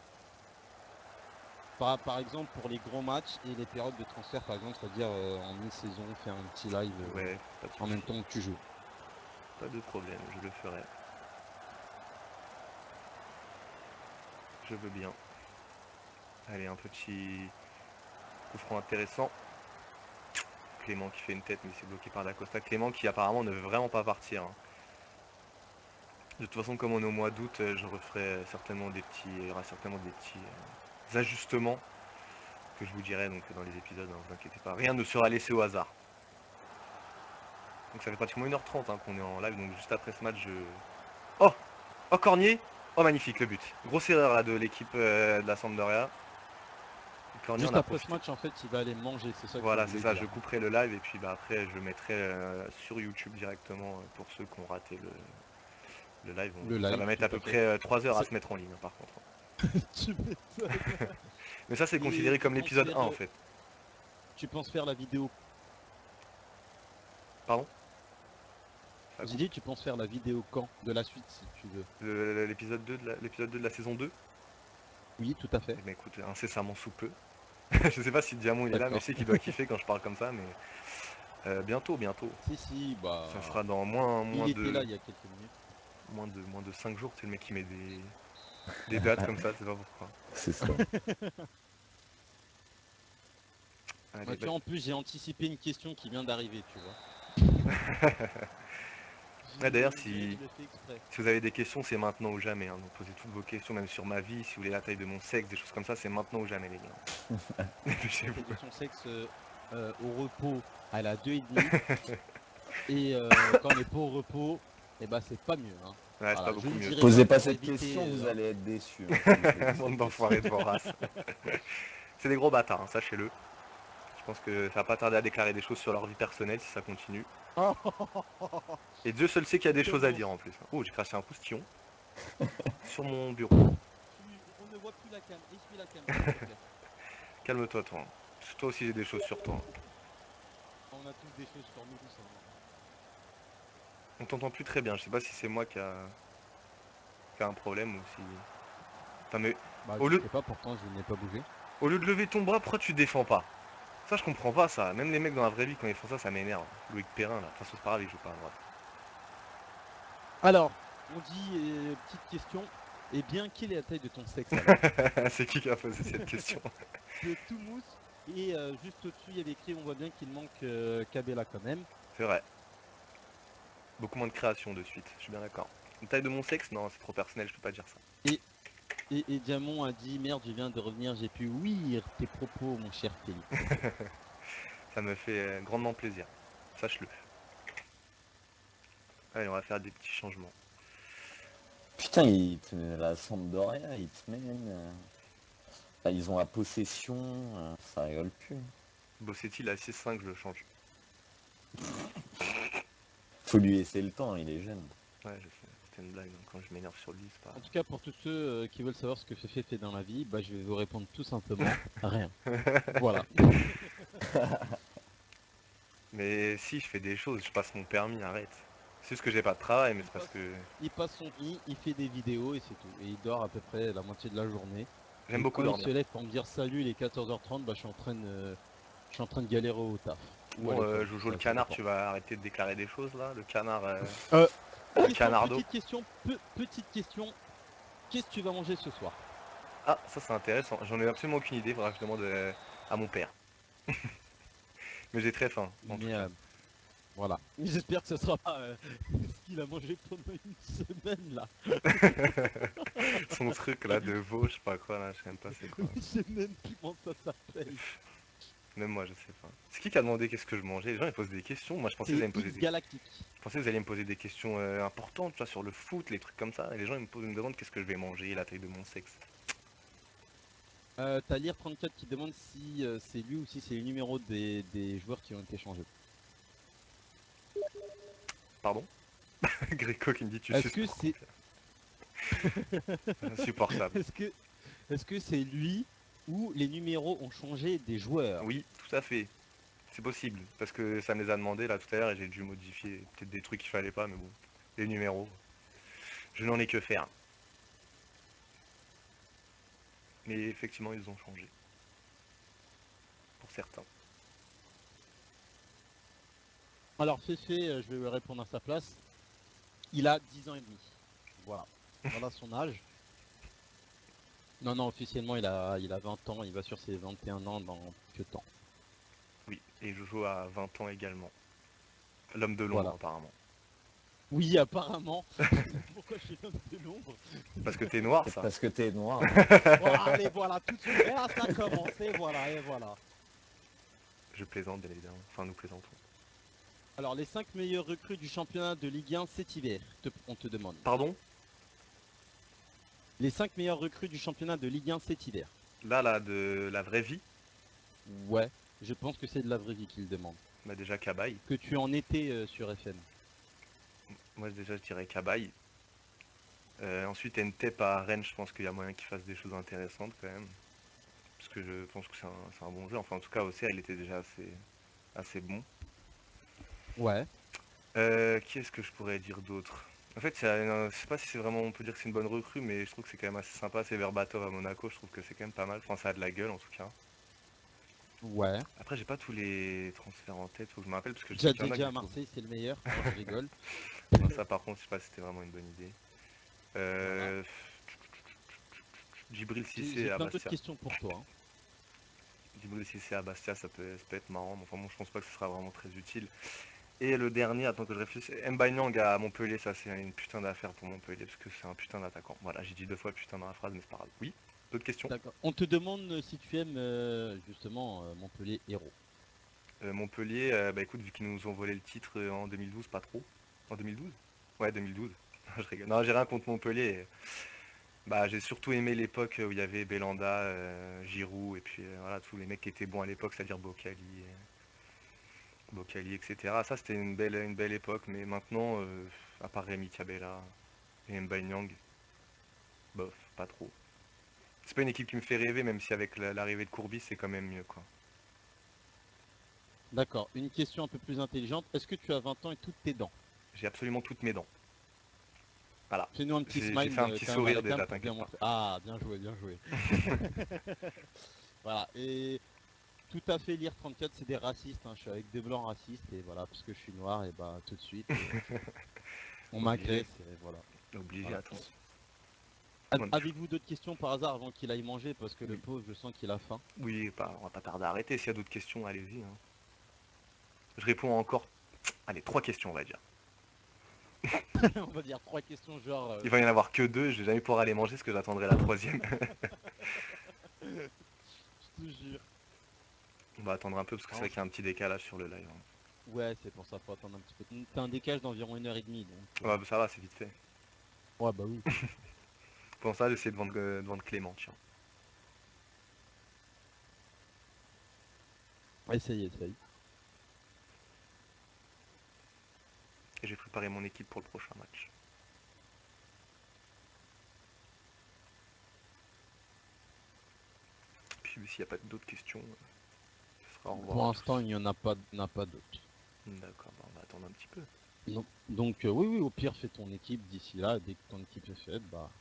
Par, par exemple, pour les gros matchs et les périodes de transfert, par exemple, c'est-à-dire euh, en mi-saison, faire un petit live euh, Ouais, pas de en même souci. temps que tu joues. Pas de problème, je le ferai. Je veux bien. Allez, un petit coup franc intéressant. Clément qui fait une tête, mais c'est bloqué par Dacosta. Clément qui apparemment ne veut vraiment pas partir, hein. De toute façon, comme on est au mois d'août, euh, je referai certainement des petits, il y aura certainement des petits euh, ajustements que je vous dirai donc dans les épisodes, ne vous inquiétez pas. Rien ne sera laissé au hasard. Donc ça fait pratiquement une heure trente, hein, qu'on est en live, donc juste après ce match, je... Oh Oh, Cornier. Oh, magnifique, le but. Grosse erreur là de l'équipe euh, de la Sampdoria. Cornier en Juste a après ce profité. match, en fait, il va aller manger, c'est ça que Voilà, tu c'est voulais ça, dire. je couperai le live et puis bah, après je mettrai euh, sur YouTube directement euh, pour ceux qui ont raté le, le live. Le Ça live, va mettre tout à peu à fait. près euh, trois heures à C'est- se mettre en ligne, hein, par contre. tu m'étonnes. Mais ça, c'est Et considéré tu comme penses l'épisode faire, un en euh, fait. Tu penses faire la vidéo. Pardon? Ça J'ai coupe. dit, tu penses faire la vidéo quand? De la suite, si tu veux. Le- L'épisode deux de la, l'épisode deux de la saison deux? Oui, tout à fait. Eh ben écoute, incessamment sous peu. Je sais pas si Diamant il est là, mais D'accord. je sais qu'il doit kiffer quand je parle comme ça, mais euh, bientôt, bientôt. Si, si, bah. Ça sera dans moins, moins Il était là de il y a quelques minutes. moins de moins de cinq jours, c'est le mec qui met des, des dates comme ça, je sais pas pourquoi. C'est ça. Allez, Bah, tu bah, vois, en plus, j'ai anticipé une question qui vient d'arriver, tu vois. Ah, d'ailleurs, Je dirais que si, je l'ai fait exprès. si vous avez des questions, c'est maintenant ou jamais, hein. Donc posez toutes vos questions, même sur ma vie, si vous voulez la taille de mon sexe, des choses comme ça, c'est maintenant ou jamais, les gars. Dépêchez-vous. Et de son sexe euh, euh, au repos, elle a deux et demi. Et euh, quand on n'est pas au repos, eh ben c'est pas mieux. Hein. Ouais, c'est Voilà, pas je beaucoup le mieux. dirai Posez pas pas pour cette éviter, question, vous euh, allez être déçus. hein, si vous posez cette Bande question. d'enfoirés de voraces. C'est des gros bâtards, hein, sachez-le. Je pense que ça va pas tarder à déclarer des choses sur leur vie personnelle si ça continue. Et Dieu seul sait qu'il y a des choses à dire en plus. Oh, j'ai craché un postillon sur mon bureau. On ne voit plus la cam. Essuie la cam, s'il te plaît. Calme-toi, toi. Toi aussi, j'ai des choses sur toi. On a tous des choses sur nous, ça. On t'entend plus très bien. Je sais pas si c'est moi qui a... qui a un problème ou si... Putain, mais Bah, au je lieu... sais pas, pourtant je n'ai pas bougé. au lieu de lever ton bras, pourquoi tu défends pas? Ça, je comprends pas, ça. Même les mecs dans la vraie vie, quand ils font ça, ça m'énerve. Loïc Perrin, là. De toute façon, c'est pas grave, il joue pas à droite. Alors, on dit, euh, petite question. Eh bien, quelle est la taille de ton sexe alors? C'est qui qui a posé cette question? C'est tout mousse. Et euh, juste au-dessus, il y avait écrit, on voit bien qu'il manque euh, Kabela quand même. C'est vrai. Beaucoup moins de création de suite, je suis bien d'accord. La taille de mon sexe? Non, c'est trop personnel, je peux pas dire ça. Et, et, et Diamond a dit, merde, je viens de revenir, j'ai pu ouïr tes propos, mon cher Félix. Ça me fait euh, grandement plaisir. Sache-le. Allez, on va faire des petits changements. Putain, ils te... la Sampdoria, ils te mènent. euh, enfin, ils ont la possession, euh, ça rigole plus. Bossetti, la six cinq, je le change. Faut lui laisser le temps, il est jeune. Ouais, je sais, c'était une blague, hein. Quand je m'énerve sur lui, c'est pas... En tout cas, pour tous ceux euh, qui veulent savoir ce que Féfé fait dans la vie, bah, je vais vous répondre tout simplement rien. Voilà. Mais si, je fais des choses, je passe mon permis, arrête. C'est juste que j'ai pas de travail, mais Il c'est parce passe, que... il passe son vie, il fait des vidéos et c'est tout. Et il dort à peu près la moitié de la journée. J'aime Et beaucoup quand il dormir. se lève pour me dire salut, il est quatorze heures trente, bah, je suis en train de, je suis en train de galérer au taf. Ou à Bon, euh, l'école, Jojo le ça, ça canard, dépend. tu vas arrêter de déclarer des choses, là? Le canard... euh, Euh, le question, canardo. petite question, pe- petite question. Qu'est-ce que tu vas manger ce soir? Ah, ça c'est intéressant. J'en ai absolument aucune idée, faudra que je demande euh, à mon père. Mais j'ai très faim, en tout Mais cas. euh, voilà. J'espère que ce sera pas euh, ce qu'il a mangé pendant une semaine là. Son truc là de veau, je sais pas quoi là, je sais même pas c'est quoi. Je sais même plus comment ça s'appelle. Même moi je sais pas. C'est qui qui a demandé qu'est-ce que je mangeais? Les gens ils posent des questions. Moi je pensais que vous C'est alliez me poser X des... Galactique. je pensais que vous alliez me poser des questions euh, importantes, tu vois, sur le foot, les trucs comme ça. Et les gens ils me, posent, ils me demandent qu'est-ce que je vais manger, la taille de mon sexe. Euh, T'as Lire trente-quatre qui demande si euh, c'est lui ou si c'est le numéro des, des joueurs qui ont été changés. Pardon? Gréco qui me dit tu Est-ce suces que pour c'est combien? Insupportable. est-ce que est-ce que c'est lui ou les numéros ont changé des joueurs? Oui, tout à fait. C'est possible. Parce que ça me les a demandé là tout à l'heure et j'ai dû modifier peut-être des trucs qu'il fallait pas, mais bon. Les numéros. Je n'en ai que faire. Mais effectivement ils ont changé. Pour certains. Alors Féfé, euh, je vais lui répondre à sa place. Il a dix ans et demi. Voilà. Voilà son âge. Non, non, officiellement il a il a vingt ans, il va sur ses vingt et un ans dans peu de temps. Oui, et Jojo a vingt ans également. L'homme de l'ombre Voilà. apparemment. Oui, apparemment. Pourquoi je suis l'homme de l'ombre? Parce que t'es noir C'est ça. parce que t'es noir. Voilà, allez, voilà, tout de suite. Et là, ça commence, et voilà, et voilà. Je plaisante bien évidemment. Enfin nous plaisantons. Alors, les cinq meilleurs recrues du championnat de Ligue un cet hiver, te- on te demande. Pardon? Les cinq meilleurs recrues du championnat de Ligue un cet hiver. Là là de la vraie vie, Ouais, je pense que c'est de la vraie vie qu'il demande. bah déjà Cabaye. Que tu en étais euh, sur F M. Moi déjà je dirais Cabaye. Euh, ensuite Ntep à Rennes, je pense qu'il y a moyen qu'il fasse des choses intéressantes quand même. parce que je pense que c'est un, c'est un bon jeu. Enfin, en tout cas, au C A, il était déjà assez, assez bon. Ouais. Euh, qui est-ce que je pourrais dire d'autre? En fait, il y a une- je sais pas si c'est vraiment, on peut dire que c'est une bonne recrue, mais je trouve que c'est quand même assez sympa. C'est Verbatov à Monaco, je trouve que c'est quand même pas mal. Enfin, ça a de la gueule en tout cas. Ouais. Après, j'ai pas tous les transferts en tête, faut que je me rappelle, parce que je sais qu'il y en a que Jadjedja j'ai à trouvé. Marseille, c'est le meilleur. Non, je rigole. Non, ça, par contre, je sais pas si c'était vraiment une bonne idée. Voilà. Euh... Djibril J'ai Cissé j'ai à plein d'autres Bastia. questions pour toi. hein. Djibril Cissé à Bastia, ça peut, ça peut être marrant, mais enfin bon, je pense pas que ce sera vraiment très utile. Et le dernier, attends que je réfléchisse, Mbanyang à Montpellier, ça c'est une putain d'affaire pour Montpellier, parce que c'est un putain d'attaquant. Voilà, j'ai dit deux fois putain dans la phrase, mais c'est pas grave. Oui, d'autres questions? D'accord. On te demande euh, si tu aimes euh, justement euh, Montpellier Héros. Euh, Montpellier, euh, bah écoute, vu qu'ils nous ont volé le titre euh, en deux mille douze, pas trop. En deux mille douze? Ouais, deux mille douze. Je rigole. Non, j'ai rien contre Montpellier. Bah, j'ai surtout aimé l'époque où il y avait Belanda, euh, Giroud, et puis euh, voilà, tous les mecs qui étaient bons à l'époque, c'est-à-dire Bocali, euh, Bocali, et cetera. Ça, c'était une belle, une belle époque, mais maintenant, euh, à part Rémi Cabella et Mbanyang, bof, pas trop. C'est pas une équipe qui me fait rêver, même si avec la- l'arrivée de Courbis, c'est quand même mieux, quoi. D'accord. Une question un peu plus intelligente. Est-ce que tu as vingt ans et toutes tes dents? J'ai absolument toutes mes dents. Voilà. Fais-nous un petit J'ai j'ai smile fait un euh, petit quand même à sourire la cam déjà, pour bien t'inquiète pas. montrer. Ah, bien joué, bien joué. Voilà. Et tout à fait lire trente-quatre, c'est des racistes. hein. Je suis avec des blancs racistes et voilà, parce que je suis noir et bah tout de suite euh, on Obligé. m'agresse et voilà. Obligé, Voilà. attends. A- Moi, tu- Avez-vous d'autres questions par hasard avant qu'il aille manger parce que le Oui, pauvre, je sens qu'il a faim. oui, pas, on va pas tarder à arrêter. S'il y a d'autres questions, allez-y, hein. Je réponds encore, allez, trois questions, on va dire. On va dire trois questions genre. Il euh, va y en avoir que deux, je vais jamais pouvoir aller manger parce que j'attendrai la troisième. Je te jure. On va attendre un peu parce que c'est Non, vrai qu'il y a un petit décalage sur le live, hein. ouais, c'est pour ça, faut attendre un petit peu. T'as un décalage d'environ une heure et demie, donc. euh, Ouais, bah, ça va, c'est vite fait. Ouais, bah oui. Pour ça, j'essaie de vendre, euh, de vendre Clément, tiens. Essaye, essaye. Et j'ai préparé mon équipe pour le prochain match. Puis s'il n'y a pas d'autres questions, euh, ce sera au revoir Pour à l'instant, il tous. n'y en a pas, il n'y en a pas d'autres. D'accord, bah, on va attendre un petit peu. Non. Donc, euh, oui, oui, au pire, fais ton équipe d'ici là. Dès que ton équipe est faite, bah.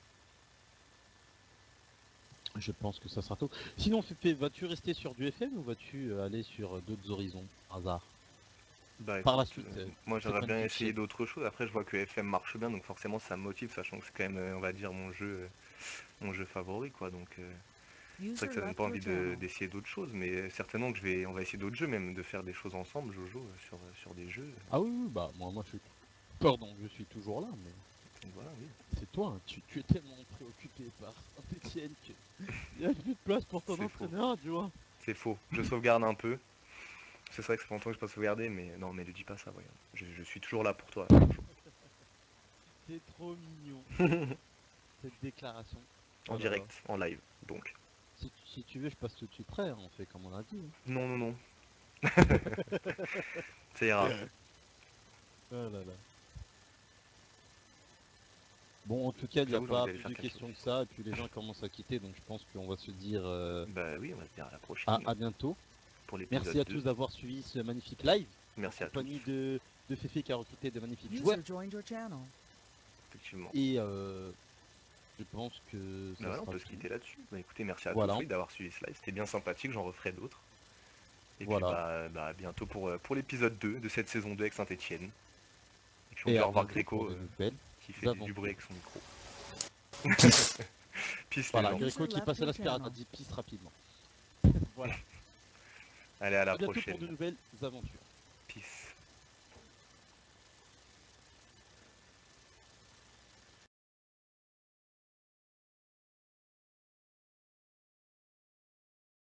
Je pense que ça sera tout. Sinon, Fépé, vas-tu rester sur du F M ou vas-tu euh, aller sur euh, d'autres horizons, par hasard? Bah Par écoute, la euh, suite, euh, moi c'est j'aurais pas une bien petite essayé chienne. d'autres choses. Après, je vois que F M marche bien, donc forcément ça me motive, sachant que c'est quand même, euh, on va dire, mon jeu, euh, mon jeu favori, quoi. Donc euh, c'est vrai User que ça donne pas left your envie de- channel. d'essayer d'autres choses, mais euh, certainement que je vais, on va essayer d'autres jeux, même de faire des choses ensemble, Jojo, euh, sur, euh, sur des jeux. Ah oui, oui, bah, moi, moi, je suis. Pardon, je suis toujours là, mais Donc voilà, oui. c'est toi, hein, tu, tu es tellement préoccupé par Saint-Etienne qu'il n'y a plus de place pour ton C'est faux. entraîneur, tu vois. C'est faux. Je sauvegarde un peu. C'est vrai que ça fait longtemps que je pas sauvegardé, mais non, mais ne dis pas ça, voyons. Je, je suis toujours là pour toi, Jojo. C'est trop mignon, cette déclaration. En Oh là là. direct, en live, donc. Si, tu- si tu veux, je passe tout de suite prêt, hein, on fait comme on a dit. Non, non, non. Ça ira. hein. Oh là là. Bon, en tout cas, il n'y a J'avoue, j'ai envie pas d'aller plus faire de quelque chose questions que aussi. ça, et puis les gens commencent à quitter, donc je pense qu'on va se dire euh, Bah oui, on va se dire à la à, prochaine à bientôt. pour l'épisode Merci à deux. tous d'avoir suivi ce magnifique live, en Merci à tous, compagnie de, de Féfé qui a recruté de magnifiques joueurs, User joined your channel. effectivement. et euh, je pense que Bah ça voilà, on sera peut se tout. quitter là-dessus. Bah écoutez, merci à tous, Voilà, oui, d'avoir suivi ce live. C'était bien sympathique, j'en referai d'autres. Et puis voilà. bah, bah à bientôt pour, euh, pour l'épisode deux de cette saison deux avec Saint-Etienne. Et puis on Et dit à au revoir bientôt pour Gréco de euh, nouvelles qui fait du, du bruit aventures. avec son micro. Peace. Peace les Voilà, gens. Gréco User qui left passait your channel. l'aspirateur, dit pisse rapidement. Voilà. Allez, à la À bientôt pour de prochaine. nouvelles aventures. Peace.